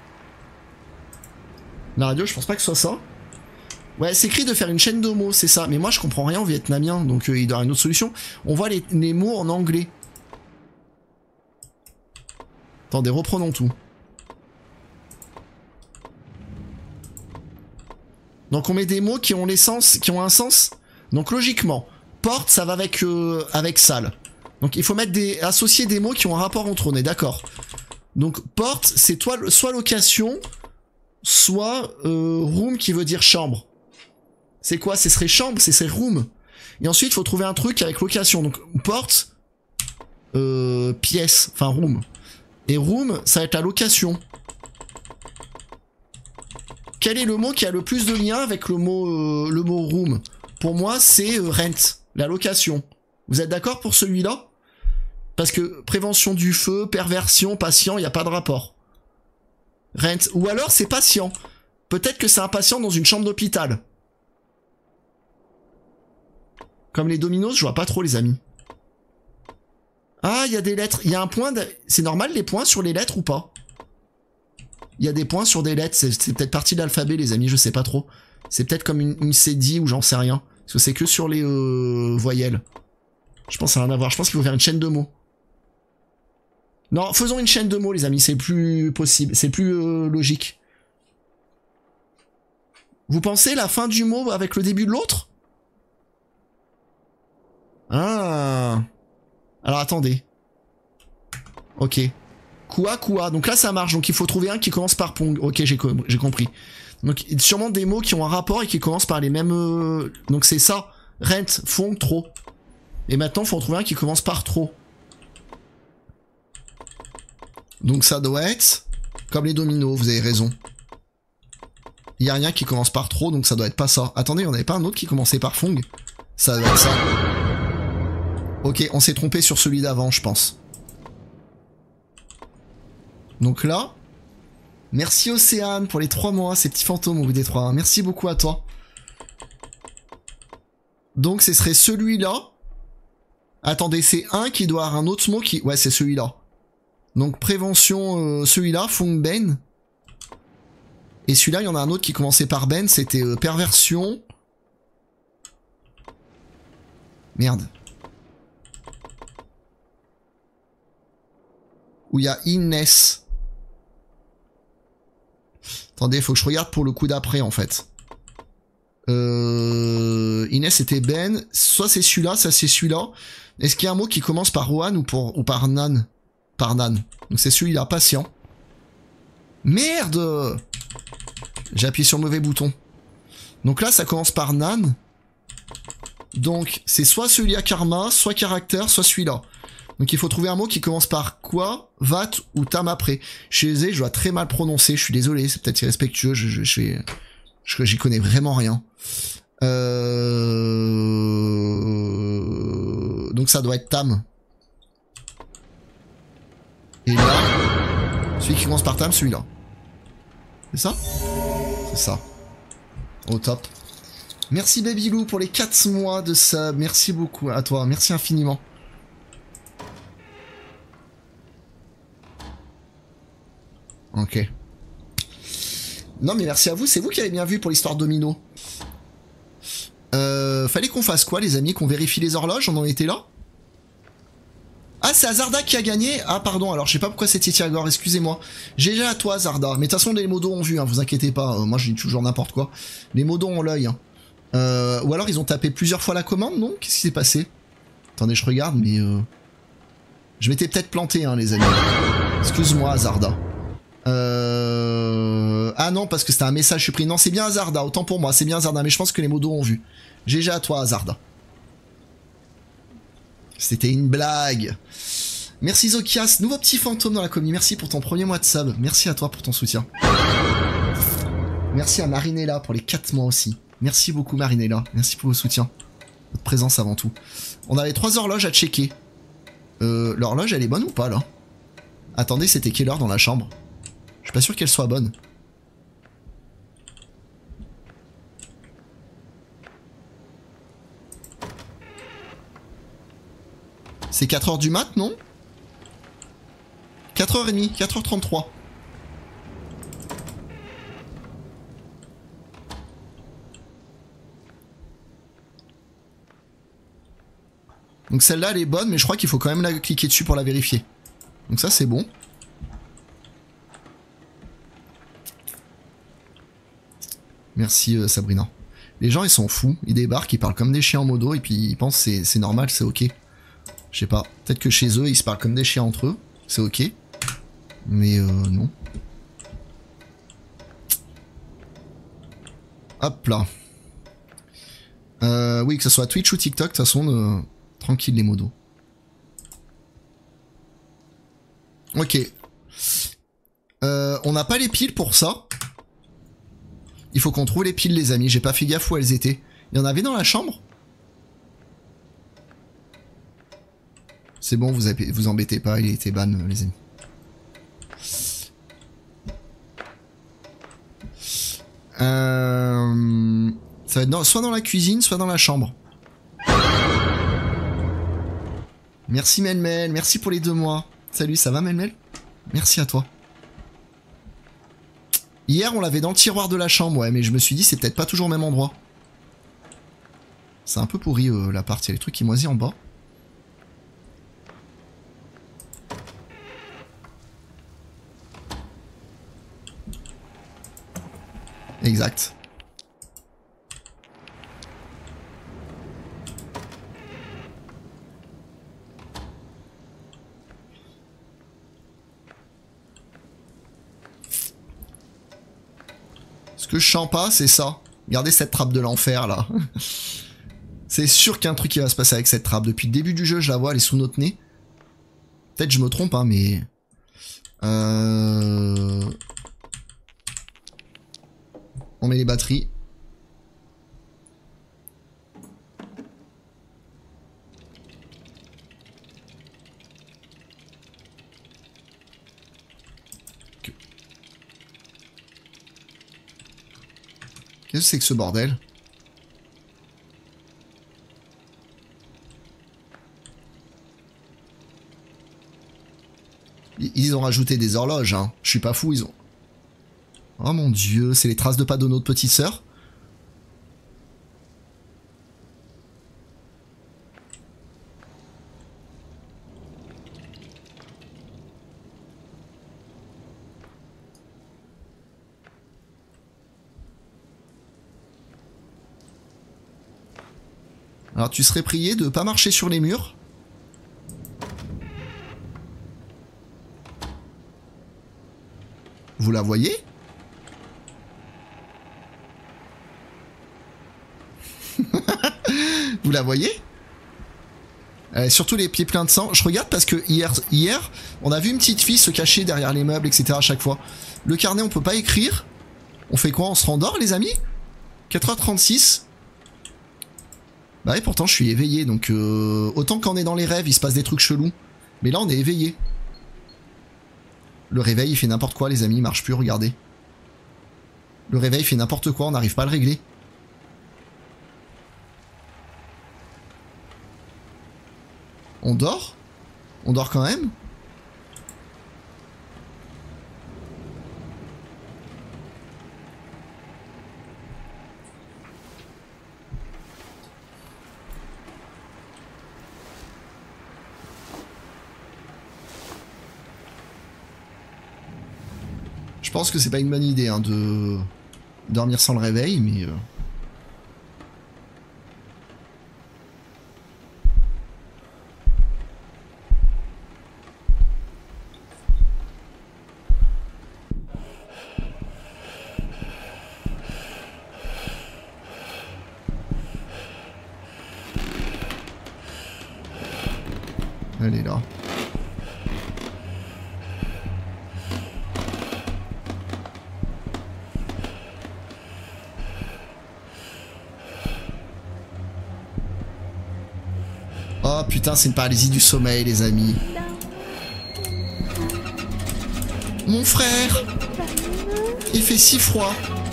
La radio, je pense pas que ce soit ça. Ouais, c'est écrit de faire une chaîne de mots, c'est ça. Mais moi, je comprends rien en vietnamien, donc il doit y avoir une autre solution. On voit les mots en anglais. Attendez, reprenons tout. Donc on met des mots qui ont qui ont un sens. Donc logiquement, porte, ça va avec salle. Donc il faut associer des mots qui ont un rapport entre eux, on est d'accord. Donc porte, c'est soit location, soit room qui veut dire chambre. C'est quoi? Ce serait chambre, ce serait room. Et ensuite, il faut trouver un truc avec location. Donc porte, pièce, enfin room. Et room, ça va être la location. Quel est le mot qui a le plus de lien avec le mot room? Pour moi, c'est rent, la location. Vous êtes d'accord pour celui-là? Parce que prévention du feu, perversion, patient, il n'y a pas de rapport. Rent. Ou alors c'est patient. Peut-être que c'est un patient dans une chambre d'hôpital. Comme les dominos, je vois pas trop les amis. Ah, il y a des lettres. Il y a un point. C'est normal les points sur les lettres ou pas? Il y a des points sur des lettres. C'est peut-être partie de l'alphabet les amis, je sais pas trop. C'est peut-être comme une cédille ou j'en sais rien. Parce que c'est que sur les voyelles. Je pense que ça n'a rien à voir. Je pense qu'il faut faire une chaîne de mots. Non, faisons une chaîne de mots les amis, c'est plus possible. C'est plus logique. Vous pensez la fin du mot avec le début de l'autre? Ah. Alors attendez. Ok. Quoi. Donc là ça marche. Donc il faut trouver un qui commence par pong. Ok, j'ai compris. Donc sûrement des mots qui ont un rapport et qui commencent par les mêmes... Donc c'est ça. Rent, fong, trop. Et maintenant il faut en trouver un qui commence par trop. Donc ça doit être... Comme les dominos, vous avez raison. Il n'y a rien qui commence par trop, donc ça doit être pas ça. Attendez, on n'avait pas un autre qui commençait par fong? Ça doit être ça. Ok, on s'est trompé sur celui d'avant, je pense. Donc là... Merci Océane pour les 3 mois, ces petits fantômes au bout des 3. Hein. Merci beaucoup à toi. Donc ce serait celui-là. Attendez, c'est un qui doit avoir un autre mot qui... Ouais, c'est celui-là. Donc prévention, celui-là, Fong Ben. Et celui-là, il y en a un autre qui commençait par Ben, c'était perversion. Merde. Où il y a Inès. Attendez, faut que je regarde pour le coup d'après en fait. Inès c'était Ben. Soit c'est celui-là, ça c'est celui-là. Est-ce qu'il y a un mot qui commence par Rohan ou par Nan? Par Nan. Donc c'est celui-là, patient. Merde! J'ai appuyé sur le mauvais bouton. Donc là ça commence par Nan. Donc c'est soit celui-là karma, soit caractère, soit celui-là. Donc il faut trouver un mot qui commence par quoi, vat ou tam après. Je dois très mal prononcer, je suis désolé, c'est peut-être irrespectueux, j'y connais vraiment rien. Donc ça doit être tam. Et là, celui qui commence par tam, celui-là. C'est ça? C'est ça. Au top. Merci Babylou pour les 4 mois de sub, merci beaucoup à toi, merci infiniment. Ok. Non mais merci à vous, c'est vous qui avez bien vu pour l'histoire domino. Fallait qu'on fasse quoi les amis? Qu'on vérifie les horloges? On en était là? Ah c'est Azarda qui a gagné? Ah pardon, alors je sais pas pourquoi c'est Titiagor, excusez-moi. GG à toi Azarda. Mais de toute façon les modos ont vu, hein, vous inquiétez pas, moi je dis toujours n'importe quoi. Les modos ont l'œil. Hein. Ou alors ils ont tapé plusieurs fois la commande, non? Qu'est-ce qui s'est passé? Attendez, je regarde, mais... Je m'étais peut-être planté, hein les amis. Excuse-moi Azarda. Ah non, parce que c'était un message supprimé. Non, c'est bien Azarda, autant pour moi, c'est bien Azarda, mais je pense que les modos ont vu. GG à toi, Azarda. C'était une blague. Merci Zokias, nouveau petit fantôme dans la commu. Merci pour ton premier mois de sub. Merci à toi pour ton soutien. Merci à Marinella pour les 4 mois aussi. Merci beaucoup Marinella, merci pour vos soutiens. Votre présence avant tout. On avait 3 horloges à checker. L'horloge, elle est bonne ou pas, là? Attendez, c'était quelle heure dans la chambre? Je suis pas sûr qu'elle soit bonne. C'est 4h du mat, non? 4h30, 4h33. Donc celle-là, elle est bonne, mais je crois qu'il faut quand même la cliquer dessus pour la vérifier. Donc ça, c'est bon. Merci Sabrina. Les gens ils sont fous, ils débarquent, ils parlent comme des chiens en modo et puis ils pensent que c'est normal, c'est ok. Je sais pas, peut-être que chez eux ils se parlent comme des chiens entre eux, c'est ok. Mais non. Hop là. Oui, que ce soit Twitch ou TikTok, de toute façon, tranquille les modos. Ok. On n'a pas les piles pour ça. Il faut qu'on trouve les piles les amis, j'ai pas fait gaffe où elles étaient. Il y en avait dans la chambre? C'est bon, vous embêtez pas, il était ban les amis. Ça va être soit dans la cuisine, soit dans la chambre. Merci Melmel, merci pour les 2 mois. Salut, ça va Melmel? Merci à toi. Hier on l'avait dans le tiroir de la chambre, ouais, mais je me suis dit c'est peut-être pas toujours au même endroit. C'est un peu pourri l'appart, il y a les trucs qui moisissent en bas. Exact. Ce que je sens pas, c'est ça. Regardez cette trappe de l'enfer là. C'est sûr qu'il y a un truc qui va se passer avec cette trappe. Depuis le début du jeu, je la vois, elle est sous notre nez. Peut-être je me trompe, hein, mais... On met les batteries. Qu'est-ce que c'est que ce bordel? Ils ont rajouté des horloges, hein. Je suis pas fou, ils ont... Oh mon dieu, c'est les traces de pas de notre petite sœur. Alors tu serais prié de pas marcher sur les murs. Vous la voyez? Vous la voyez? Surtout les pieds pleins de sang. Je regarde parce que hier, on a vu une petite fille se cacher derrière les meubles, etc. à chaque fois. Le carnet, on peut pas écrire. On fait quoi? On se rendort, les amis? 4h36. Bah ouais, pourtant je suis éveillé, donc autant quand on est dans les rêves, il se passe des trucs chelous. Mais là, on est éveillé. Le réveil, il fait n'importe quoi, les amis, il marche plus, regardez. Le réveil fait n'importe quoi, on n'arrive pas à le régler. On dort? On dort quand même? Je pense que c'est pas une bonne idée hein, de dormir sans le réveil, mais... Elle est là. Oh putain, c'est une paralysie du sommeil, les amis. Mon frère! Il fait si froid.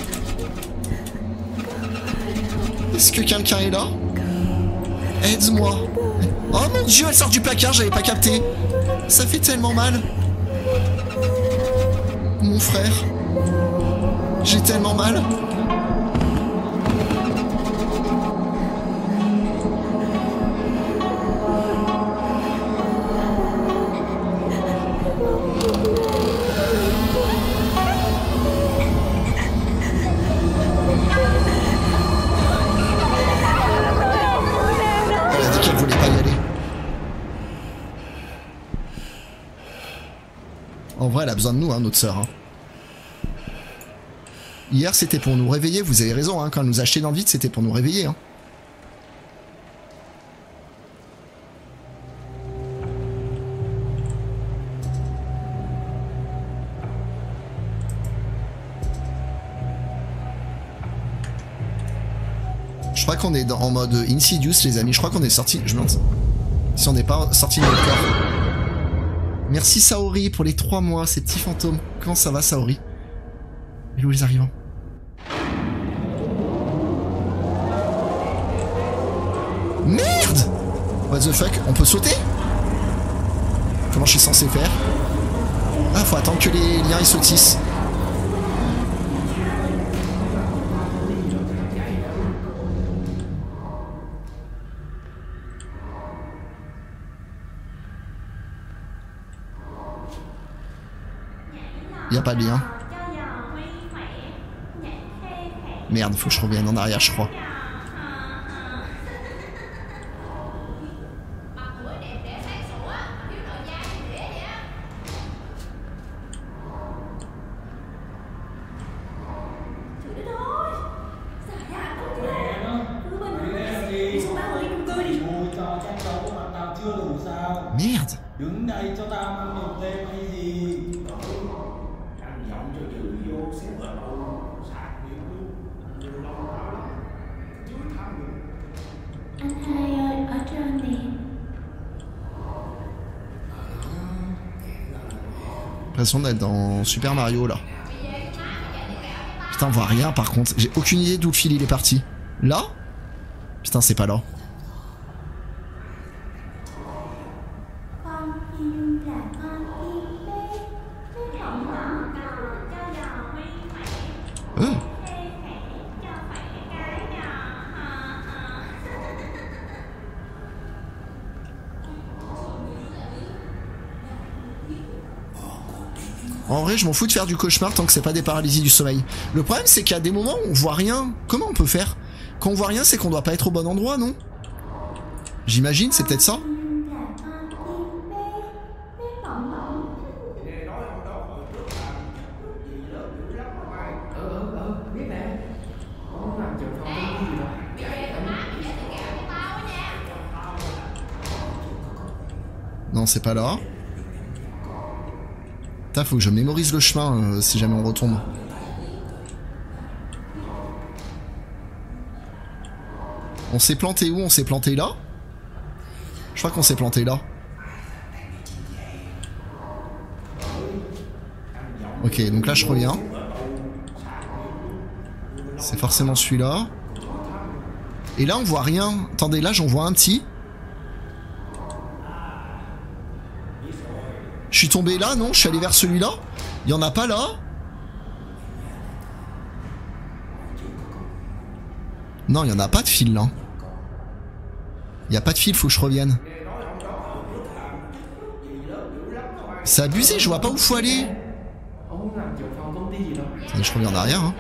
Est-ce que quelqu'un est là? Aide-moi. Oh mon dieu, elle sort du placard, j'avais pas capté. Ça fait tellement mal. Mon frère. J'ai tellement mal. vrai, elle a besoin de nous, hein, notre sœur. Hein. Hier, c'était pour nous réveiller. Vous avez raison, hein, quand elle nous a acheté dans le vide, c'était pour nous réveiller. Hein. Je crois qu'on est en mode Insidious, les amis. Je crois qu'on est sorti. Je me demande si on n'est pas sorti de notre corps. Merci Saori pour les 3 mois, ces petits fantômes. Comment ça va, Saori? Et où les arrivants? Merde! What the fuck? On peut sauter? Comment je suis censé faire? Ah, faut attendre que les liens ils sautissent. Y a pas de lien. Merde, faut que je revienne en arrière, je crois. Merde. Anh hai ơi, ở trên nè. L'impression d'être dans Super Mario là. Putain, on voit rien par contre. J'ai aucune idée d'où le fil il est parti. Là? Putain, c'est pas là. Con chim là con chim bé, bé hồng hồng cho giò huy khỏe. Cho khỏe cái giò. En vrai, je m'en fous de faire du cauchemar tant que c'est pas des paralysies du sommeil. Le problème, c'est qu'il y a des moments où on voit rien. Comment on peut faire? Quand on voit rien, c'est qu'on doit pas être au bon endroit, non? J'imagine, c'est peut-être ça. Non, c'est pas là. Putain, faut que je mémorise le chemin si jamais on retombe. On s'est planté où? On s'est planté là? Je crois qu'on s'est planté là. Ok, donc là je reviens. C'est forcément celui-là. Et là on voit rien. Attendez, là j'en vois un petit. Je suis tombé là, non? Je suis allé vers celui-là. Il y en a pas là? Non, il y en a pas de fil là. Il y a pas de fil, faut que je revienne. C'est abusé, je vois pas où faut aller. Attendez, je reviens en arrière. Hein.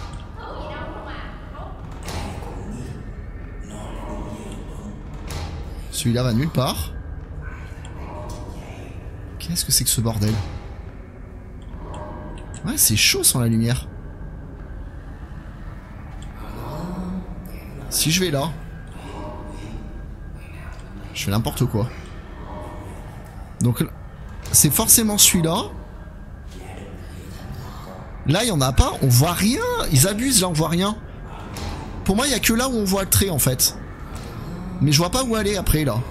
Celui-là va nulle part. Qu'est-ce que c'est que ce bordel? Ouais, c'est chaud sans la lumière. Si je vais là, je fais n'importe quoi. Donc c'est forcément celui-là. Là, il n'y en a pas, on voit rien. Ils abusent, là, on voit rien. Pour moi, il n'y a que là où on voit le trait, en fait. Mais je vois pas où aller après, là.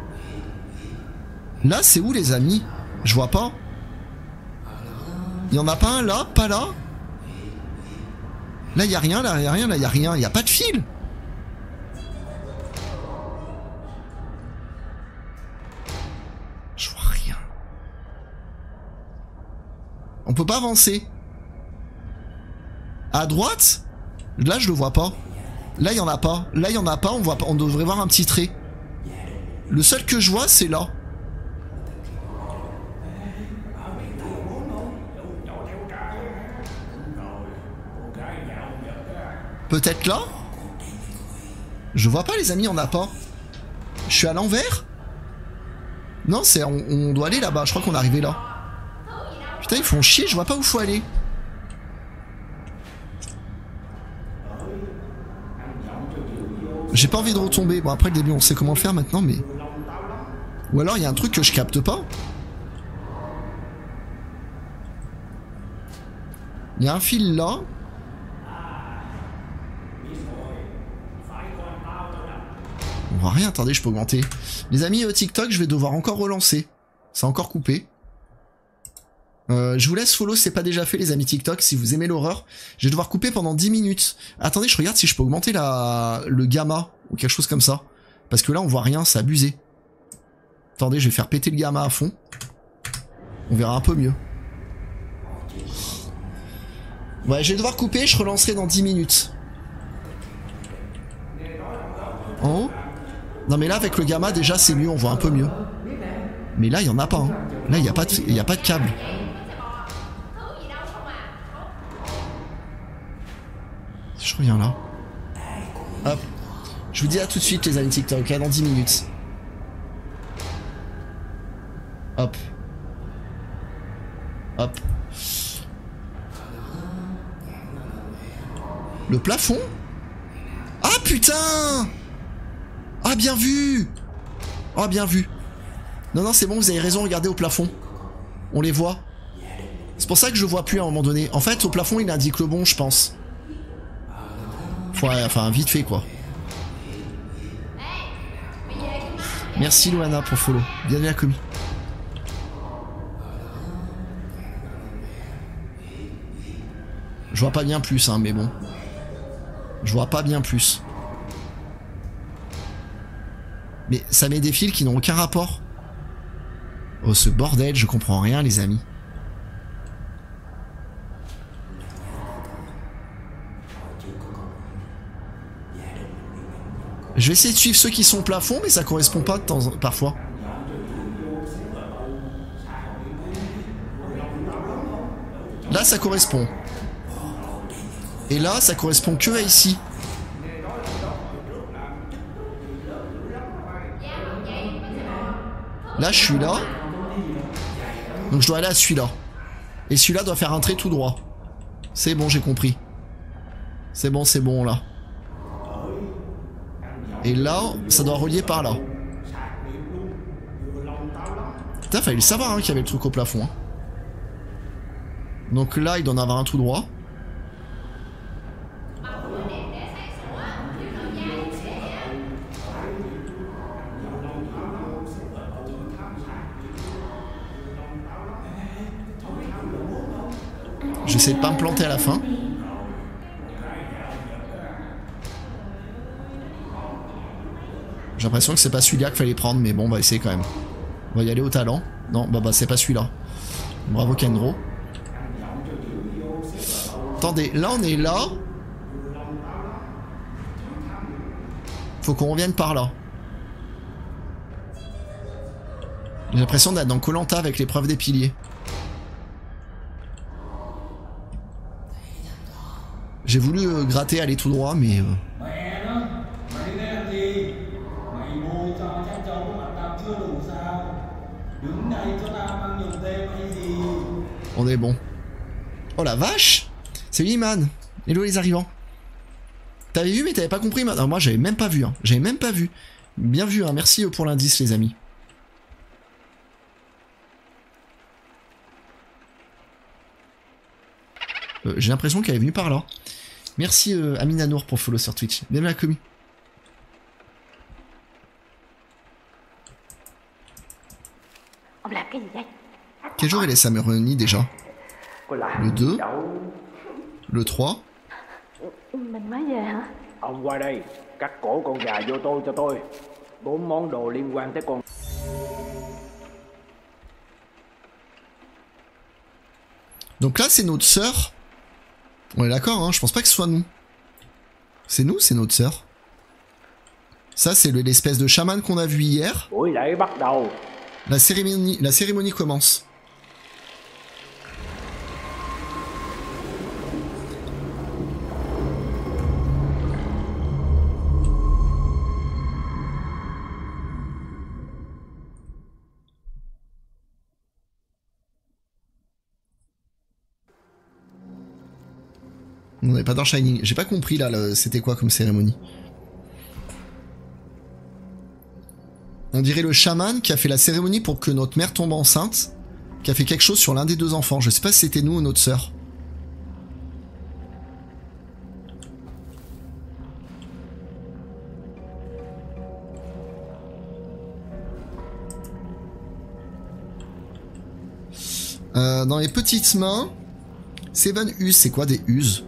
Là, c'est où, les amis? Je vois pas. Il y en a pas un là, pas là. Là, il y a rien, là, il y a rien, là, il y a rien. Il y a pas de fil. Je vois rien. On peut pas avancer. À droite? Là, je le vois pas. Là, il y en a pas. Là, il y en a pas, on voit pas. On devrait voir un petit trait. Le seul que je vois, c'est là. Peut-être là? Je vois pas, les amis, on n'a pas. Je suis à l'envers? Non, c'est on doit aller là-bas. Je crois qu'on est arrivé là. Putain, ils font chier, je vois pas où faut aller. J'ai pas envie de retomber. Bon, après le début, on sait comment le faire maintenant, mais... Ou alors, il y a un truc que je capte pas. Il y a un fil là. On voit rien, attendez, je peux augmenter. Les amis, TikTok, je vais devoir encore relancer. Ça a encore coupé. Je vous laisse follow, c'est pas déjà fait les amis TikTok, si vous aimez l'horreur. Je vais devoir couper pendant 10 minutes. Attendez, je regarde si je peux augmenter le gamma, ou quelque chose comme ça. Parce que là, on voit rien, c'est abusé. Attendez, je vais faire péter le gamma à fond. On verra un peu mieux. Ouais, je vais devoir couper, je relancerai dans 10 minutes. En haut? Non mais là, avec le gamma, déjà, c'est mieux, on voit un peu mieux. Mais là, il y en a pas. Hein. Là, il n'y a pas de câble. Je reviens là. Hop. Je vous dis à tout de suite les amis TikTok, à dans 10 minutes. Hop. Hop. Le plafond? Ah putain! Ah bien vu! Ah bien vu. Non non c'est bon, vous avez raison, regardez au plafond. On les voit. C'est pour ça que je vois plus à un moment donné. En fait au plafond il indique le bon je pense. Ouais, enfin vite fait quoi. Merci Luana pour follow. Bienvenue à commis. Je vois pas bien plus hein mais bon. Je vois pas bien plus. Mais ça met des fils qui n'ont aucun rapport. Oh ce bordel, je comprends rien les amis. Je vais essayer de suivre ceux qui sont au plafond, mais ça correspond pas de temps parfois. Là, ça correspond. Et là, ça correspond que à ici. Là, je suis là. Donc, je dois aller à celui-là. Et celui-là doit faire un trait tout droit. C'est bon, j'ai compris. C'est bon, là. Et là, ça doit relier par là. Putain, fallait le savoir hein, qu'il y avait le truc au plafond. Hein. Donc là, il doit en avoir un tout droit. J'essaie de pas me planter à la fin. J'ai l'impression que c'est pas celui-là qu'il fallait prendre, mais bon, on va essayer quand même. On va y aller au talent. Non, bah c'est pas celui-là. Bravo Kendro. Attendez, là on est là. Faut qu'on revienne par là. J'ai l'impression d'être dans Koh-Lanta avec l'épreuve des piliers. J'ai voulu gratter, aller tout droit, mais... On est bon. Oh la vache! C'est Iman. Hello les arrivants. T'avais vu mais t'avais pas compris. Non, moi j'avais même pas vu. Hein. J'avais même pas vu. Bien vu, hein. Merci pour l'indice les amis. J'ai l'impression qu'elle est venue par là. Merci Amina Nour pour follow sur Twitch. Bienvenue à la commu. Quel jour est les Sameroni déjà? Le 2, le 3. Mình mới về hả? Ông qua đây, cắt cổ con gà vô tôi cho tôi. 4 món đồ liên quan tới con. Donc là c'est notre sœur. On est d'accord, hein, je pense pas que ce soit nous. C'est nous, c'est notre sœur. Ça c'est l'espèce de chaman qu'on a vu hier. Buổi lễ bắt đầu. La cérémonie commence. On n'est pas dans Shining. J'ai pas compris là, c'était quoi comme cérémonie. On dirait le chaman qui a fait la cérémonie pour que notre mère tombe enceinte, qui a fait quelque chose sur l'un des deux enfants. Je sais pas si c'était nous ou notre sœur. Dans les petites mains, Seven Us, c'est quoi des Us?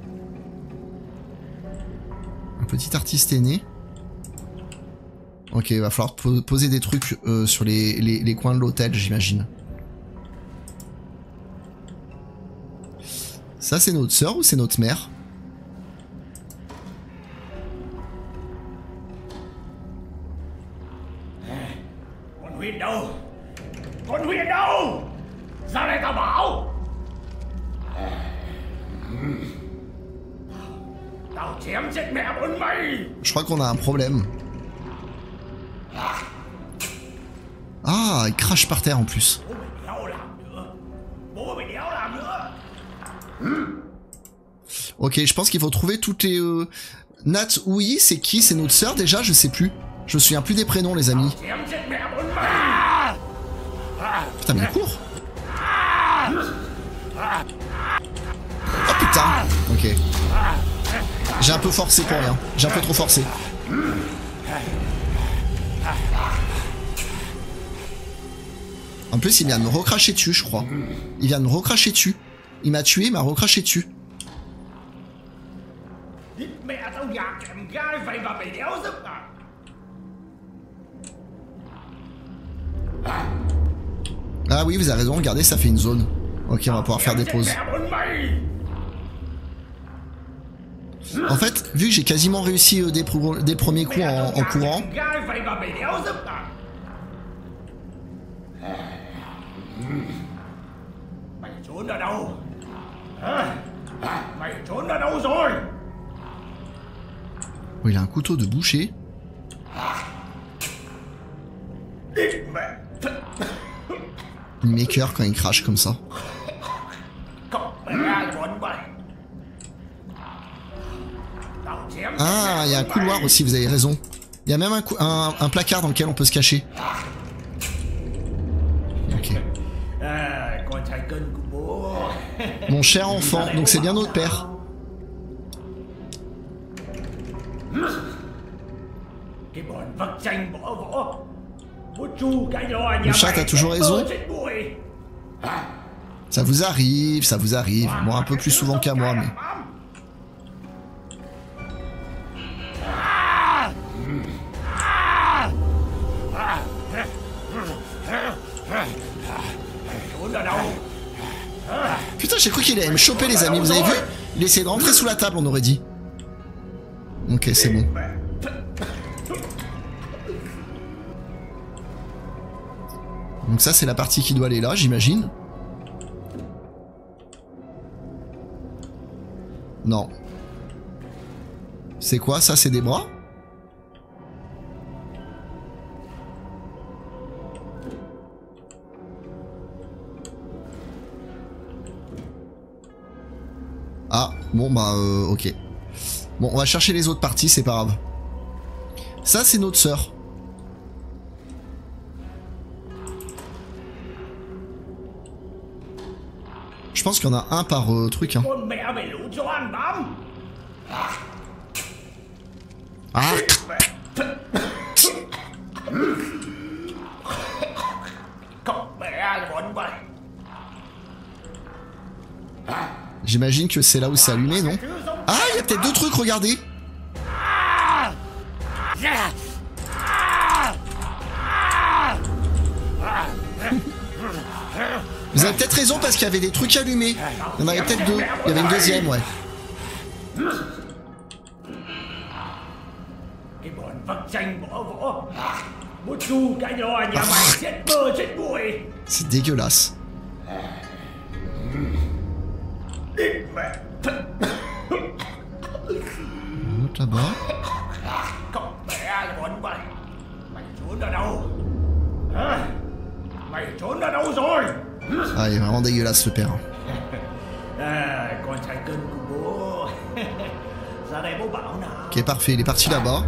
Un petit artiste aîné. Ok, il va falloir poser des trucs sur les coins de l'hôtel, j'imagine. Ça, c'est notre sœur ou c'est notre mère? Con Huyền đâu? Con Huyền đâu? Ra đây tao bảo. Tao chém chết mẹ bọn mày. Je crois qu'on a un problème. Ah, il crache par terre en plus. Bố mày đéo làm nữa. Bố mày đéo làm nữa. Ok, je pense qu'il faut trouver toutes les... Nat, oui, c'est qui? C'est notre sœur déjà? Je sais plus. Je me souviens plus des prénoms, les amis. Chém chết mẹ bọn mày. Putain, mais il court. Oh putain. Ok. J'ai un peu forcé pour rien. J'ai un peu trop forcé. En plus, il vient de me recracher dessus, je crois. Il vient de me recracher dessus. Il m'a tué, il m'a recraché dessus. Mẹ tao già kèm gai vậy mà mày đéo giúp à? Ah oui, vous avez raison, regardez, ça fait une zone. Ok, on va pouvoir faire des pauses. En fait, vu que j'ai quasiment réussi des premiers coups en courant... Mày trốn ở đâu? Hả? Mày trốn ở đâu rồi? Oh, il a un couteau de boucher. Il m'écoeure quand il crache comme ça. Ah, il y a un couloir aussi, vous avez raison. Il y a même un placard dans lequel on peut se cacher. Ok. Mon cher enfant, donc c'est bien notre père. Le chat a toujours raison. Ça vous arrive, ça vous arrive. Moi, un peu plus souvent qu'à moi, mais... Putain, j'ai cru qu'il allait me choper, les amis. Vous avez vu? Il essayait de rentrer sous la table, on aurait dit. Ok, c'est bon. Donc ça, c'est la partie qui doit aller là, j'imagine. Non. C'est quoi, ça? C'est des bras? Ah, bon bah ok. Bon, on va chercher les autres parties, c'est pas grave. Ça, c'est notre sœur. Je pense qu'il y en a un par truc, hein. Ah. J'imagine que c'est là où c'est allumé, non? Ah, il y a peut-être deux trucs, regardez. Vous avez peut-être raison parce qu'il y avait des trucs allumés. Il y en avait peut-être deux. Il y avait une deuxième, ouais. C'est dégueulasse. L'autre là-bas. Ah, il est vraiment dégueulasse ce père. con trai cưng của bố. Ra đây bố bảo nào. Ok, parfait, il est parti là-bas.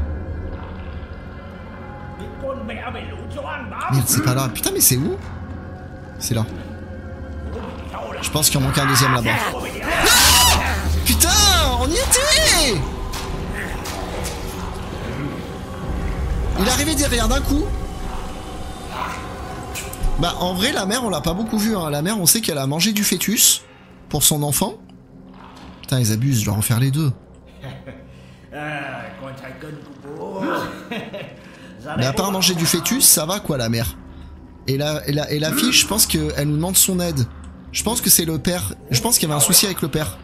Biết con mẹ bị lũ chó ăn bám. Merde, c'est pas là. Putain, mais c'est où? C'est là. Je pense qu'il en manque un deuxième là-bas. Ah, putain, on y était! Il est arrivé derrière d'un coup. Bah en vrai la mère on l'a pas beaucoup vu hein. La mère on sait qu'elle a mangé du fœtus pour son enfant. Putain ils abusent, je dois refaire les deux. Mais à part manger du fœtus ça va quoi la mère. Et la fille je pense qu'elle nous demande son aide. Je pense que c'est le père. Je pense qu'il y avait un souci avec le père.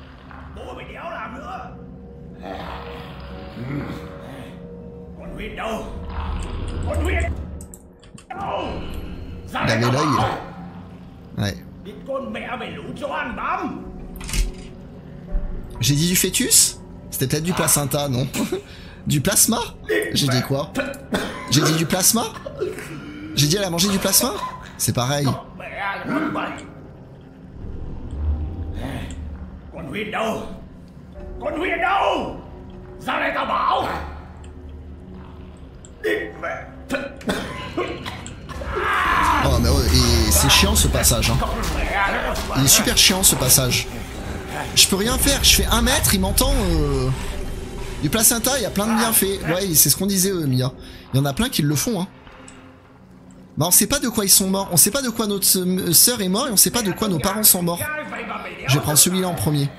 Il avait l'œil. Ouais. J'ai dit du fœtus? C'était peut-être du placenta, non? Du plasma? J'ai dit quoi? J'ai dit du plasma? J'ai dit elle a mangé du plasma? C'est pareil. Oh mais ouais, et c'est chiant ce passage hein. Il est super chiant ce passage. Je peux rien faire, je fais 1 mètre, il m'entend du placenta, il y a plein de bienfaits. Ouais c'est ce qu'on disait Mia. Il y en a plein qui le font hein. Bah on sait pas de quoi ils sont morts, on sait pas de quoi notre sœur est morte et on sait pas de quoi nos parents sont morts. Je vais prendre celui-là en premier.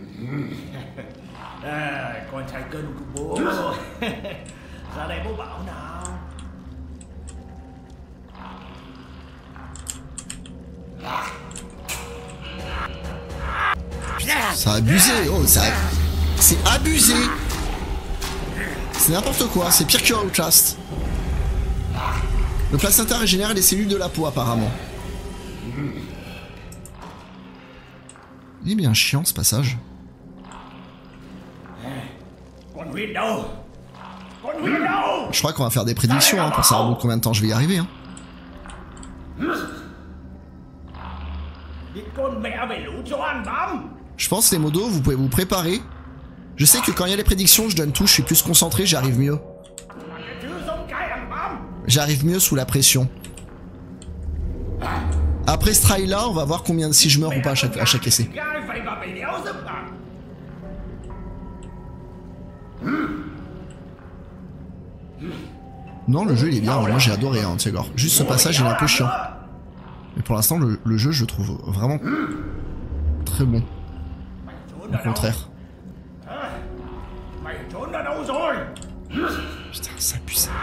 Ça a abusé, oh ça... C'est abusé. C'est n'importe quoi, c'est pire que Outlast. Le placenta régénère les cellules de la peau apparemment. Il est bien chiant ce passage. Je crois qu'on va faire des prédictions hein, pour savoir combien de temps je vais y arriver hein. Je pense les modos, vous pouvez vous préparer. Je sais que quand il y a les prédictions, je donne tout, je suis plus concentré, j'arrive mieux. J'arrive mieux sous la pression. Après ce try là, on va voir combien si je meurs ou pas à chaque essai. Non, le jeu il est bien, moi j'ai adoré, hein, Tigor. Juste ce passage il est un peu chiant. Mais pour l'instant, le jeu je le trouve vraiment très bon. Au contraire. Putain, ça pue ça.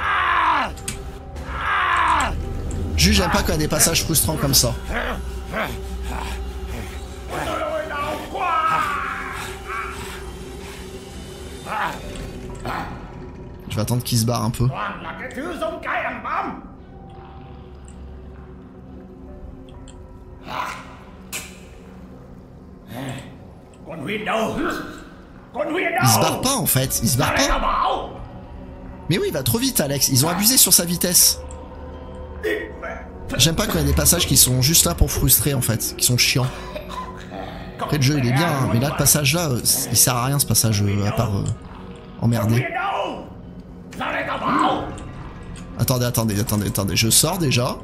Juste j'aime pas quand il y a des passages frustrants comme ça. Je vais attendre qu'il se barre un peu. Il se barre pas en fait, il se barre pas. Mais oui, il va trop vite Alex, ils ont abusé sur sa vitesse. J'aime pas quand il y a des passages qui sont juste là pour frustrer en fait, qui sont chiants. Après le jeu il est bien, hein, mais là le passage là, il sert à rien ce passage à part emmerder. Attendez, je sors déjà.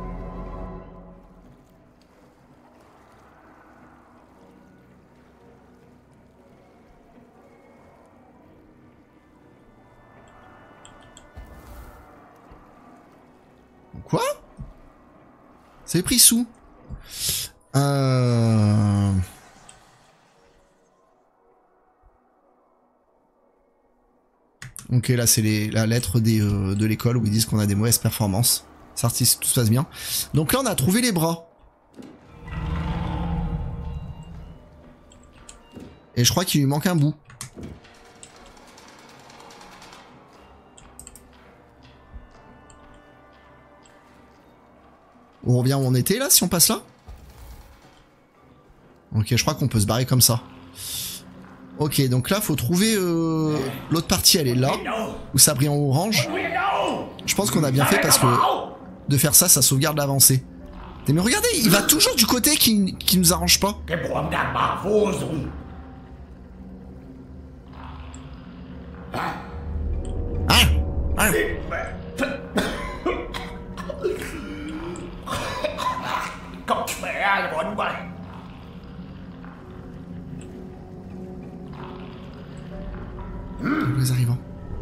Quoi? C'est pris sous. Ok, là c'est la lettre de l'école où ils disent qu'on a des mauvaises performances. Ça, tout se passe bien. Donc là on a trouvé les bras. Et je crois qu'il lui manque un bout. On revient où on était là si on passe là? Ok, je crois qu'on peut se barrer comme ça. Ok, donc là faut trouver l'autre partie, elle est là, où ça brille en orange. Je pense qu'on a bien fait parce que de faire ça, ça sauvegarde l'avancée. Mais regardez, il va toujours du côté qui nous arrange pas. Les arrivants.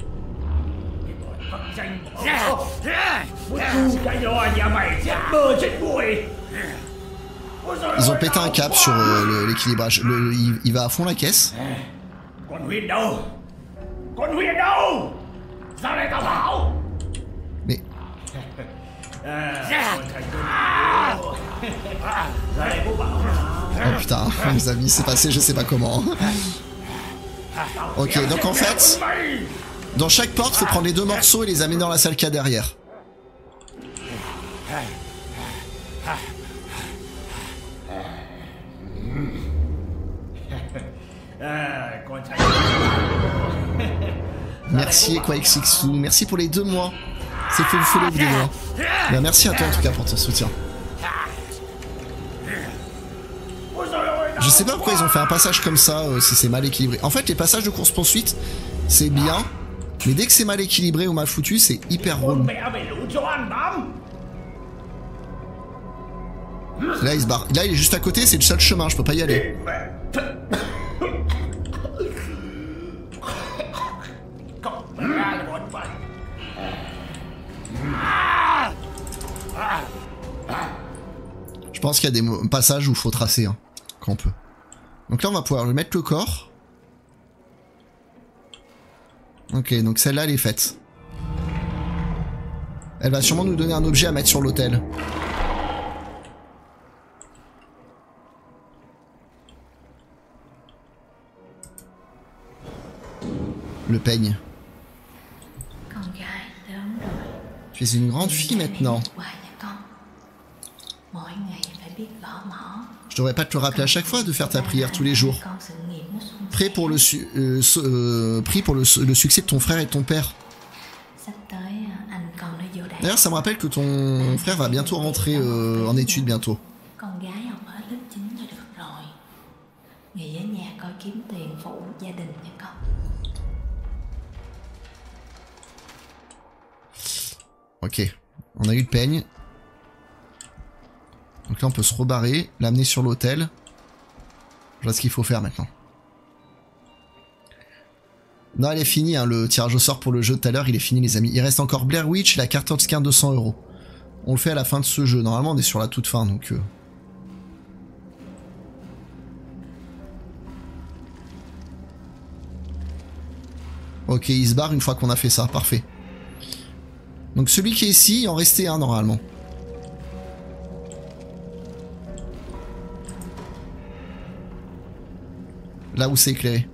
Ils ont pété un cap sur l'équilibrage. Il va à fond la caisse. Con Huyền đâu? Con Huyền đâu? Ra đây tao bảo. Mais oh putain, mes amis, c'est passé je sais pas comment. Ok, donc en fait, dans chaque porte, faut prendre les 2 morceaux et les amener dans la salle qu'il y a derrière. Merci Quaixixou, merci pour les 2 mois. C'est fait le follow des mois. Ben, merci à toi en tout cas pour ton soutien. Je sais pas pourquoi ils ont fait un passage comme ça, si c'est mal équilibré. En fait, les passages de course-poursuite, c'est bien, mais dès que c'est mal équilibré ou mal foutu, c'est hyper relou. Là, il se barre. Là, il est juste à côté, c'est le seul chemin, je peux pas y aller. Je pense qu'il y a des passages où il faut tracer, hein, quand on peut. Donc là, on va pouvoir lui mettre le corps. Ok, donc celle-là, elle est faite. Elle va sûrement nous donner un objet à mettre sur l'autel. Le peigne. Tu es une grande fille maintenant. Je devrais pas te le rappeler à chaque fois de faire ta prière tous les jours. Prie pour le succès de ton frère et de ton père. D'ailleurs, ça me rappelle que ton frère va bientôt rentrer en études bientôt. Ok, on a eu le peigne. Donc là on peut se rebarrer, l'amener sur l'autel. Je vois ce qu'il faut faire maintenant. Non, elle est finie, hein, le tirage au sort pour le jeu de tout à l'heure, il est fini les amis. Il reste encore Blair Witch et la carte Obscure 200 €. On le fait à la fin de ce jeu. Normalement on est sur la toute fin donc... Ok, il se barre une fois qu'on a fait ça, parfait. Donc celui qui est ici, il en restait un normalement. Là où c'est éclairé.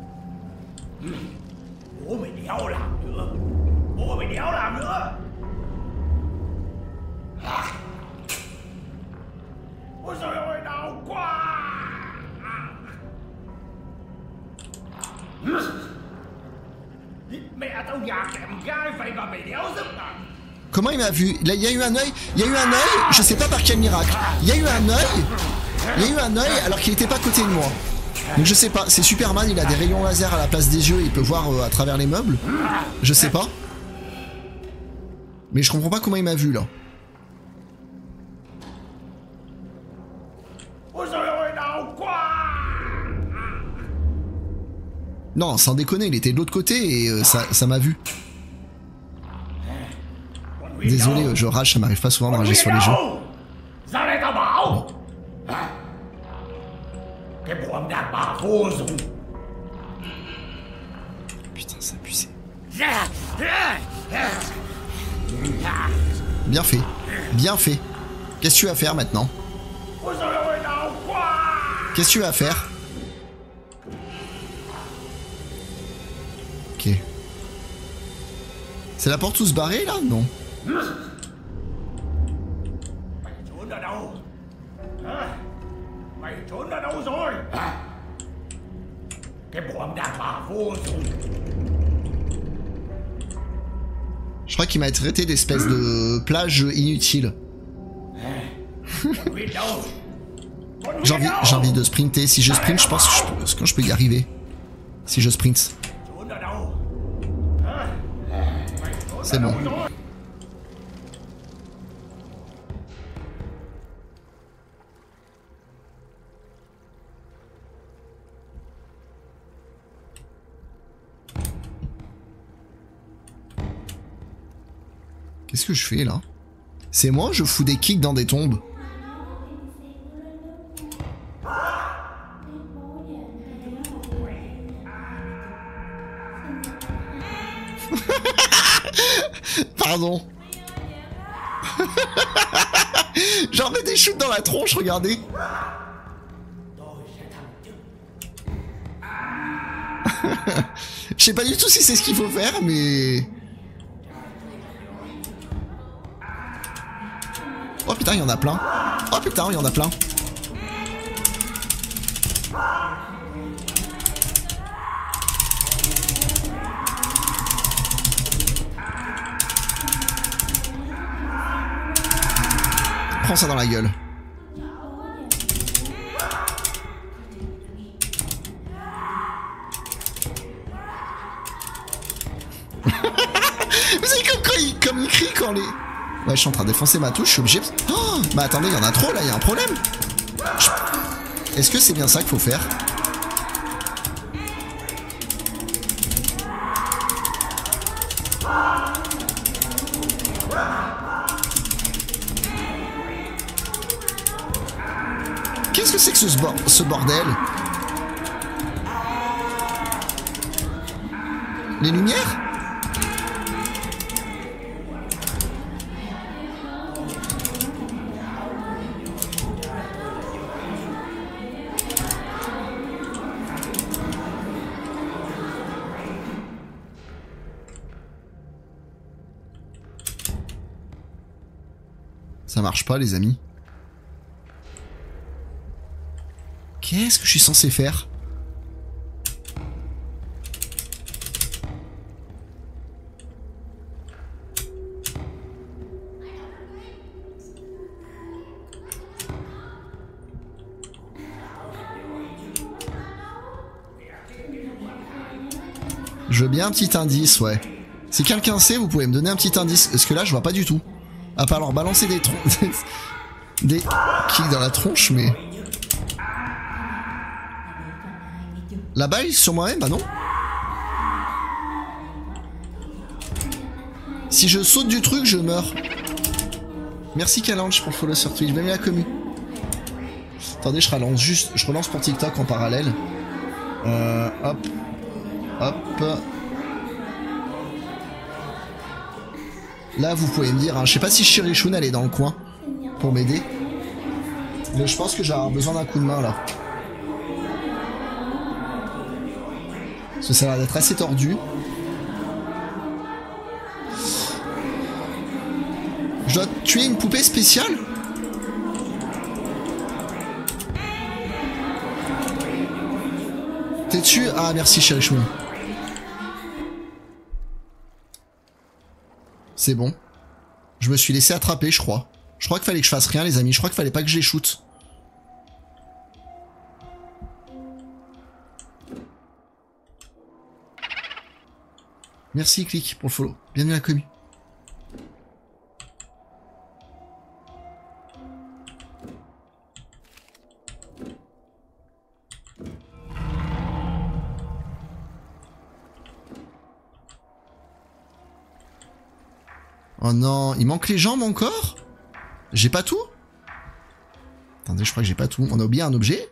Comment il m'a vu? Là, il y a eu un œil. Il y a eu un œil. Je sais pas par quel miracle. Il y a eu un œil. Il y a eu un œil alors qu'il était pas à côté de moi. Donc je sais pas. C'est Superman. Il a des rayons laser à la place des yeux. Et il peut voir à travers les meubles. Je sais pas. Mais je comprends pas comment il m'a vu là. Non, sans déconner, il était de l'autre côté et ça m'a vu. Désolé, je rage, ça m'arrive pas souvent de rager sur les jeux. Bon. Putain, c'est abusé. Bien fait. Bien fait. Qu'est-ce que tu vas faire maintenant? Qu'est-ce que tu vas faire? Ok. C'est la porte où se barrer là? Non. Je crois qu'il m'a traité d'espèce de plage inutile. J'ai envie de sprinter. Si je sprint, je pense que je peux y arriver. Si je sprint. C'est bon. Qu'est-ce que je fais là? C'est moi ou je fous des kicks dans des tombes? Pardon. J'en mets des shoots dans la tronche, regardez. Je sais pas du tout si c'est ce qu'il faut faire, mais... Oh putain, il y en a plein. Oh putain, il y en a plein. Prends ça dans la gueule. Vous savez comme il crie quand les... Ouais, je suis en train de défoncer ma touche, je suis obligé... Oh, bah attendez, il y en a trop là, il y a un problème. Est-ce que c'est bien ça qu'il faut faire? Qu'est-ce que c'est que ce bordel? Les lumières? Ça marche pas, les amis. Qu'est-ce que je suis censé faire? Je veux bien un petit indice, ouais. Si quelqu'un sait, vous pouvez me donner un petit indice. Parce que là, je vois pas du tout. À part leur balancer des des kicks dans la tronche, mais... La balle sur moi-même, bah non. Si je saute du truc, je meurs. Merci Calange pour le follow sur Twitch, même la commu. Attendez, je relance pour TikTok en parallèle. Hop. Hop. Là, vous pouvez me dire, hein, je sais pas si Chirichoun elle est dans le coin pour m'aider. Mais je pense que j'ai besoin d'un coup de main là. Parce que ça a l'air d'être assez tordu. Je dois tuer une poupée spéciale? T'es dessus? Ah merci Chirichoun. C'est bon. Je me suis laissé attraper, je crois. Je crois qu'il fallait que je fasse rien, les amis. Je crois qu'il fallait pas que je les shoot. Merci, Click, pour le follow. Bienvenue à la commu. Oh non, il manque les jambes encore? J'ai pas tout? Attendez, je crois que j'ai pas tout. On a oublié un objet?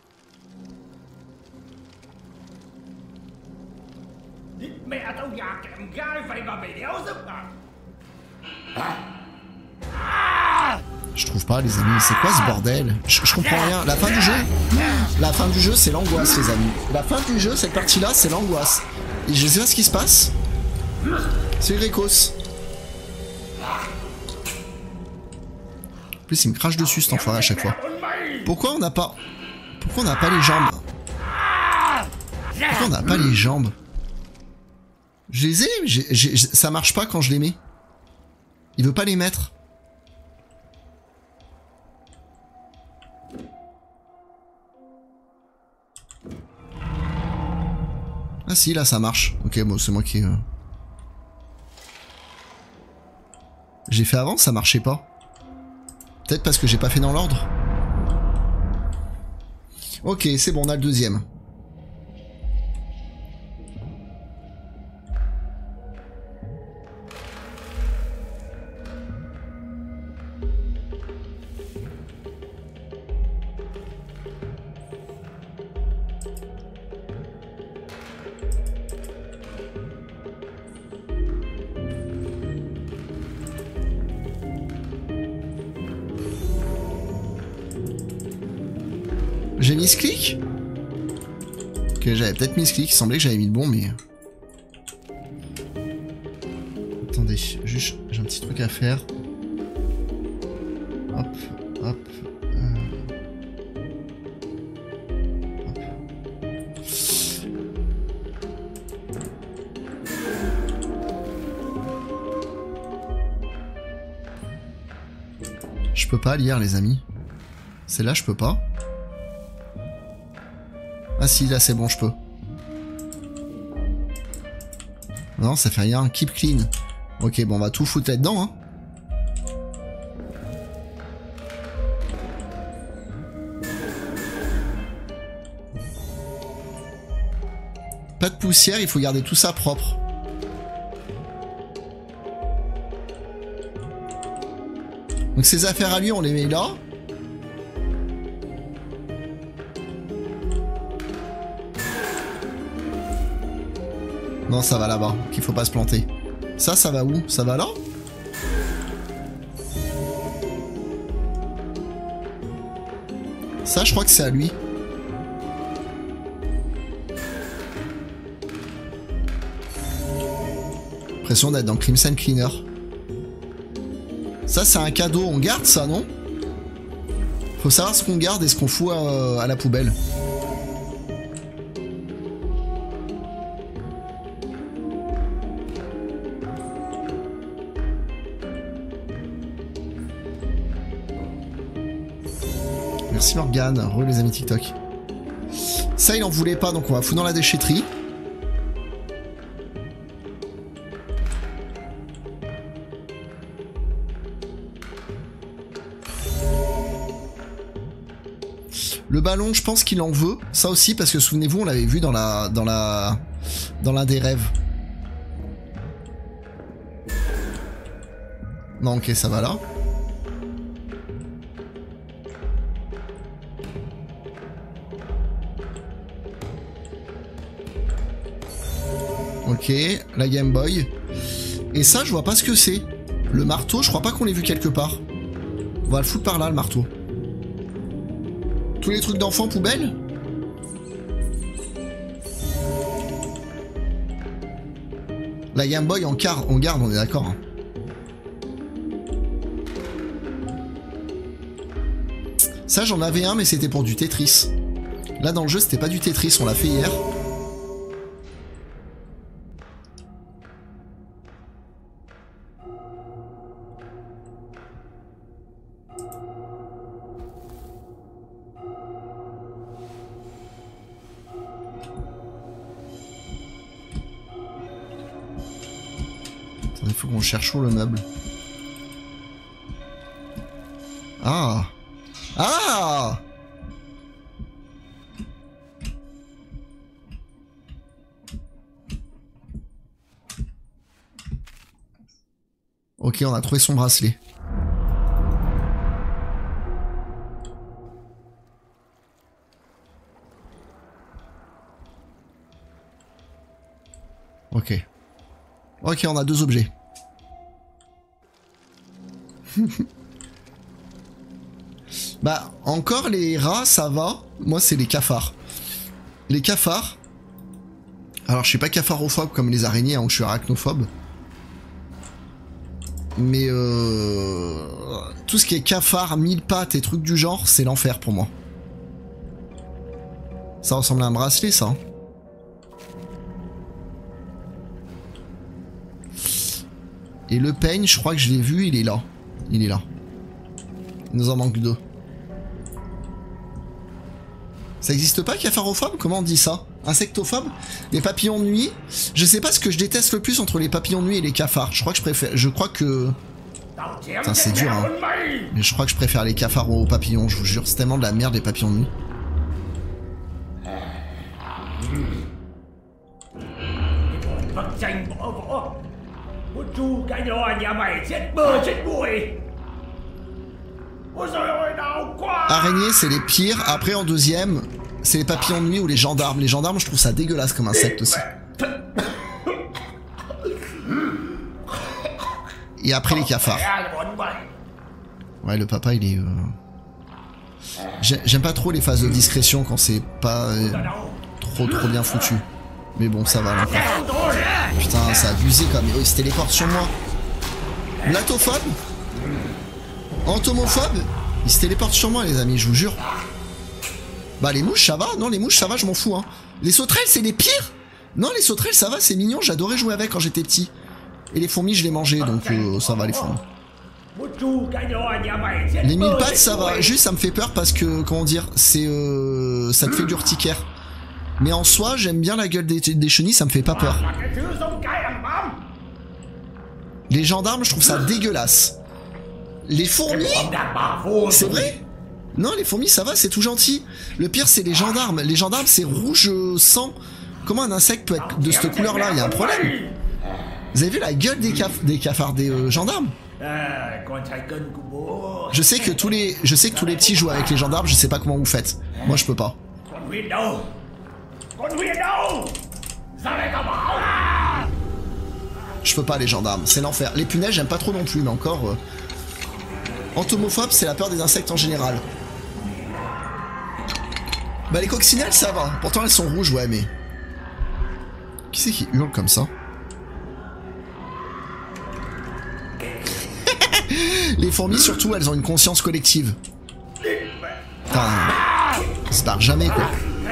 Je trouve pas, les amis. C'est quoi ce bordel? Je comprends rien. La fin du jeu, c'est l'angoisse, les amis. La fin du jeu, cette partie-là, c'est l'angoisse. Et je sais pas ce qui se passe. C'est Grécos. En plus, il me crache dessus, cet enfoiré, à chaque fois. Pourquoi on n'a pas... Pourquoi on n'a pas les jambes? Pourquoi on n'a pas les jambes? Je les ai, ça marche pas quand je les mets. Il veut pas les mettre. Ah si, là ça marche. Ok, bon, c'est moi qui... J'ai fait avant, ça marchait pas. Peut-être parce que j'ai pas fait dans l'ordre. Ok, c'est bon, on a le deuxième. J'ai mis ce clic? Ok, j'avais peut-être mis ce clic, il semblait que j'avais mis le bon, mais... Attendez, juste, j'ai un petit truc à faire. Hop, hop. Hop. Je peux pas lire, les amis. C'est là, je peux pas. Ah si, là c'est bon, je peux. Non, ça fait rien. Keep clean. Ok, bon, on va tout foutre là-dedans, hein. Pas de poussière, il faut garder tout ça propre. Donc ces affaires à lui, on les met là. Non, ça va là-bas, qu'il faut pas se planter. Ça va où? Ça va là? Ça, je crois que c'est à lui. L'impression d'être dans Crimson Cleaner. Ça, c'est un cadeau. On garde ça, non? Faut savoir ce qu'on garde et ce qu'on fout à la poubelle. Merci Morgane, re les amis TikTok. Ça il en voulait pas, donc on va foutre dans la déchetterie. Le ballon, je pense qu'il en veut. Ça aussi, parce que souvenez-vous, on l'avait vu dans l'un des rêves. Non, ok, ça va là. Ok, la Game Boy. Et ça, je vois pas ce que c'est. Le marteau, je crois pas qu'on l'ait vu quelque part. On va le foutre par là, le marteau. Tous les trucs d'enfants poubelle? La Game Boy, on garde, on est d'accord. Hein. Ça, j'en avais un, mais c'était pour du Tetris. Là, dans le jeu, c'était pas du Tetris, on l'a fait hier. Il faut qu'on cherche où le meuble. Ah! Ah! Ok, on a trouvé son bracelet. Ok. Ok, on a 2 objets. Bah, encore les rats, ça va. Moi, c'est les cafards. Les cafards. Alors, je suis pas cafarophobe comme les araignées, hein, où je suis arachnophobe. Mais tout ce qui est cafard, 1000 pattes et trucs du genre, c'est l'enfer pour moi. Ça ressemble à un bracelet, ça. Hein. Et le peigne, je crois que je l'ai vu, il est là. Il est là. Il nous en manque 2. Ça existe pas, cafarophobe? Comment on dit ça? Insectophobe? Les papillons de nuit? Je sais pas ce que je déteste le plus entre les papillons de nuit et les cafards. Je crois que je préfère... Je crois que... Putain, c'est dur, hein. Mais je crois que je préfère les cafards aux papillons, je vous jure. C'est tellement de la merde, les papillons de nuit. Araignées, c'est les pires. Après, en deuxième, c'est les papillons de nuit ou les gendarmes. Les gendarmes, je trouve ça dégueulasse comme insecte aussi. Et après, les cafards. Ouais, le papa, il est... J'aime pas trop les phases de discrétion quand c'est pas trop bien foutu. Mais bon, ça va là. Putain, ça a abusé quand même. Oh, il se téléporte sur moi. Blatophobe? Entomophobe? Il se téléporte sur moi, les amis, je vous jure. Bah, les mouches, ça va? Non, les mouches, ça va, je m'en fous, hein. Les sauterelles, c'est les pires? Non, les sauterelles, ça va, c'est mignon, j'adorais jouer avec quand j'étais petit. Et les fourmis, je les mangeais, donc ça va, les fourmis. Les mille pattes, ça va. Juste, ça me fait peur parce que, comment dire, c'est ça te fait du urticaire. Mais en soi, j'aime bien la gueule des chenilles, ça me fait pas peur. Les gendarmes, je trouve ça dégueulasse. Les fourmis, c'est vrai? Non, les fourmis, ça va, c'est tout gentil. Le pire, c'est les gendarmes. Les gendarmes, c'est rouge sang. Comment un insecte peut être de cette couleur-là? Il y a un problème. Vous avez vu la gueule des cafards des gendarmes? Je sais que tous les petits jouent avec les gendarmes, je sais pas comment vous faites. Moi, je peux pas. Je peux pas, les gendarmes, c'est l'enfer. Les punaises, j'aime pas trop non plus, mais encore... Entomophobe, c'est la peur des insectes en général. Bah, les coccinelles, ça va. Pourtant, elles sont rouges, ouais, mais... Qui c'est qui hurle comme ça? Les fourmis, surtout, elles ont une conscience collective. Putain, elles se barrent jamais, quoi.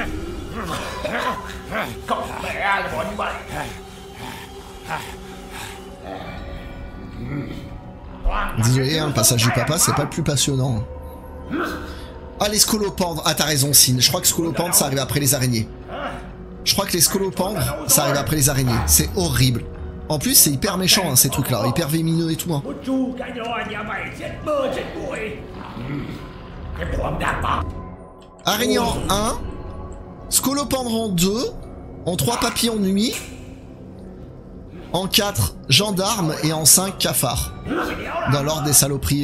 Désolé, hein, le passage du papa, c'est pas le plus passionnant. Ah, les scolopendres. Ah, t'as raison, Sin. Je crois que scolopendres, ça arrive après les araignées. Je crois que les scolopendres, ça arrive après les araignées. C'est horrible. En plus, c'est hyper méchant, hein, ces trucs-là. Hyper vémineux et tout, hein. Araignée en 1. Scolopendre en 2. En 3, papillons de nuit. En 4, gendarme. Et en 5, cafard. Dans l'ordre des saloperies.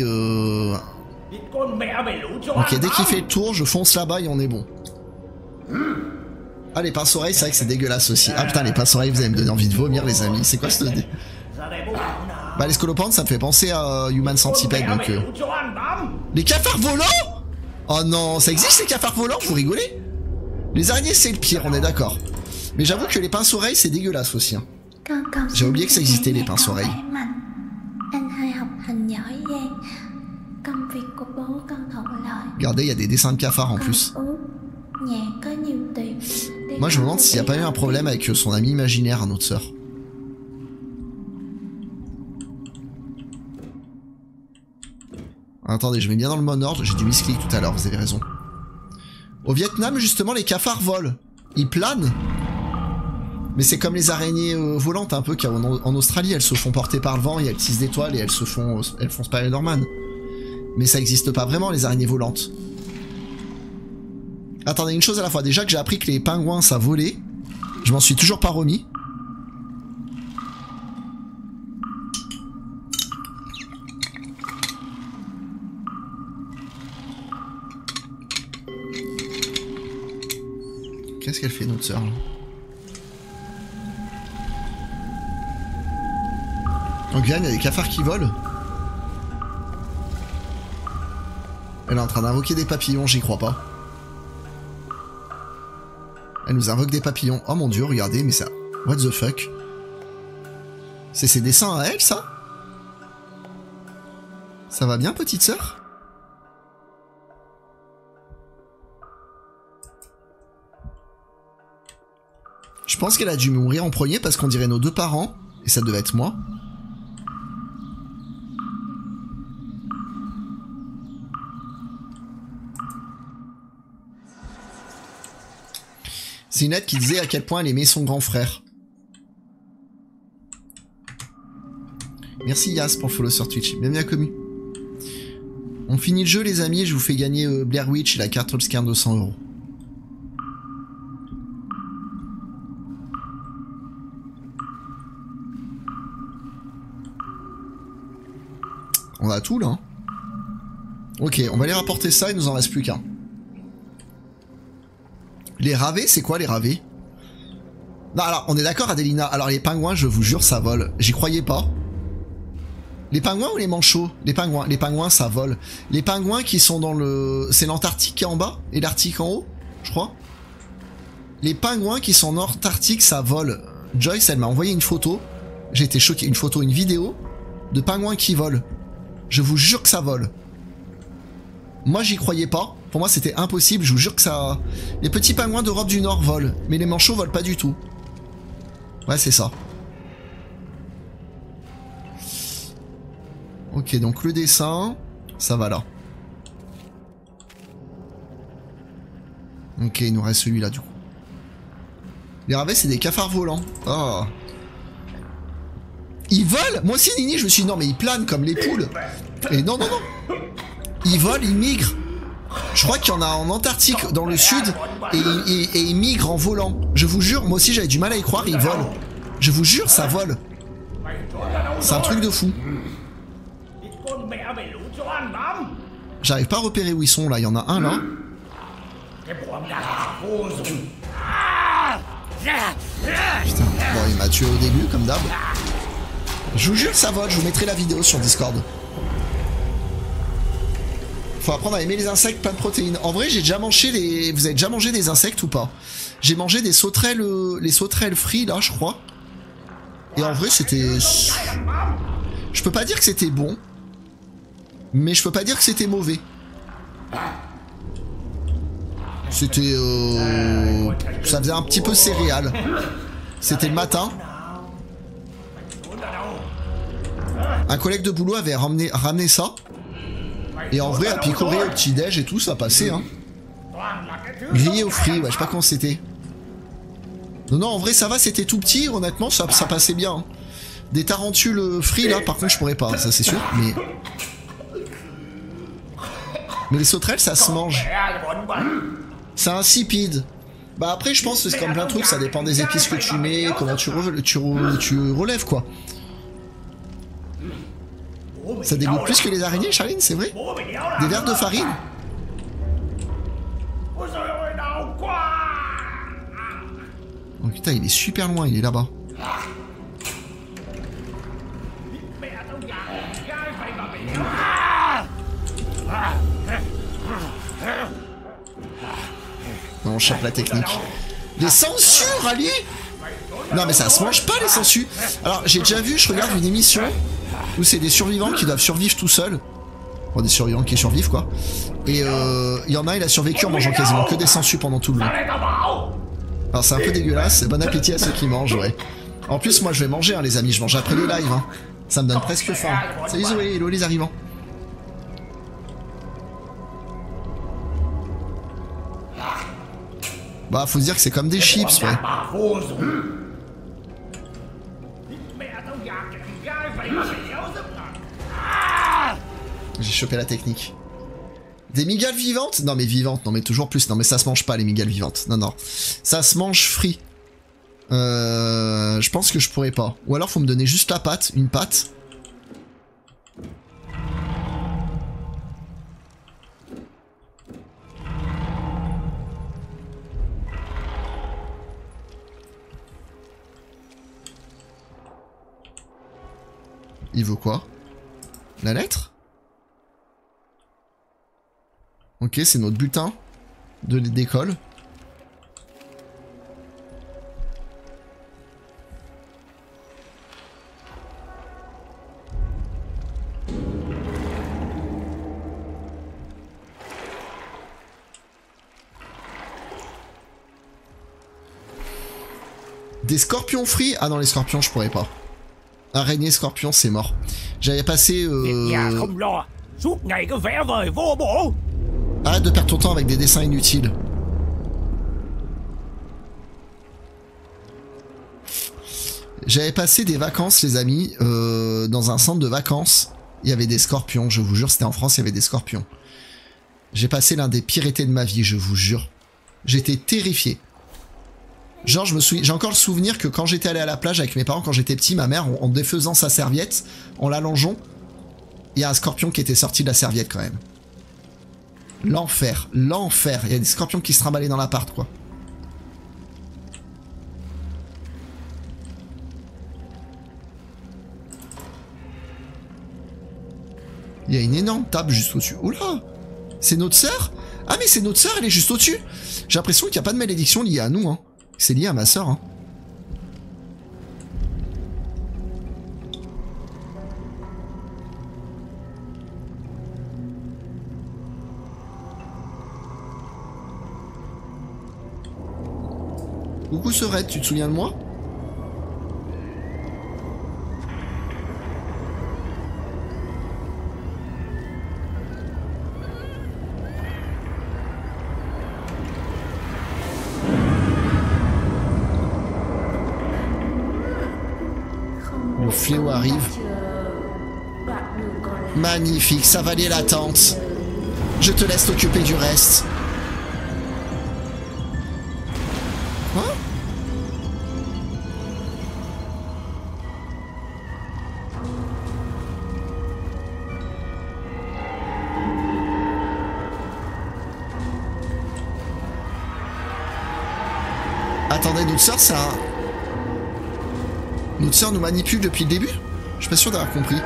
Ok, dès qu'il fait le tour, je fonce là-bas et on est bon. Ah, les pinces-oreilles, c'est vrai que c'est dégueulasse aussi. Ah putain, les pinces-oreilles, vous allez me donner envie de vomir, les amis. C'est quoi ce... Bah, les scolopendres, ça me fait penser à Human Centipede, donc... Les cafards volants? Oh non, ça existe, les cafards volants? Vous rigolez? Les araignées, c'est le pire, on est d'accord. Mais j'avoue que les pinces-oreilles, c'est dégueulasse aussi. Hein. J'ai oublié que ça existait, les pinces-oreilles. Regardez, il y a des dessins de cafards en plus. Moi, je me demande s'il n'y a pas eu un problème avec son ami imaginaire, notre sœur. Attendez, je mets bien dans le bon ordre. J'ai dû misclick tout à l'heure, vous avez raison. Au Vietnam, justement, les cafards volent. Ils planent. Mais c'est comme les araignées volantes, un peu, qu'en Australie, elles se font porter par le vent et elles tissent des toiles et elles font Spider-Man. Mais ça n'existe pas vraiment, les araignées volantes. Attendez, une chose à la fois. Déjà que j'ai appris que les pingouins, ça volait. Je m'en suis toujours pas remis. Qu'est-ce qu'elle fait, notre sœur, là? En Guyane, il y a des cafards qui volent. Elle est en train d'invoquer des papillons, j'y crois pas. Elle nous invoque des papillons. Oh mon dieu, regardez, mais ça... What the fuck? C'est ses dessins à elle, ça? Ça va bien, petite sœur? Je pense qu'elle a dû mourir en premier parce qu'on dirait nos deux parents. Et ça devait être moi. C'est une lettre qui disait à quel point elle aimait son grand frère. Merci Yas pour le follow sur Twitch. Bienvenue à commu. On finit le jeu les amis et je vous fais gagner Blair Witch et la carte Holscar 200 €. On a tout là. Hein. Ok, on va aller rapporter ça, il nous en reste plus qu'un. Les ravets, c'est quoi les ravets? Non, alors, on est d'accord Adelina. Alors les pingouins, je vous jure, ça vole. J'y croyais pas. Les pingouins ou les manchots? Les pingouins. Les pingouins, ça vole. Les pingouins qui sont dans le... C'est l'Antarctique qui est en bas et l'Arctique en haut, je crois. Les pingouins qui sont en Antarctique, ça vole. Joyce, elle m'a envoyé une photo. J'ai été choqué. Une photo, une vidéo de pingouins qui volent. Je vous jure que ça vole. Moi, j'y croyais pas. Pour moi, c'était impossible. Je vous jure que ça... Les petits pingouins d'Europe du Nord volent. Mais les manchots volent pas du tout. Ouais, c'est ça. Ok, donc le dessin, ça va là. Ok, il nous reste celui-là du coup. Les ravets, c'est des cafards volants. Oh. Ils volent? Moi aussi, Nini, je me suis dit non, mais ils planent comme les poules. Et non, non, non. Ils volent, ils migrent. Je crois qu'il y en a en Antarctique, dans le sud, et ils migrent en volant. Je vous jure, moi aussi j'avais du mal à y croire, ils volent. Je vous jure, ça vole. C'est un truc de fou. J'arrive pas à repérer où ils sont là, il y en a un là. Putain, bon il m'a tué au début comme d'hab. Je vous jure ça vole, je vous mettrai la vidéo sur Discord. Faut apprendre à aimer les insectes, plein de protéines. En vrai j'ai déjà mangé les... Vous avez déjà mangé des insectes ou pas? J'ai mangé des sauterelles, les sauterelles frites là je crois. Et en vrai c'était... Je peux pas dire que c'était bon. Mais je peux pas dire que c'était mauvais. C'était... Ça faisait un petit peu céréales. C'était le matin. Un collègue de boulot avait ramené ça. Et en vrai, à picorer au petit-déj et tout, ça passait, hein. Grillé aux fruits, ouais, je sais pas comment c'était. Non, non, en vrai, ça va, c'était tout petit, honnêtement, ça passait bien. Hein. Des tarentules frits, là, par contre, je pourrais pas, ça c'est sûr, mais les sauterelles, ça se mange. C'est insipide. Bah après, je pense que c'est comme plein de trucs, ça dépend des épices que tu mets, comment tu relèves, quoi. Ça dégoûte plus que les araignées, Charline, c'est vrai? Des vers de farine? Oh putain, il est super loin, il est là-bas. Non, on chope la technique. Les sangsues, Ali? Non mais ça se mange pas les sangsues. Alors j'ai déjà vu, je regarde une émission où c'est des survivants qui doivent survivre tout seuls. Bon, des survivants qui survivent quoi. Et il y en a, il a survécu en mangeant quasiment que des sangsues pendant tout le long. Alors c'est un peu dégueulasse, bon appétit à ceux qui mangent, ouais. En plus moi je vais manger hein, les amis, je mange après les lives hein. Ça me donne presque faim. Salut Zoé, hello les arrivants. Bah faut se dire que c'est comme des chips ouais. J'ai chopé la technique. Des migales vivantes? Non mais vivantes, non mais toujours plus. Non mais ça se mange pas les migales vivantes. Non non. Ça se mange frit. Je pense que je pourrais pas. Ou alors faut me donner juste la pâte, une pâte. Il veut quoi? La lettre? Ok, c'est notre bulletin d'école. Des scorpions frits? Ah non, les scorpions, je pourrais pas. Araignée, scorpion, c'est mort. J'avais passé... Arrête de perdre ton temps avec des dessins inutiles. J'avais passé des vacances, les amis, dans un centre de vacances. Il y avait des scorpions, je vous jure, c'était en France, il y avait des scorpions. J'ai passé l'un des pires étés de ma vie, je vous jure. J'étais terrifié. Genre, j'ai encore le souvenir que quand j'étais allé à la plage avec mes parents, quand j'étais petit, ma mère, en défaisant sa serviette, en l'allongeant, il y a un scorpion qui était sorti de la serviette quand même. L'enfer, l'enfer. Il y a des scorpions qui se trimballaient dans l'appart, quoi. Il y a une énorme table juste au-dessus. Oula! C'est notre sœur? Ah mais c'est notre sœur, elle est juste au-dessus. J'ai l'impression qu'il n'y a pas de malédiction liée à nous, hein. C'est lié à ma sœur, hein. Coucou Serette, tu te souviens de moi? Le fléau arrive. Magnifique, ça valait l'attente. Je te laisse t'occuper du reste. Quoi? Attendez, notre sœur, c'est un... Notre sœur nous manipule depuis le début? Je suis pas sûr d'avoir compris.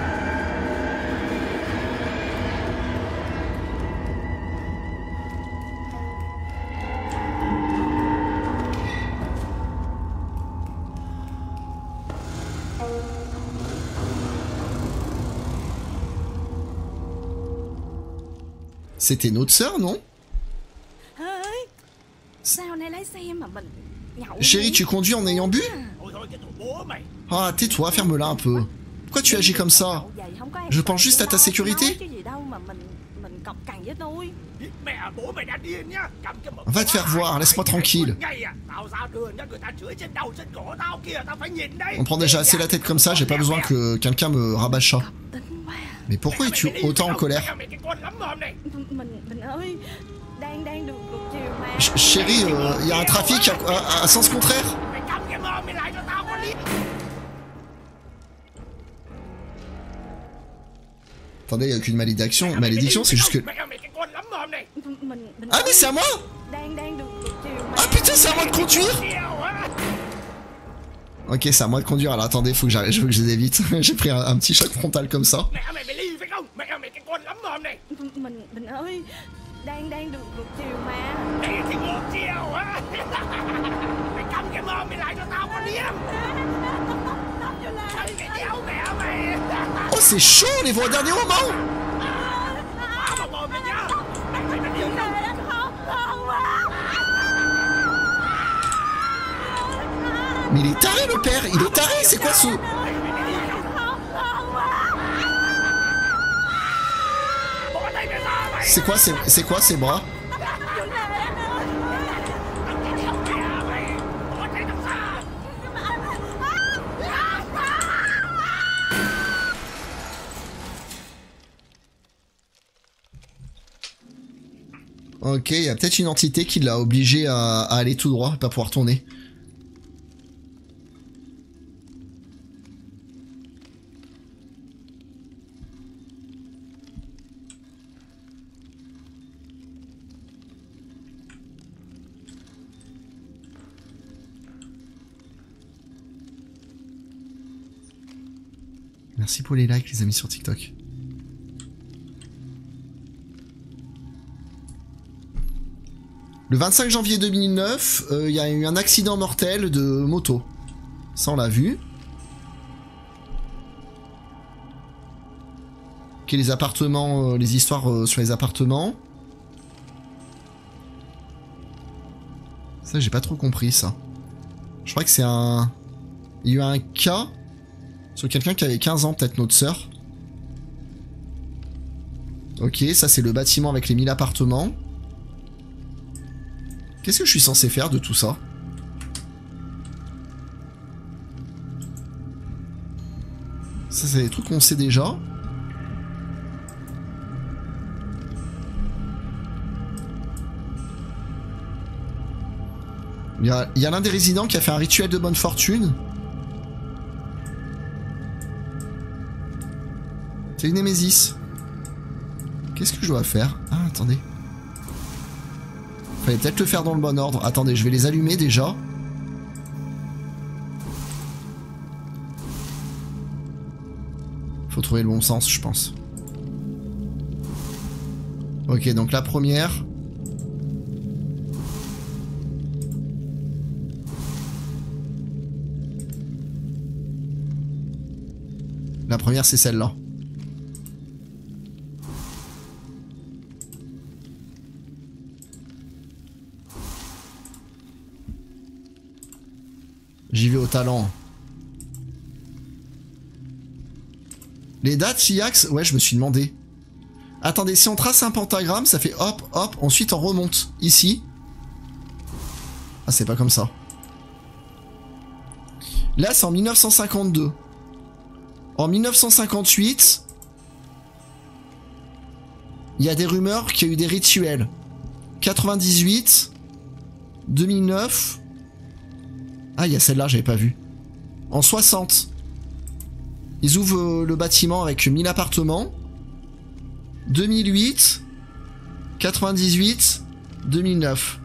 C'était notre sœur, non? Chérie, tu conduis en ayant bu? Ah, tais-toi, ferme-la un peu. Pourquoi tu agis comme ça? Je pense juste à ta sécurité. Va te faire voir, laisse-moi tranquille. On prend déjà assez la tête comme ça, j'ai pas besoin que quelqu'un me rabâche ça. Mais pourquoi es-tu autant en colère? Chérie, y a un trafic à sens contraire. Attendez, y'a aucune malédiction. Malédiction, c'est juste que... Ah mais c'est à moi! Ah putain, c'est à moi de conduire! Ok, c'est à moi de conduire. Alors attendez, faut que j'arrête, je veux que je les évite. J'ai pris un petit choc frontal comme ça. Oh, c'est chaud, les voix au dernier moment! Mais il est taré, le père! Il est taré! C'est quoi ce... C'est quoi ces bras? Ok, il y a peut-être une entité qui l'a obligé à aller tout droit, pas pouvoir tourner. Merci pour les likes, les amis, sur TikTok. Le 25 janvier 2009, il y a eu un accident mortel de moto. Ça, on l'a vu. Ok, les appartements, les histoires sur les appartements. Ça, j'ai pas trop compris, ça. Je crois que c'est un... Il y a eu un cas sur quelqu'un qui avait 15 ans, peut-être notre sœur. Ok, ça, c'est le bâtiment avec les 1000 appartements. Qu'est-ce que je suis censé faire de tout ça? Ça, c'est des trucs qu'on sait déjà. Il y a l'un des résidents qui a fait un rituel de bonne fortune. C'est une Némésis. Qu'est-ce que je dois faire? Ah, attendez. Fallait peut-être le faire dans le bon ordre. Attendez, je vais les allumer déjà. Faut trouver le bon sens, je pense. Ok, donc la première. La première, c'est celle-là. J'y vais au talent. Les dates, Chiax? Ouais, je me suis demandé. Attendez, si on trace un pentagramme, ça fait hop, hop, ensuite on remonte. Ici. Ah, c'est pas comme ça. Là, c'est en 1952. En 1958, il y a des rumeurs qu'il y a eu des rituels. 98, 2009... Ah, il y a celle-là, j'avais pas vu. En 60, ils ouvrent le bâtiment avec 1000 appartements. 2008, 98, 2009.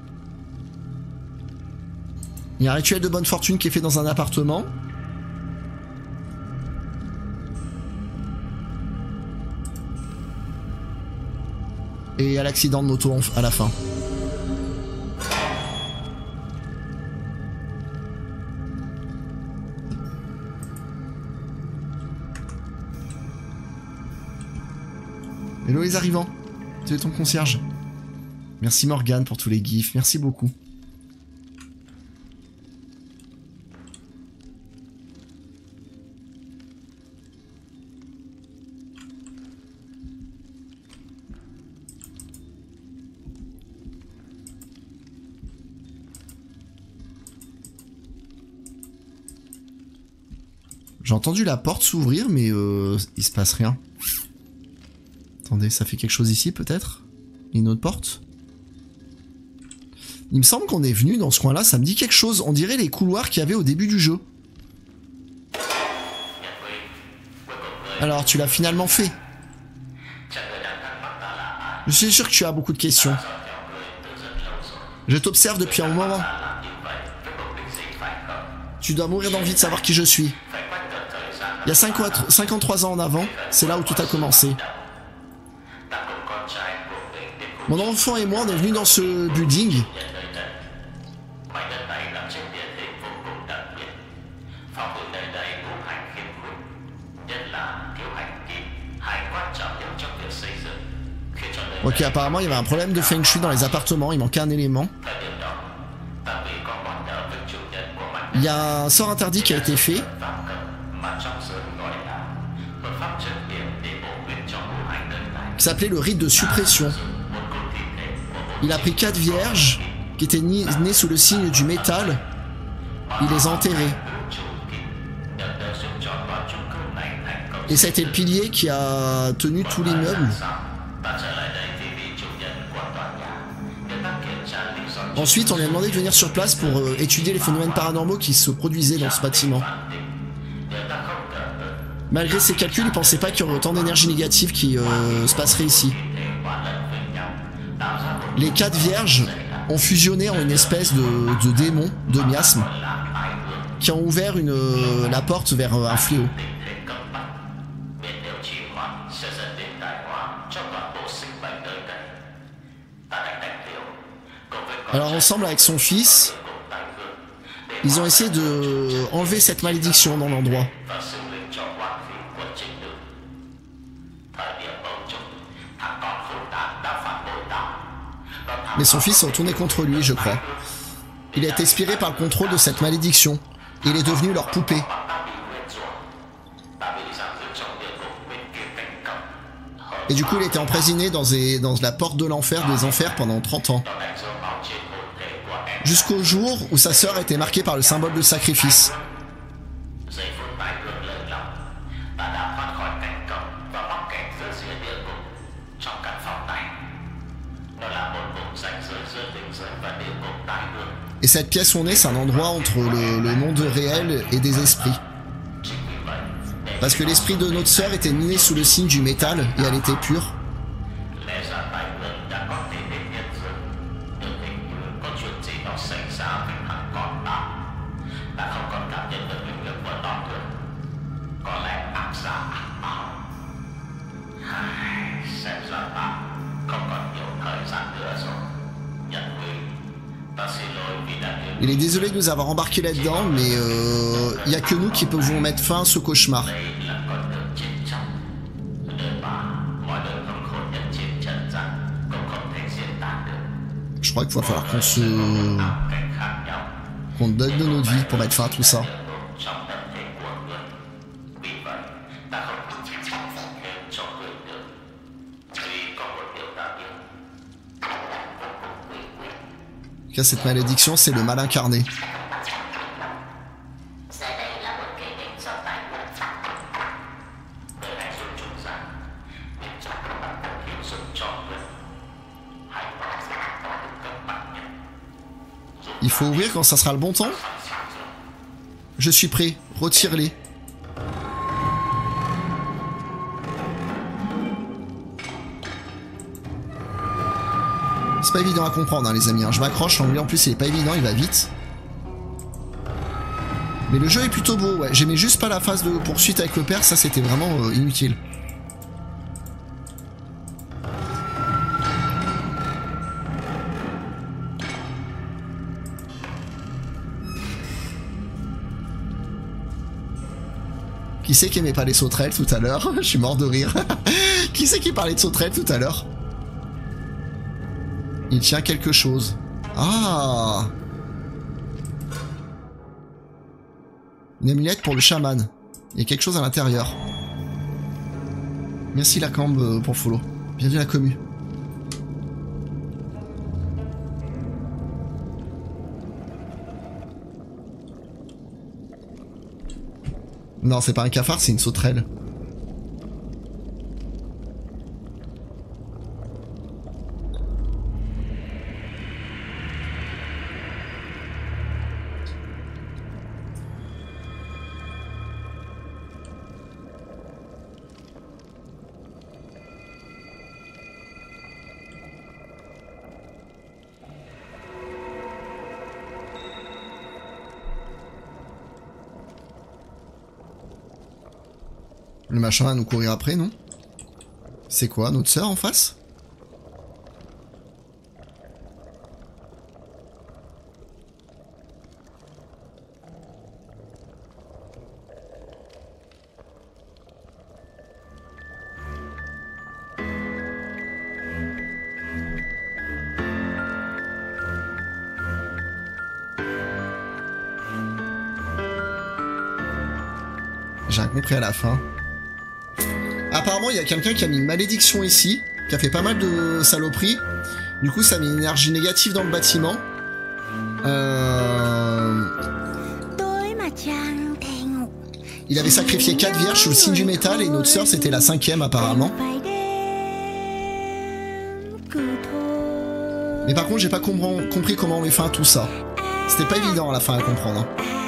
Il y a un rituel de bonne fortune qui est fait dans un appartement. Et il y a l'accident de moto à la fin. Hello les arrivants, tu es ton concierge. Merci Morgane pour tous les gifs, merci beaucoup. J'ai entendu la porte s'ouvrir mais il se passe rien. Attendez, ça fait quelque chose ici peut-être? Une autre porte? Il me semble qu'on est venu dans ce coin-là, ça me dit quelque chose. On dirait les couloirs qu'il y avait au début du jeu. Alors, tu l'as finalement fait. Je suis sûr que tu as beaucoup de questions. Je t'observe depuis un moment. Tu dois mourir d'envie de savoir qui je suis. Il y a 53 ans en avant, c'est là où tout a commencé. Mon enfant et moi, on est venus dans ce building. Ok, apparemment, il y avait un problème de feng shui dans les appartements, il manquait un élément. Il y a un sort interdit qui a été fait. Qui s'appelait le rite de suppression. Il a pris 4 vierges qui étaient nées sous le signe du métal. Il les a enterrées. Et ça a été le pilier qui a tenu tout l'immeuble. Ensuite, on lui a demandé de venir sur place pour étudier les phénomènes paranormaux qui se produisaient dans ce bâtiment. Malgré ses calculs, il pensait pas qu'il y aurait autant d'énergie négative qui se passerait ici. Les 4 vierges ont fusionné en une espèce de démon, de miasme, qui ont ouvert la porte vers un fléau. Alors ensemble avec son fils, ils ont essayé de enlever cette malédiction dans l'endroit. Mais son fils s'est retourné contre lui, je crois. Il a été inspiré par le contrôle de cette malédiction. Et il est devenu leur poupée. Et du coup, il a été emprisonné dans la porte de l'enfer, des enfers, pendant 30 ans. Jusqu'au jour où sa sœur a été marquée par le symbole de sacrifice. Et cette pièce où on est, c'est un endroit entre le monde réel et des esprits. Parce que l'esprit de notre sœur était né sous le signe du métal et elle était pure. Il est désolé de nous avoir embarqués là-dedans, mais il y a que nous qui pouvons mettre fin à ce cauchemar. Je crois qu'il va falloir qu'on donne de notre vie pour mettre fin à tout ça. En tout cas, cette malédiction, c'est le mal incarné. Il faut ouvrir quand ça sera le bon temps. Je suis prêt. Retire-les. C'est pas évident à comprendre, hein, les amis. Je m'accroche. L'anglais, en plus, il est pas évident. Il va vite. Mais le jeu est plutôt beau. Ouais. J'aimais juste pas la phase de poursuite avec le père. Ça, c'était vraiment inutile. Qui c'est qui aimait pas les sauterelles tout à l'heure? Je suis mort de rire. Qui c'est qui parlait de sauterelles tout à l'heure? Il tient quelque chose. Ah! Une amulette pour le chaman. Il y a quelque chose à l'intérieur. Merci la cambe pour follow. Bienvenue à la commu. Non, c'est pas un cafard, c'est une sauterelle. Le machin va nous courir après, non? C'est quoi, notre sœur en face? J'ai rien compris à la fin. Apparemment, il y a quelqu'un qui a mis une malédiction ici, qui a fait pas mal de saloperies. Du coup, ça a mis une énergie négative dans le bâtiment. Il avait sacrifié 4 vierges sous le signe du métal et notre sœur, c'était la 5e apparemment. Mais par contre, j'ai pas compris comment on met fin à tout ça. C'était pas évident à la fin à comprendre.